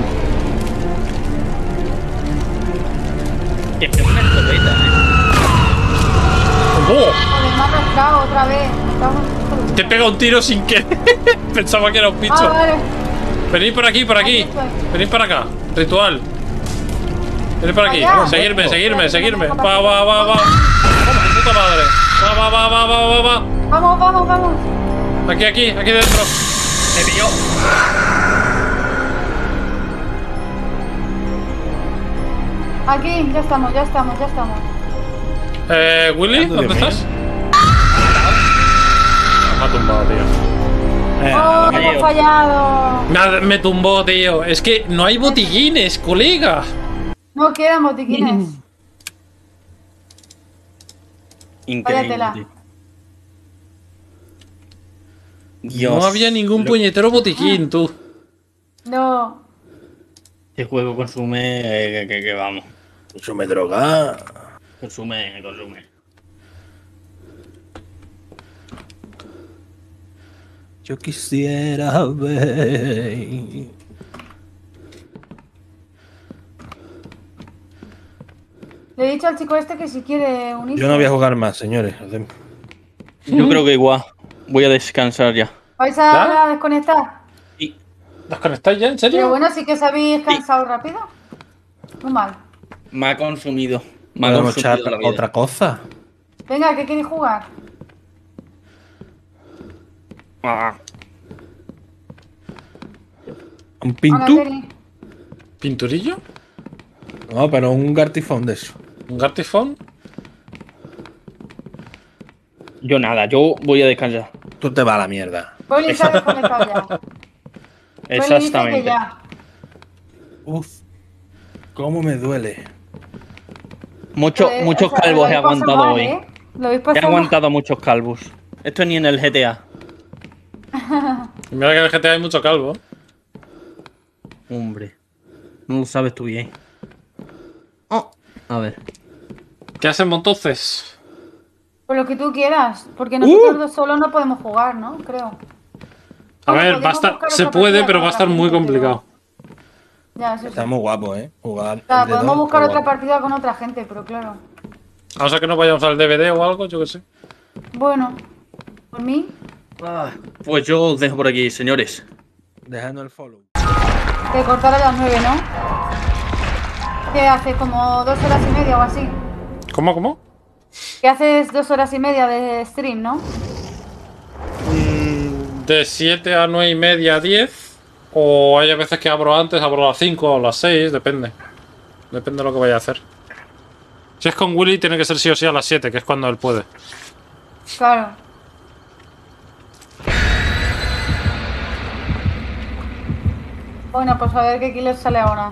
que es una escopeta, ¿eh? ¡Oh! Joder, me ha arrastrado otra vez. Me cago en- Te pega un tiro sin querer. Pensaba que era un Ah, bicho. vale. Venid por aquí, por aquí. Aquí estoy. Venid para acá. Ritual. Venid por aquí. Allá. Seguirme, seguirme, seguirme. Va, va, va, va. Vamos, de puta madre. Va, va, va, va, va, va, va. Vamos, vamos, vamos. Aquí, aquí, aquí dentro. Me pilló. Aquí, ya estamos, ya estamos, ya estamos. Eh, Willy, Ando, ¿dónde Dios mío. estás? Me ha tumbado, tío. Eh, ¡Oh, ahí, hemos oh. fallado! Nada, me tumbó, tío. Es que no hay botiquines, colega. No quedan botiquines. Increíble. Váyatela. Tío. Dios. No había ningún Lo- puñetero botiquín, tú. No. Este juego consume. eh, que, que- que vamos. Consume droga. Consume, consume. Yo quisiera ver. Le he dicho al chico este que si quiere unirse. Yo no voy a jugar más, señores. Yo creo que igual. Voy a descansar ya. ¿Vais a, ¿Ya? a desconectar? Y ¿Desconectáis ya? ¿En Pero serio? bueno, sí que os habéis cansado rápido. Muy mal. me ha consumido. Me ha Podemos echar consumido la vida. otra cosa. Venga, ¿qué queréis jugar? Ah, ¿Un A la pintú? tele. ¿Pinturillo? No, pero un gartifón de eso. ¿Un gartifón? yo nada, yo voy a descansar. Tú te vas a la mierda. Poli se ha desconectado ya. Poli dice que Exactamente. ya. Uf. ¿Cómo me duele? Muchos, Joder, muchos o sea, calvos he lo habéis pasado aguantado mal, hoy. ¿eh? Lo habéis He pasado mal. aguantado muchos calvos. Esto ni en el G T A. Y mira que en el G T A hay mucho calvo. Hombre. No lo sabes tú bien. Oh, a ver. ¿Qué hacemos entonces? Por lo que tú quieras. Porque nosotros dos solos no podemos jugar, ¿no? Creo. A Hombre, ver, va a podemos estar, buscar se otra puede, partida pero con va a estar otra muy gente, complicado. pero- Ya, eso sí. Está muy guapo, ¿eh? Jugar. Claro, el de podemos dos, buscar muy otra guapo. partida con otra gente, pero claro. A no ser que no vayamos al D V D o algo, yo qué sé. Bueno, por mí, Pues yo os dejo por aquí, señores. Dejando el follow. te cortará a las nueve, ¿no? ¿Qué haces? ¿Como dos horas y media o así? ¿Cómo, cómo? ¿Qué haces dos horas y media de stream, no? Mm, de siete a nueve y media a diez. O hay a veces que abro antes, abro a las cinco o a las seis, depende. Depende de lo que vaya a hacer. Si es con Willy, tiene que ser sí o sí a las siete, que es cuando él puede. Claro. Bueno, pues a ver qué killer sale ahora.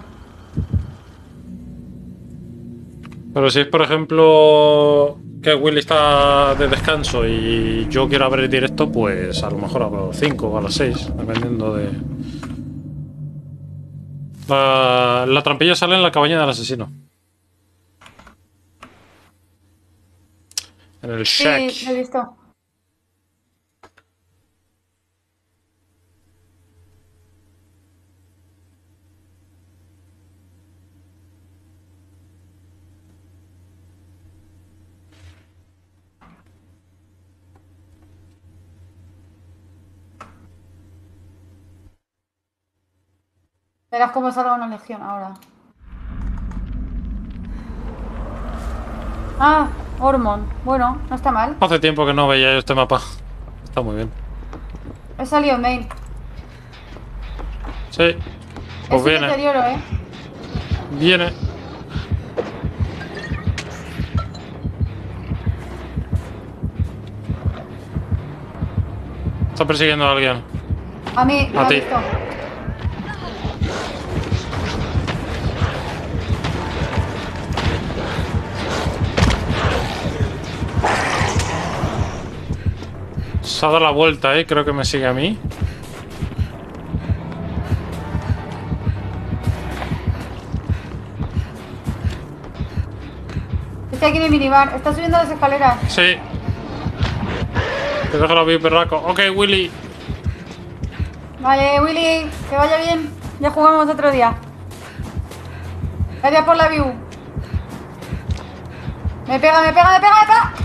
Pero si es, por ejemplo, que Willy está de descanso y yo quiero abrir directo, pues a lo mejor abro a las cinco o a las seis, dependiendo de... La, la trampilla sale en la cabaña del asesino. En el shack. Sí, lo he visto. Verás cómo salga una legión ahora. Ah, Hormon. Bueno, no está mal. Hace tiempo que no veía yo este mapa. Está muy bien. He salido en main. Sí. Es Pues un viene. deterioro, ¿eh? Viene. está persiguiendo a alguien. A mí, me A ha ti. visto. Se ha dado la vuelta, eh. Creo que me sigue a mí. Está aquí en el minibar. Está subiendo las escaleras. Sí. Te dejo la view, perraco. Ok, Willy. Vale, Willy, que vaya bien. Ya jugamos otro día. Gracias por la view. Me pega, me pega, me pega, me pega.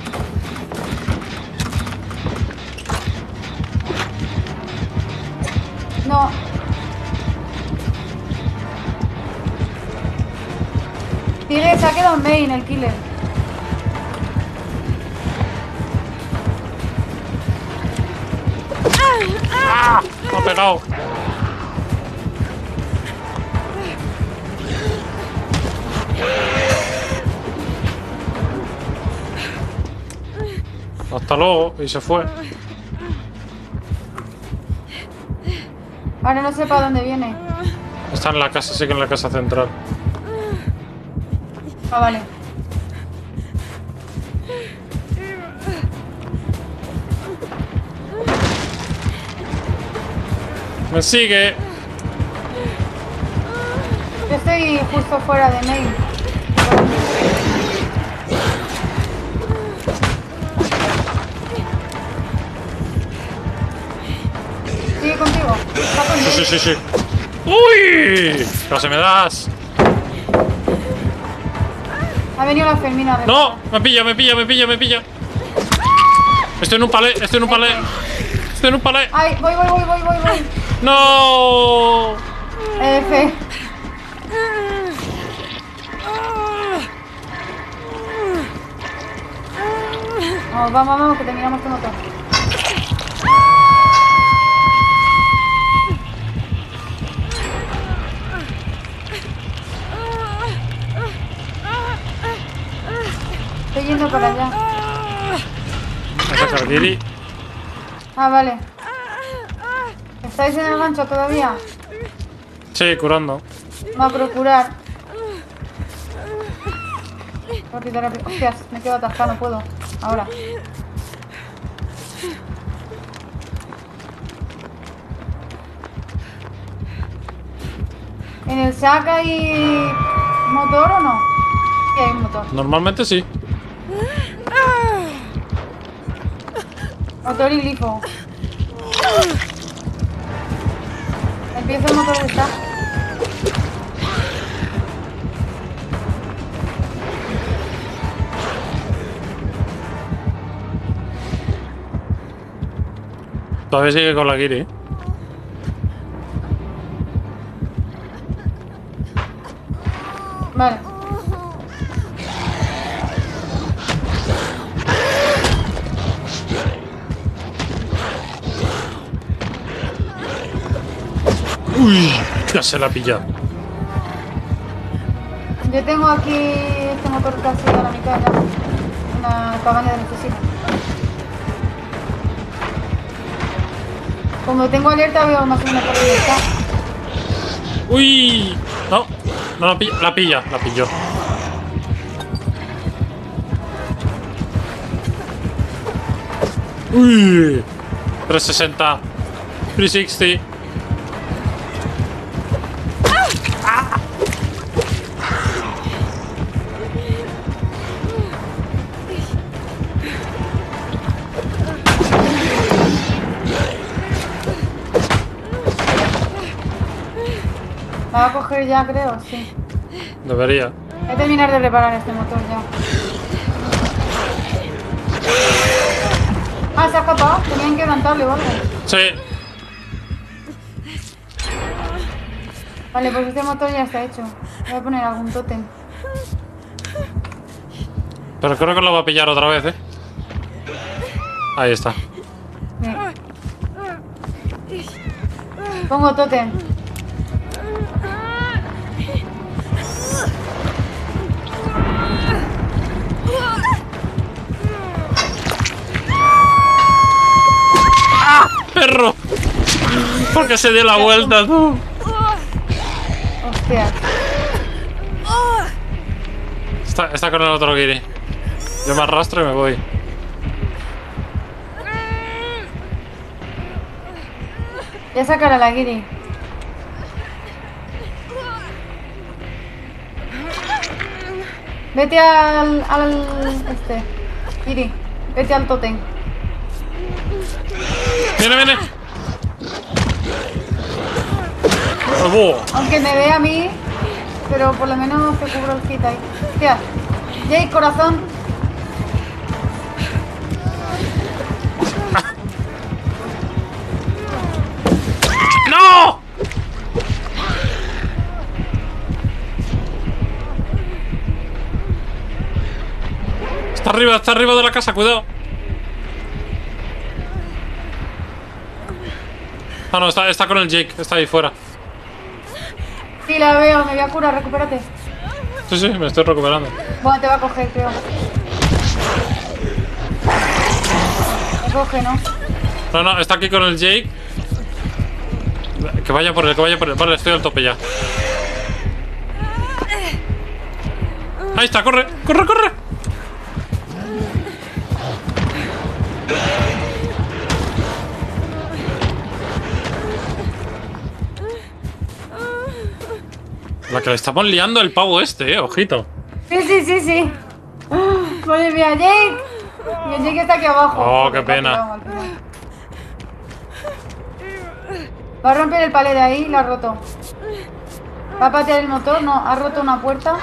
No. Sigue, se ha quedado en main el killer. ¡Ah! Me ha pegado. Hasta luego. Y se fue. Ahora no sé para dónde viene. Está en la casa, sí que en la casa central. Ah, vale. Me sigue. Yo estoy justo fuera de main. Sigue contigo. Está contigo. Sí, sí, sí, sí. ¡Uy! Casi me das. Ha venido la Fermina. de ¡No! verdad. Me pilla, me pilla, me pilla, me pilla. Estoy en un palé, estoy en un palé. Estoy en un palé. Ay, voy, voy, voy, voy, voy, voy. ¡No! F. Vamos, vamos, vamos, que terminamos con otro. Estoy yendo para allá. Me saca el Giri. Ah, vale. ¿Estáis en el gancho todavía? Sí, curando. Va a procurar. Rápido, rápido. Hostias, me quedo atascado, no puedo. Ahora. ¿En el sac hay motor o no? Sí, hay un motor. Normalmente sí. Motor y glifo. Empieza el motor de sac. Todavía sigue con la Giri. Vale. Uy, ya se la ha pillado. Yo tengo aquí este motor casi a la mitad ya. Una cabaña de necesidad. Como tengo alerta veo más o menos por dónde está. Uy, no, no la pilla, la pilla, la pilló. Uy, trescientos sesenta, trescientos sesenta. La va a coger ya, creo, sí. Debería. Voy a terminar de reparar este motor ya. Ah, se ha escapado. Tenían que levantarle o algo. Sí. Vale, pues este motor ya está hecho. Voy a poner algún tótem. Pero creo que lo va a pillar otra vez, ¿eh? Ahí está. Bien. Pongo tótem. perro! Porque se dio la vuelta, tú. Hostia. Está, está con el otro Giri. Yo me arrastro y me voy. Voy a sacar a la Giri. Vete al... al... este... Giri, vete al tótem. ¡Viene, viene! ¡Oh! Aunque me vea a mí, pero por lo menos te cubro el kit ahí. Hostia. Jake, corazón. ¡No! Está arriba, está arriba de la casa, cuidado. Ah, no, está, está con el Jake, está ahí fuera. Sí, la veo, me voy a curar, recupérate. Sí, sí, me estoy recuperando. Bueno, te va a coger, creo. Me coge, ¿no? No, no, está aquí con el Jake. Que vaya por él, que vaya por él. Vale, estoy al tope ya. Ahí está, corre, corre, corre. La que le estamos liando el pavo este, eh, ojito. Sí, sí, sí, sí. Madre mía, Jake. Y el Jake está aquí abajo. Oh, qué Va a pena. tirar al final. Va a romper el palé de ahí, lo ha roto. Va a patear el motor, no, ha roto una puerta.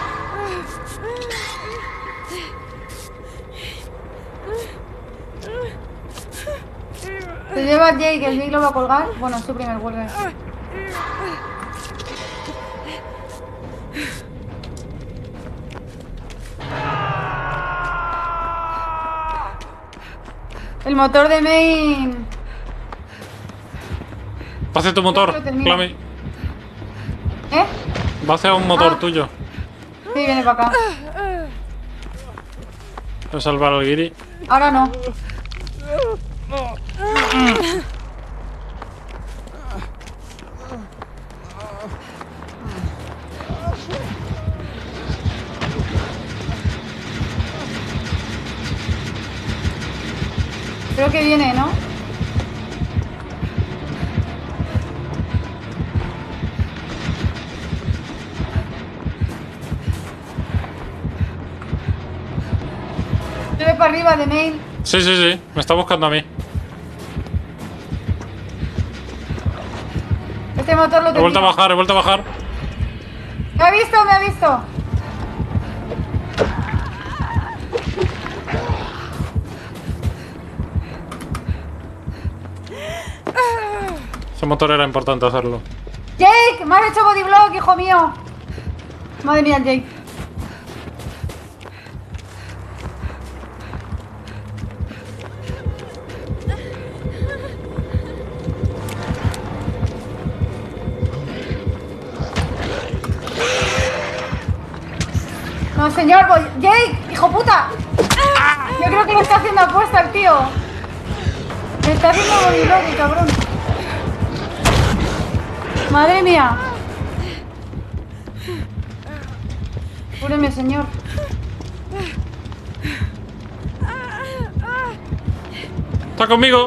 Se lleva a Jake, el Jake lo va a colgar. Bueno, es su primer vuelve. El motor de main. Va hacia tu motor, Creo que termina. Clami. ¿Eh? Va hacia un motor Ah. tuyo. Sí, viene para acá. Voy a salvar al Giri. Ahora no. Creo que viene, ¿no? Sube para arriba de mail. Sí, sí, sí. Me está buscando a mí. Este motor lo He vuelto a tengo. bajar, he vuelto a bajar. Me ha visto, me ha visto. Ese motor era importante hacerlo. Jake, me has hecho bodyblock, hijo mío. Madre mía, Jake. No, señor, voy. Jake, hijo puta. Yo creo que le está haciendo apuesta el tío. Me está haciendo bodyblock, el cabrón. Madre mía. Cúreme, señor. ¡Está conmigo!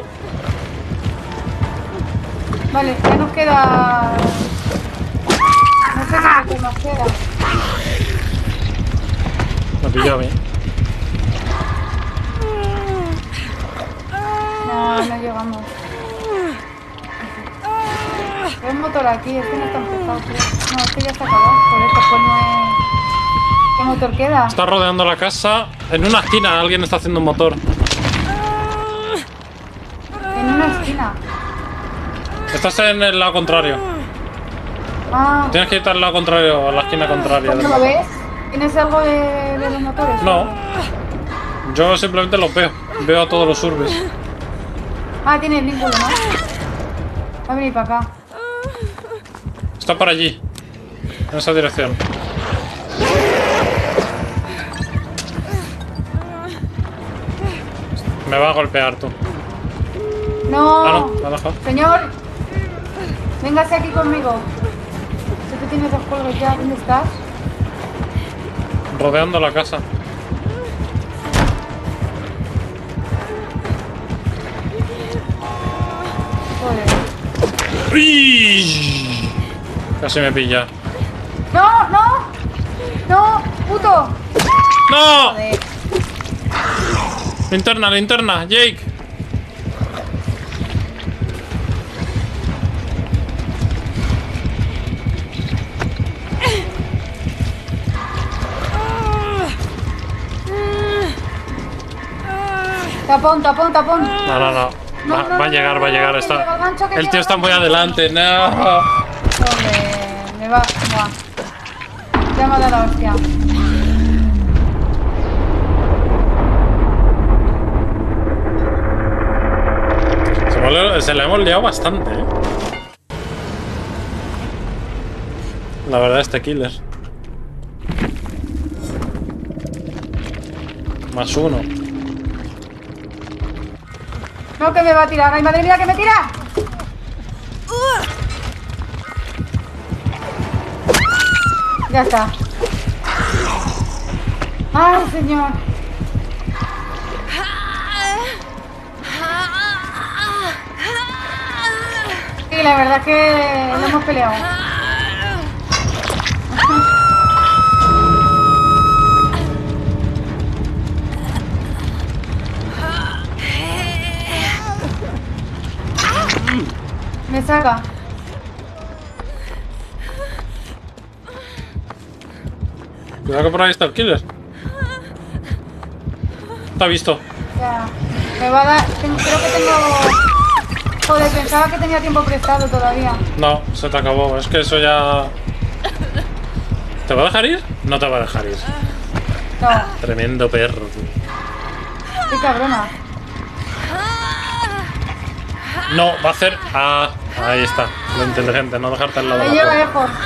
Vale, ya nos queda... No sé qué nos queda. Me pilló a mí. No, no llegamos. Hay un motor aquí, este no está empezado, tío. No, este ya está acabado. Por eso, pues no es... ¿Qué motor queda? Está rodeando la casa. En una esquina alguien está haciendo un motor. En una esquina. Estás en el lado contrario. Ah, Tienes que irte al lado contrario, a la esquina contraria. ¿cómo del lo mapa. ves? ¿Tienes algo de, de los motores? No. Yo simplemente los veo. Veo a todos los urbes. Ah, tiene el vínculo, ¿no? Va a venir para acá. Está por allí. En esa dirección. Me va a golpear tú. No. Ah, no, me ha dejado. Señor. Véngase aquí conmigo. Sé que tienes dos cuelgos ya. ¿Dónde estás? Rodeando la casa. Joder. ¡Uy! Casi me pilla. No, no. No, puto. ¡No! Joder. Linterna, linterna, Jake. Tapón, tapón, tapón. No, no, no. No, Va, no, va a no, llegar, no, va a no, llegar. que Está... lleva el gancho, que El lleva tío el está muy gancho. adelante. No. Joder, me va. Buah. Ya me ha dado la hostia. Se, me, se la hemos liado bastante, ¿eh? La verdad, este killer. Más uno. No, que me va a tirar. ¡Ay, madre mía, que me tira! Ya está. ¡Ay, señor! Sí, la verdad es que lo hemos peleado. Me saca. Cuidado que por ahí está el killer. Está visto. Ya. Me va a dar. ten- Creo que tengo. Joder, pensaba que tenía tiempo prestado todavía. No, se te acabó. Es que eso ya... ¿Te va a dejar ir? No te va a dejar ir. No, Tremendo perro, tío. qué cabrona. No, va a hacer... Ah, ahí está. Lo inteligente, no dejarte al lado de Me la lleva puerta. lejos.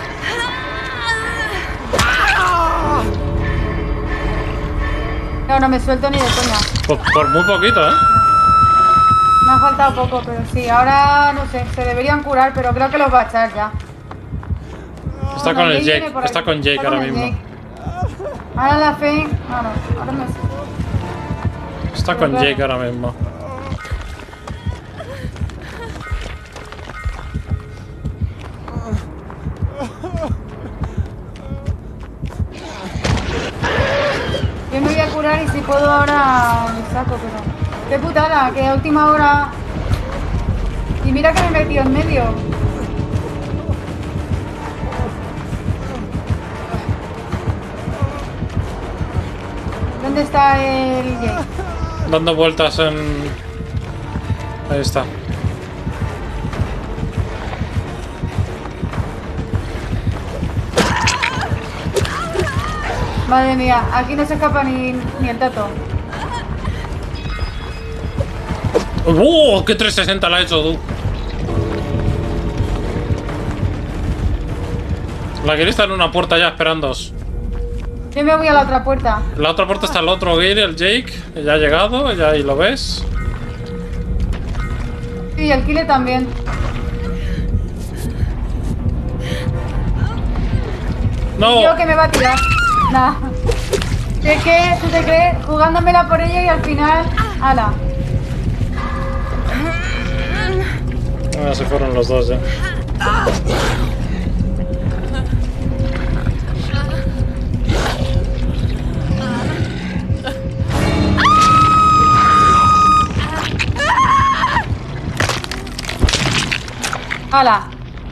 No, no me suelto ni de coña. Por, por muy poquito, ¿eh? Me ha faltado poco, pero sí. Ahora no sé, se deberían curar, pero creo que los va a echar ya. Está Bueno, con el viene Jake. por Está aquí. con Jake Está ahora con el mismo. Jake. Ahora la fe. No, no, ahora no sé. Está con Jake ahora mismo. Yo me voy a curar y si puedo ahora me saco, pero... ¡Qué putada! Que a última hora... Y mira que me he metido en medio. ¿Dónde está el Jake? Dando vueltas en... Ahí está. Madre mía, aquí no se escapa ni, ni el tato. ¡Oh! ¡Qué trescientos sesenta la ha hecho, tú! La Gear está en una puerta ya esperándoos. Yo me voy a la otra puerta. En la otra puerta está el otro Gear, el Jake. Ya ha llegado, ya ahí lo ves. Y el killer también. ¡No! Yo que me va a tirar. Nah. Es que, ¿tú te crees? Jugándomela por ella y al final... ¡Hala! Ah, se fueron los dos ya. ¡Hala!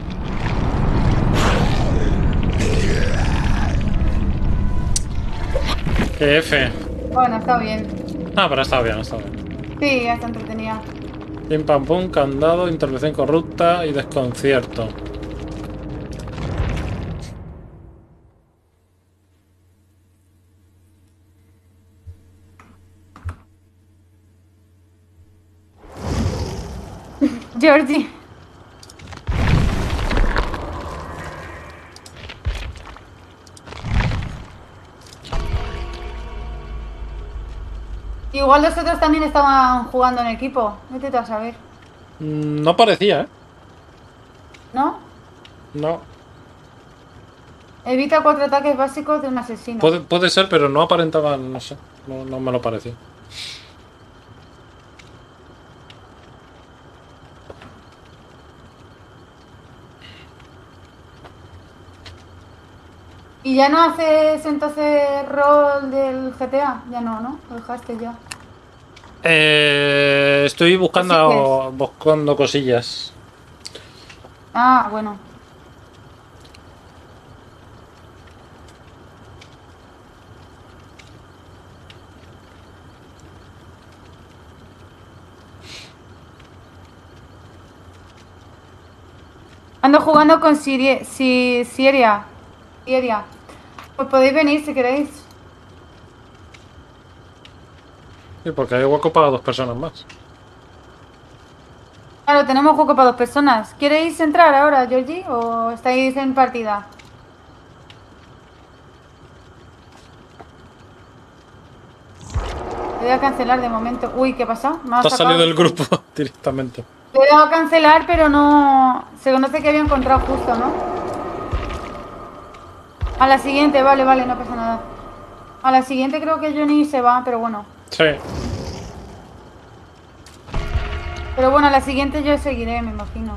¡Qué F! Bueno, está bien. Ah, pero está bien, está bien. Sí, ya está entretenida. Pim pam pum, candado, intervención corrupta y desconcierto. Georgie. Igual los otros también estaban jugando en equipo. Vete a saber. Mm, No parecía, ¿eh? ¿No? No. Evita cuatro ataques básicos de un asesino. Puede, puede ser, pero no aparentaban, no sé. No, no me lo pareció. ¿Y ya no haces entonces rol del G T A? Ya no, ¿no? Lo dejaste ya. Eh, estoy buscando, buscando cosillas. Ah, bueno. Ando jugando con Siria. Si, Siria. Siria. Pues podéis venir si queréis. Sí, porque hay hueco para dos personas más. Claro, tenemos juego para dos personas. ¿Queréis entrar ahora, Georgie? ¿O estáis en partida? Le voy a cancelar de momento. Uy, ¿qué pasa? Me ha Te has sacado. salido del grupo directamente. Le he dado a cancelar, pero no... Se conoce que había encontrado justo, ¿no? A la siguiente, vale, vale, no pasa nada. A la siguiente creo que Johnny se va, pero bueno. Sí. Pero bueno, a la siguiente yo seguiré, me imagino.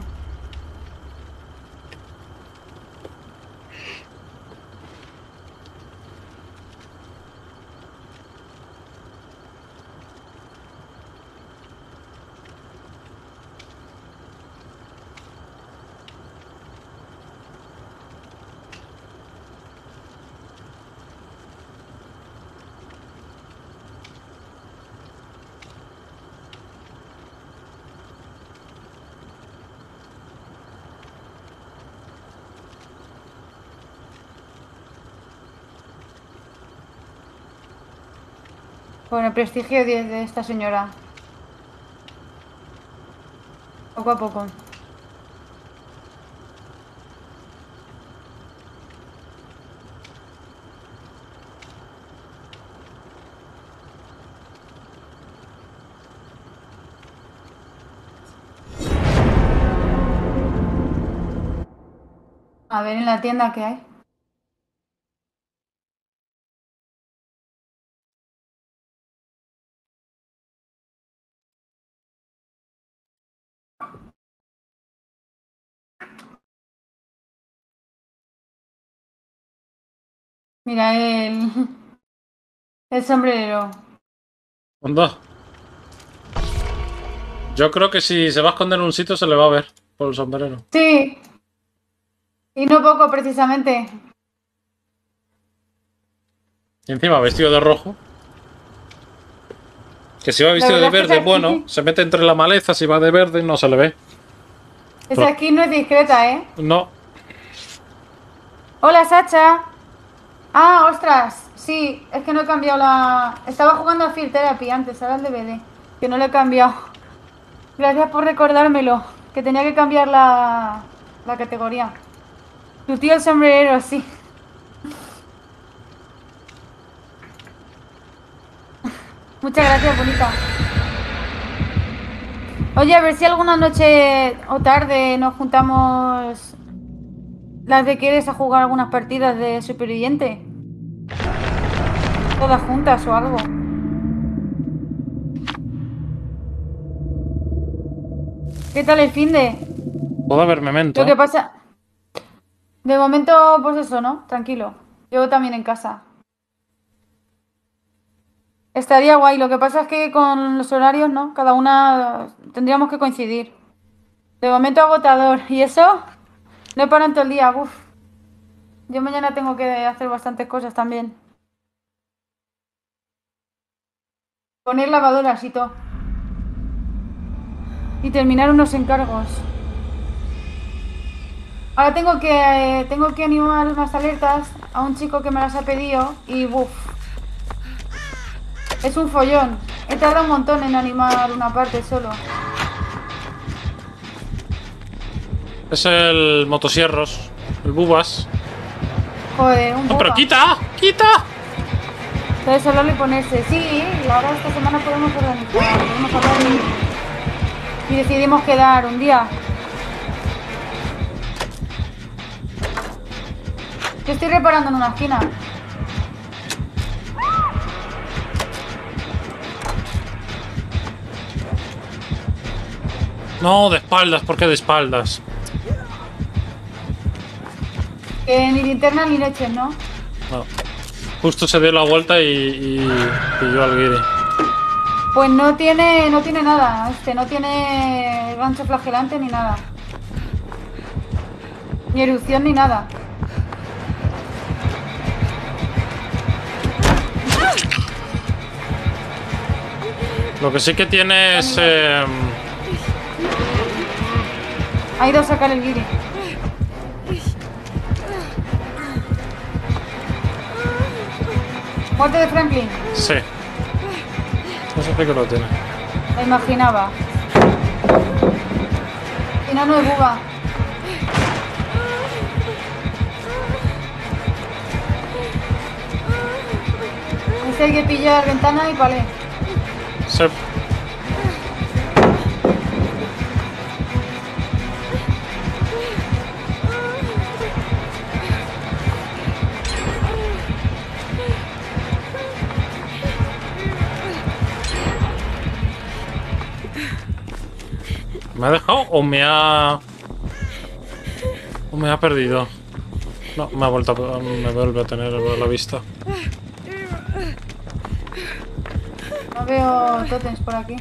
Con el prestigio diez de esta señora. Poco a poco. A ver en la tienda qué hay. Mira el... El sombrero. Anda. Yo creo que si se va a esconder en un sitio se le va a ver por el sombrero. Sí. Y no poco, precisamente. Y encima vestido de rojo. Que si va vestido de verdad es que verde, esa bueno, skin- se mete entre la maleza, si va de verde no se le ve. Esa skin no es discreta, ¿eh? No. Hola, Sacha. Ah, ostras. Sí, es que no he cambiado la... Estaba jugando a Fear Therapy antes, ahora el D V D. Que no lo he cambiado. Gracias por recordármelo. Que tenía que cambiar la, la categoría. Tu tío el sombrerero, sí. Muchas gracias, bonita. Oye, a ver si alguna noche o tarde nos juntamos las de quieres a jugar algunas partidas de superviviente. Todas juntas o algo. ¿Qué tal el finde? Puede haber memento. Lo que pasa... De momento, pues eso, ¿no? Tranquilo. Yo también en casa. Estaría guay. Lo que pasa es que con los horarios, ¿no? Cada una tendríamos que coincidir. De momento agotador. ¿Y eso? No paran todo el día. Uf. Yo mañana tengo que hacer bastantes cosas también. Poner lavadoras y todo. Y terminar unos encargos. Ahora tengo que tengo que animar unas alertas a un chico que me las ha pedido y buf. Es un follón. He tardado un montón en animar una parte solo. Es el motosierros. El bubas. Joder, un ¡No, pero boba. quita! ¡Quita! Entonces hablarlo y ponerse. Sí, y ahora esta semana podemos organizar, podemos hablar y, y decidimos quedar un día. Yo estoy reparando en una esquina. No, de espaldas, ¿por qué de espaldas? Que ni linterna ni leches, ¿no? No. Justo se dio la vuelta y, y pilló al guiri. Pues no tiene, no tiene nada, este, no tiene gancho flagelante ni nada. Ni erupción ni nada. Lo que sí que tiene es... Eh, Ha ido a sacar el guiri. Muerte de Franklin. sí. No sé qué lo tiene. Me imaginaba. Si no, no es buba. Ese hay que pillar ventana y palé. Sí. ¿Me ha dejado o me ha... o me ha perdido? No, me ha vuelto a... me vuelve a tener la vista. No veo tótems por aquí.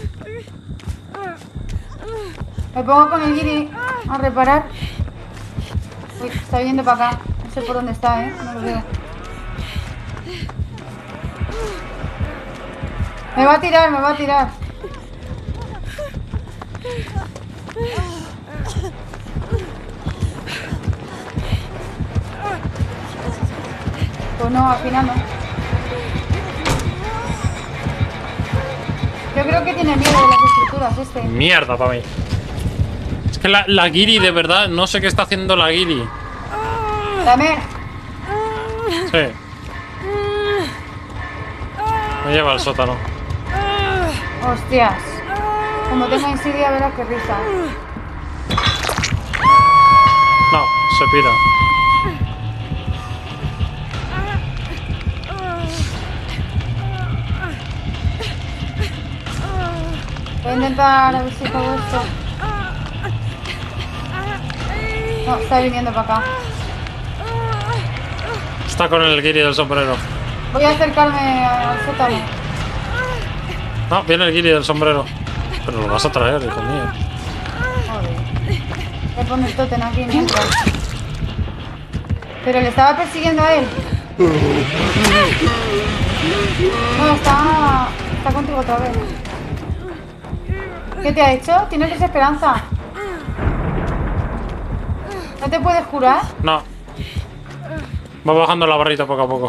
Me pongo con el guiri a reparar. Uy, está viniendo para acá. No sé por dónde está, eh. No lo veo. Me va a tirar, me va a tirar. Pues no, al final no. Yo creo que tiene miedo de las estructuras este. Mierda para mí. Es que la, la guiri, de verdad, no sé qué está haciendo la guiri. Dame. Sí. Me lleva al sótano. Hostias. Como tenga insidia, verás qué risa. No, se pira. Voy a intentar a ver si hago esto. No, está viniendo para acá. Está con el guiri del sombrero. Voy a acercarme al sótano. No, viene el guiri del sombrero. Pero lo vas a traer, hijo mío. Joder. Voy a poner totem aquí mientras. Pero le estaba persiguiendo a él. No, está... está contigo otra vez. ¿Qué te ha hecho? Tienes desesperanza. ¿No te puedes curar? No. Va bajando la barrita poco a poco.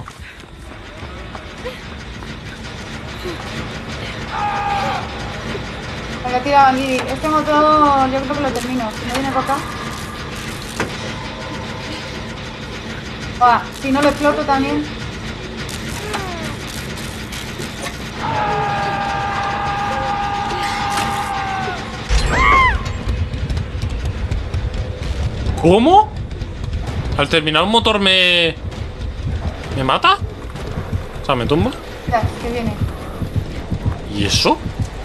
Me lo he tirado aquí. Este motor yo creo que lo termino. Si no viene para acá. Va, si no lo exploto también. ¿Cómo? Al terminar un motor me... ¿me mata? O sea, me tumba. Ya, que viene. ¿Y eso?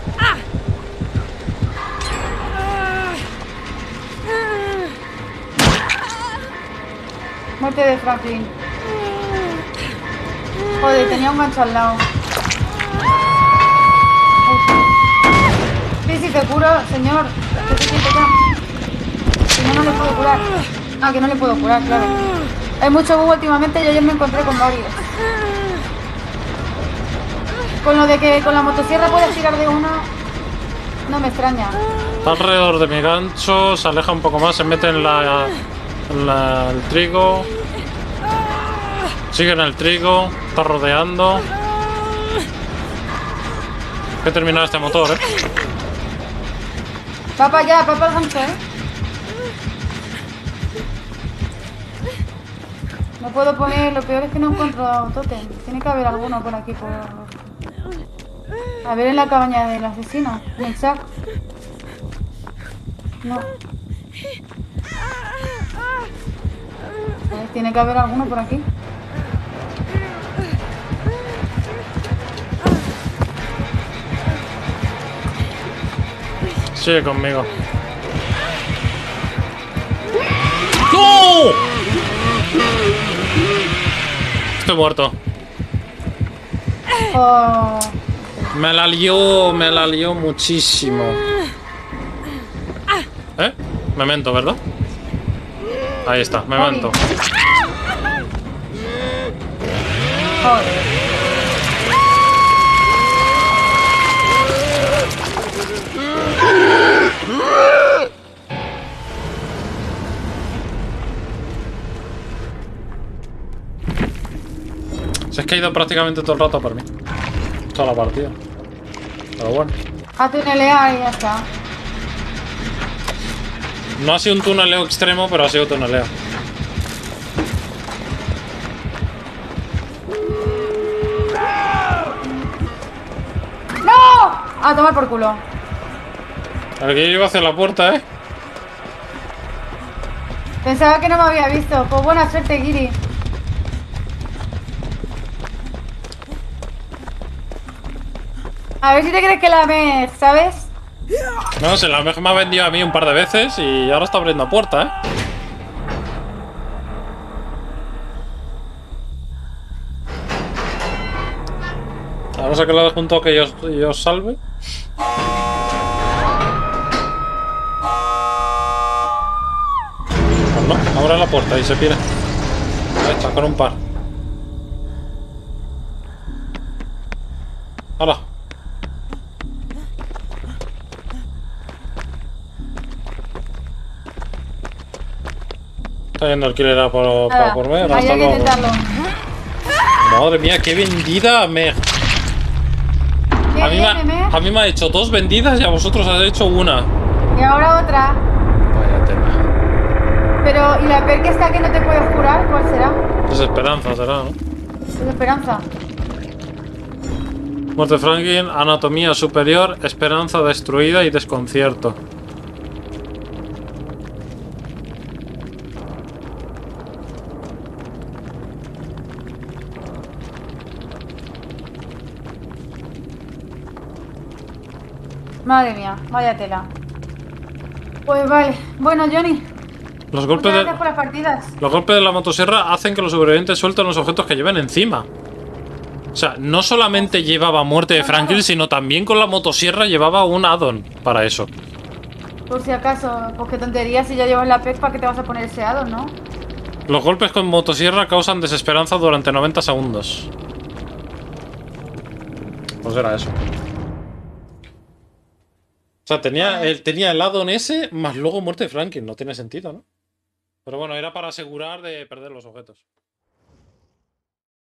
Muerte de Franklin. Joder, tenía un gancho al lado. Sí, sí, te curo, señor. Que se siente acá. Si no, no le puedo curar. Ah, que no le puedo curar, claro. Hay mucho bug últimamente y ayer me encontré con varios. Con lo de que con la motosierra puedes tirar de una, no me extraña. Está alrededor de mi gancho, se aleja un poco más, se mete en la... en la- el trigo. Sigue en el trigo, está rodeando. Hay que terminar este motor, eh. Va para allá, va para el gancho, eh. No puedo poner, lo peor es que no encuentro tótem. Tiene que haber alguno por aquí, por... A ver en la cabaña del asesino, en el sac. No. A ver, tiene que haber alguno por aquí. Sigue conmigo. ¡No! Estoy muerto. Oh. Me la lió, me la lió muchísimo. ¿Eh? Memento, ¿verdad? Ahí está, memento. Joder. Se ha caído prácticamente todo el rato por mí. Toda la partida. Pero bueno. A tunelear y ya está. No ha sido un tuneleo extremo, pero ha sido tuneleo. ¡No! A tomar por culo. Aquí yo iba hacia la puerta, ¿eh? Pensaba que no me había visto. Pues buena suerte, Giri. A ver si te crees que la ves, ¿sabes? No sé, la me ha vendido a mí un par de veces y ahora está abriendo puerta, ¿eh? Vamos a que le junto a que yo, yo os salve. Pues no, abre la puerta y se pira. Ahí está, con un par. ¡Hala! Está yendo el killer a por, Nada, por ver. hay Hasta que luego. intentarlo. Madre mía, qué vendida, Meg. Bien, A mí, bien, me, Meme. a mí me ha hecho dos vendidas y a vosotros habéis hecho una. Y ahora otra. Vaya tela. Pero, ¿y la per que está que no te puedes curar? ¿Cuál será? Desesperanza será, ¿no? Desesperanza. Muerte Franklin, anatomía superior, esperanza destruida y desconcierto. Madre mía, vaya tela. Pues vale. Bueno, Johnny, Los muchas golpes, gracias de, por las partidas. los golpes de la motosierra hacen que los sobrevivientes suelten los objetos que lleven encima. O sea, no solamente llevaba muerte de Franklin, sino también con la motosierra llevaba un add-on para eso. Por si acaso, pues qué tontería, si ya llevas la P E C, ¿para qué te vas a poner ese addon, no? Los golpes con motosierra causan desesperanza durante noventa segundos. Pues era eso. O sea, tenía el, tenía el add-on ese, más luego muerte de Franklin. No tiene sentido, ¿no? Pero bueno, era para asegurar de perder los objetos.